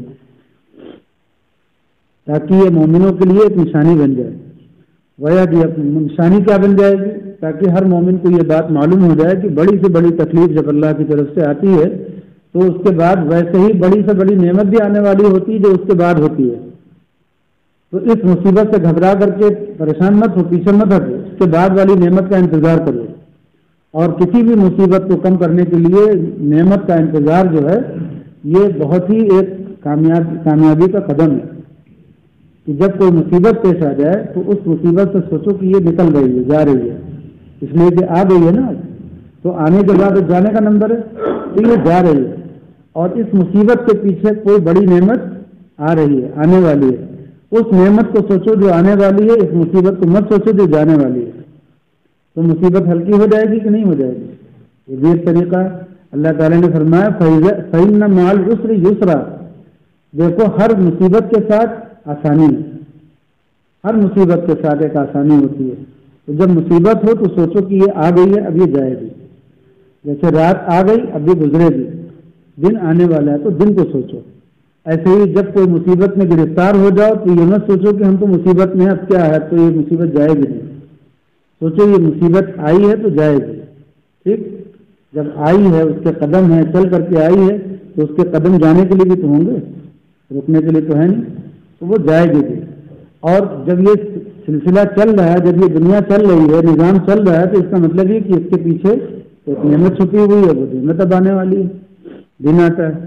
تاکہ یہ مومنوں کے لیے ایک نشانی بن جائے. ویا کہ نشانی کیا بن جائے گی؟ تاکہ ہر مومن کو یہ بات معلوم ہو جائے کہ بڑی سے بڑی تکلیف جب اللہ کی طرف سے آتی ہے تو اس کے بعد ویسے ہی بڑی سے بڑی نعمت بھی آنے والی ہوتی ہے جو اس کے بعد ہوتی ہے. تو اس مصیبت سے گھبرا کر کے پریشان مت ہو، پیچھے مت ہٹو، اس کے بعد والی نعمت کا انتظار کرو. اور کسی بھی مصیبت کو کم کرنے کے لیے نعمت کا انتظار جو ہے یہ بہت ہی ایک کامیاب کامیابی کا قدم ہے کہ جب کوئی مصیبت پیش آ جائے تو اس مصیبت سے سوچو کہ یہ نکل رہی ہے، جا رہی ہے، اس لیے کہ آ گئی ہے نا، تو آنے کے بعد جانے کا نمبر ہے، تو یہ جا رہی ہے. اور اس مصیبت کے پیچھے کوئی بڑی نعمت آ رہی ہے، آنے والی ہے. اس نعمت کو سوچو جو آنے والی ہے، اس مصیبت کو مت سوچو جو جانے والی ہے. تو مصیبت ہلکی ہو جائے گی کہ نہیں ہو جائے گی؟ یہ بھی ایک طریقہ ہے. اللہ تعالیٰ نے فرمایا فَإِنَّ مَعَ الْعُسْرِ يُسْرًا، دیکھو ہر مصیبت کے ساتھ آسانی ہے، ہر مصیبت کے ساتھ ایک آسانی ہوتی ہے. تو جب مصیبت ہو تو سوچو کہ یہ آ گئی ہے، اب یہ جائے گی. جیسے رات آ گئی اب یہ گزرے گی، دن آنے والا ہے تو دن کو سوچو. ایسے ہی جب کوئی مصیبت میں گرفتار ہو جاؤ تو یہ مت سوچو کہ ہم تو مصیبت میں اب کیا ہے، تو یہ مصیبت جائے گی نہیں. سوچو یہ مصیبت آئی ہے تو جائے گی. ٹھیک، جب آئی ہے اس کے قدم ہیں، چل کر کے آئی ہے تو اس کے قدم جانے کے لیے بھی تو ہوں گے، رکنے کے لیے تو ہے نہیں، تو وہ جائے گی بھی. اور جب یہ سلسلہ چل رہا ہے، جب یہ دنیا چل رہی ہے، نظام چل رہا ہے، تو اس کا مطلب یہ کہ اس کے پیچھے ایک نعمت چھپی ہوئی ہے، وہ نعمت اب آنے والی ہے، دن آتا ہے.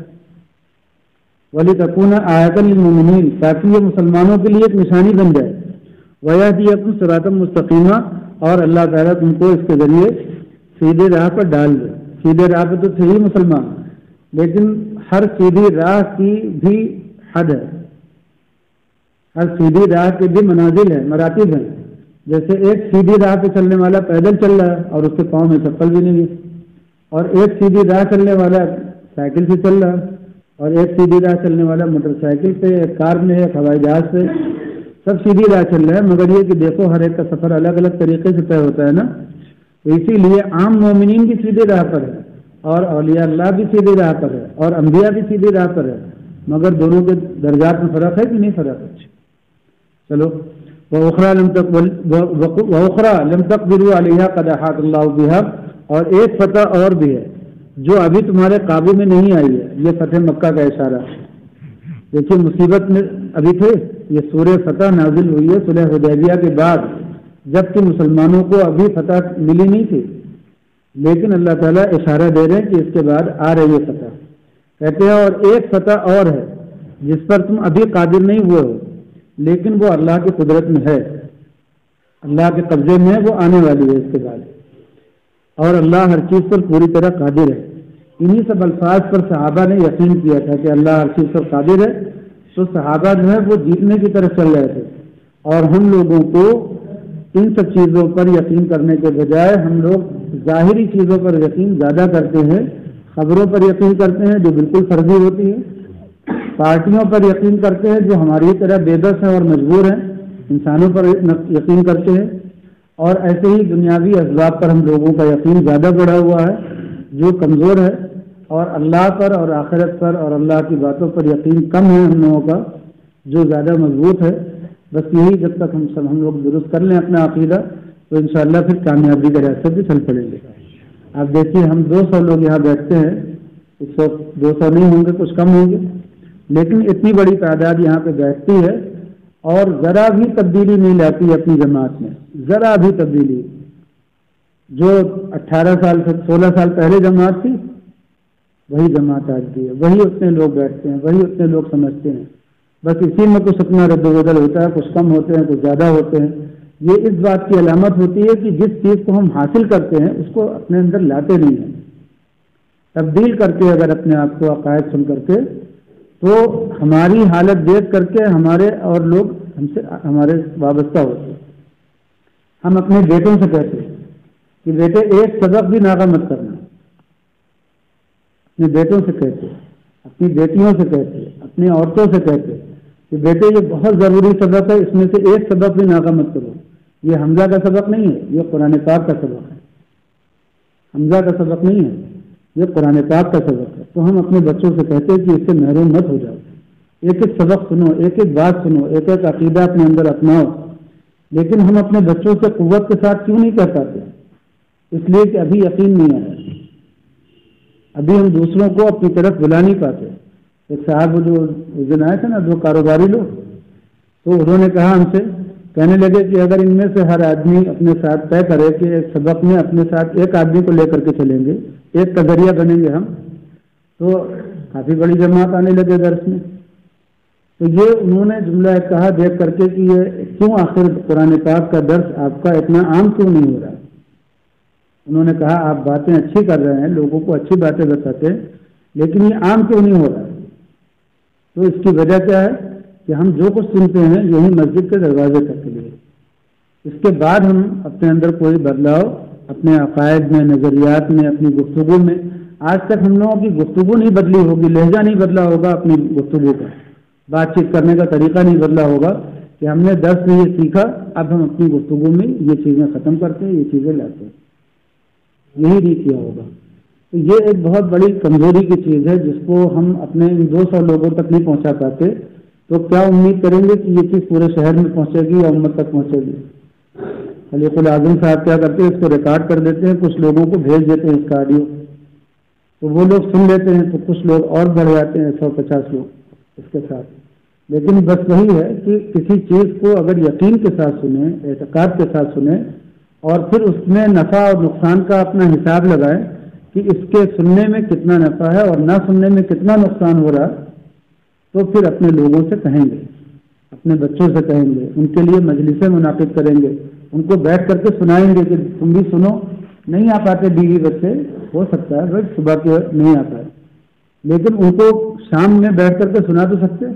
وَلِتَكُونَ آیَةً لِلْمُؤْمِنِينَ، تاکہ یہ مسلمانوں کے لیے ایک نشانی بن جائے. وَيَهْدِيَكُمْ صِرَاطًا مُسْتَقِيمًا، اور اللہ تعالیٰ تم کو اس کے ذریعے سیدھے راہ پر ڈال دے. سیدھے راہ پہ تو تھے ہی مسلمان، لیکن ہر سیدھی راہ کی بھی حد ہے، ہر سیدھی راہ کے بھی منازل ہیں، مراتب ہیں. جیسے ایک سیدھی راہ پہ چلنے والا پیدل چل رہا ہے اور اس کے پاؤں میں چپل بھی نہیں ہے، اور ایک سیدھی راہ چلنے والا سائیکل سے چل رہا ہے، اور ایک سیدھی راہ چلنے والا موٹر سائیکل پہ، ایک کار میں، ایک ہوائی جہاز پہ، سب سیدھی راہ چل رہا ہے. مگر یہ کہ دیکھو ہر ایک کا سفر الگ الگ طریقے سے طے ہوتا ہے نا. تو اسی لیے عام مومنین بھی سیدھی راہ پر ہے، اور اولیاء اللہ بھی سیدھی راہ پر ہے، اور انبیاء بھی سیدھی راہ پر ہے. مگر دونوں کے درجات میں فرق ہے کہ نہیں فرق ہے؟ چلو. وَأُخْرَى لَمْ تَقْدِرُوا عَلَيْهَا قَدْ أَحَاطَ اللَّهُ بِهَا، اور ایک فتح اور بھی ہے جو ابھی تمہارے قابو میں نہیں آئی ہے. یہ فتح مکہ کا اشارہ. دیکھیے مصیبت میں ابھی تھے، یہ سورہ فتح نازل ہوئی ہے صلح حدیبیہ کے بعد، جبکہ مسلمانوں کو ابھی فتح ملی نہیں تھی. لیکن اللہ تعالیٰ اشارہ دے رہے ہیں کہ اس کے بعد آ رہی ہے فتح. کہتے ہیں اور ایک فتح اور ہے جس پر تم ابھی قادر نہیں ہوئے ہو، لیکن وہ اللہ کی قدرت میں ہے، اللہ کے قبضے میں ہے، وہ آنے والی ہے اس کے بعد. اور اللہ ہر چیز پر پوری طرح قادر ہے. انہی سب الفاظ پر صحابہ نے یقین کیا تھا کہ اللہ ہر چیز پر قادر ہے. تو صحابہ جو ہے وہ جیتنے کی طرف چل رہے تھے، اور ہم لوگوں کو ان سب چیزوں پر یقین کرنے کے بجائے ہم لوگ ظاہری چیزوں پر یقین زیادہ کرتے ہیں، خبروں پر یقین کرتے ہیں جو بالکل فرضی ہوتی ہے، پارٹیوں پر یقین کرتے ہیں جو ہماری طرح بے بس ہیں اور مجبور ہیں، انسانوں پر یقین کرتے ہیں. اور ایسے ہی دنیاوی اسباب پر ہم لوگوں کا یقین زیادہ بڑھا ہوا ہے جو کمزور ہے، اور اللہ پر اور آخرت پر اور اللہ کی باتوں پر یقین کم ہے ہم لوگوں کا جو زیادہ مضبوط ہے. بس یہی جب تک ہم سب ہم لوگ درست کر لیں اپنا عقیدہ تو انشاءاللہ پھر کامیابی کا راستہ بھی چل پڑیں گے. آپ دیکھیے ہم دو سو لوگ یہاں بیٹھتے ہیں، اس وقت دو سو نہیں ہوں گے، کچھ کم ہوں گے، لیکن اتنی بڑی تعداد یہاں پہ بیٹھتی ہے اور ذرا بھی تبدیلی نہیں لاتی اپنی جماعت میں، ذرا بھی تبدیلی. جو اٹھارہ سال سے سولہ سال پہلے جماعت تھی وہی جماعت آج کی ہے، وہی اتنے لوگ بیٹھتے ہیں، وہی اتنے لوگ سمجھتے ہیں. بس اسی میں کچھ اپنا رد و بدل ہوتا ہے، کچھ کم ہوتے ہیں، کچھ زیادہ ہوتے ہیں. یہ اس بات کی علامت ہوتی ہے کہ جس چیز کو ہم حاصل کرتے ہیں اس کو اپنے اندر لاتے نہیں ہیں. تبدیل کر کے اگر اپنے آپ کو عقائد سن کر کے، تو ہماری حالت دیکھ کر کے ہمارے اور لوگ ہم سے ہمارے وابستہ ہوتے ہیں. ہم اپنے بیٹوں سے کہتے ہیں کہ بیٹے ایک سبق بھی ناغہ مت کرنا، اپنے بیٹوں سے کہتے ہیں، اپنی بیٹیوں سے کہتے ہیں، اپنی عورتوں سے کہتے ہیں کہ بیٹے یہ بہت ضروری سبق ہے، اس میں سے ایک سبق بھی ناغہ مت کرو. یہ حمزہ کا سبق نہیں ہے، یہ قرآن پاک کا سبق ہے. حمزہ کا سبق نہیں ہے، یہ قرآن پاک کا سبق ہے. تو ہم اپنے بچوں سے کہتے ہیں کہ اس سے محروم مت ہو جاؤ، ایک ایک سبق سنو، ایک ایک بات سنو، ایک ایک عقیدہ اپنے اندر اپناؤ. لیکن ہم اپنے بچوں سے قوت کے ساتھ کیوں نہیں کہہ پاتے؟ اس لیے کہ ابھی یقین نہیں آیا، ابھی ہم دوسروں کو اپنی طرف بلا نہیں پاتے. ایک صاحب جو اس دن آئے تھے نا، دو کاروباری لوگ، تو انہوں نے کہا ہم سے، کہنے لگے کہ اگر ان میں سے ہر آدمی اپنے ساتھ طے کرے کہ ایک سبق میں اپنے ساتھ ایک آدمی کو لے کر کے چلیں گے، ایک کا ذریعہ بنیں گے ہم، تو کافی بڑی جماعت آنے لگے درس میں۔ تو یہ انہوں نے جملہ کہا دیکھ کر کے کہ یہ کیوں آخر قرآن پاک کا درس آپ کا اتنا عام کیوں نہیں ہو رہا؟ انہوں نے کہا آپ باتیں اچھی کر رہے ہیں، لوگوں کو اچھی باتیں بتاتے ہیں، لیکن یہ عام کیوں نہیں ہو رہا؟ تو اس کی وجہ کیا ہے کہ ہم جو کچھ سنتے ہیں یہی مسجد کے دروازے تک کے لیے، اس کے بعد ہم اپنے اندر کوئی بدلاؤ اپنے عقائد میں، نظریات میں، اپنی گفتگو میں، آج تک ہم لوگوں کی گفتگو نہیں بدلی ہوگی، لہجہ نہیں بدلا ہوگا اپنی گفتگو کا، بات چیت کرنے کا طریقہ نہیں بدلا ہوگا کہ ہم نے درس میں یہ سیکھا اب ہم اپنی گفتگو میں یہ چیزیں ختم کرتے ہیں، یہ چیزیں لاتے ہیں، یہی نہیں کیا ہوگا۔ تو یہ ایک بہت بڑی کمزوری کی چیز ہے جس کو ہم اپنے ان دو سو لوگوں تک نہیں پہنچا پاتے، تو کیا امید کریں گے کہ یہ چیز پورے شہر میں پہنچے گی یا امت تک پہنچے گی؟ خلیق العظم صاحب کیا کرتے ہیں، اس کو ریکارڈ کر دیتے ہیں، کچھ لوگوں کو بھیج دیتے ہیں اس کا آڈیو، تو وہ لوگ سن لیتے ہیں، تو کچھ لوگ اور بڑھ جاتے ہیں، سو پچاس لوگ اس کے ساتھ۔ لیکن بس وہی ہے کہ کسی چیز کو اگر یقین کے ساتھ سنیں، اعتقاد کے ساتھ سنیں، اور پھر اس میں نفع اور نقصان کا اپنا حساب لگائیں کہ اس کے سننے میں کتنا نفع ہے اور نہ سننے میں کتنا نقصان ہو رہا، تو پھر اپنے لوگوں سے کہیں گے، اپنے بچوں سے کہیں گے، ان کے لیے مجلسیں منعقد کریں گے، ان کو بیٹھ کر کے سنائیں گے کہ تم بھی سنو، نہیں آ پاتے بیوی بچے، ہو سکتا ہے بھائی صبح کے نہیں آتا ہے، لیکن ان کو شام میں بیٹھ کر کے سنا تو سکتے،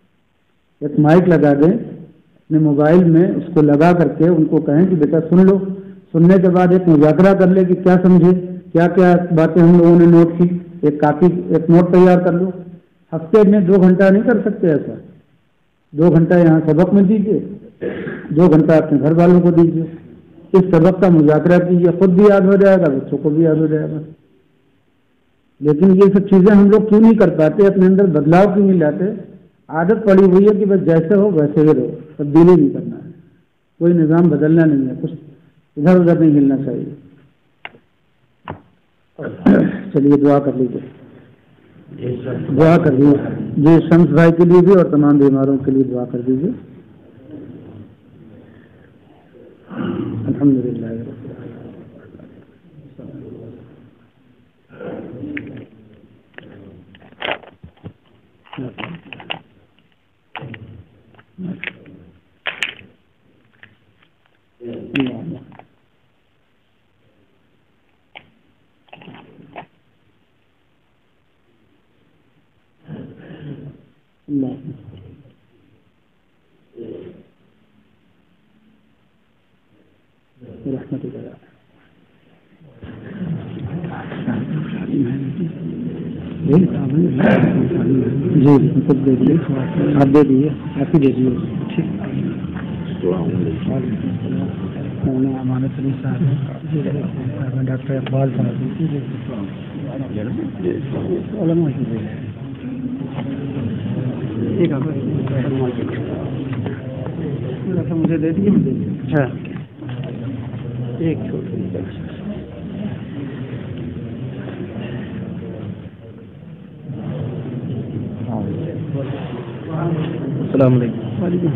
ایک مائک لگا دیں اپنے موبائل میں، اس کو لگا کر کے ان کو کہیں کہ بیٹا سن لو، سننے کے بعد ایک مذاکرہ کر لے کہ کیا سمجھے، کیا کیا باتیں ہم لوگوں نے نوٹ کی، ایک کاپی ایک نوٹ تیار کر لو۔ ہفتے میں دو گھنٹہ نہیں کر سکتے ایسا، دو گھنٹہ یہاں سبق میں دیجیے، دو گھنٹہ اپنے گھر والوں کو دیجیے، اس سبق کا مذاکرہ کیجیے، خود بھی یاد ہو جائے گا، بچوں کو بھی یاد ہو جائے گا۔ لیکن یہ سب چیزیں ہم لوگ کیوں نہیں کر پاتے، اپنے اندر بدلاؤ کیوں نہیں لاتے؟ عادت پڑی ہوئی ہے کہ بس جیسے ہو ویسے ہی رہو، تبدیلی نہیں کرنا ہے، کوئی نظام بدلنا نہیں ہے، کچھ ادھر ادھر نہیں ہلنا چاہیے۔ چلیے دعا کر لیجیے، دعا کر لیجیے جی، شمس بھائی کے لیے بھی اور تمام بیماروں کے لیے دعا کر دیجیے۔ الحمد للہ رحمت اللہ جی خود دے دیجیے، آپ دے دیجیے، آپ ہی دے دیجیے، ٹھیک۔ امانت علی صاحب، ڈاکٹر اقبال صاحب، مجھے دے دیجیے ایک چھوٹی۔ السلام علیکم۔ وعلیکم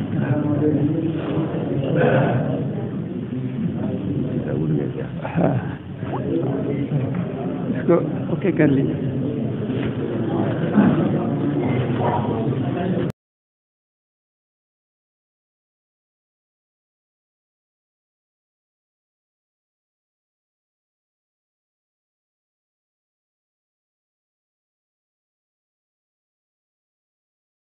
السلام۔ اس کو اوکے کر لیجیے۔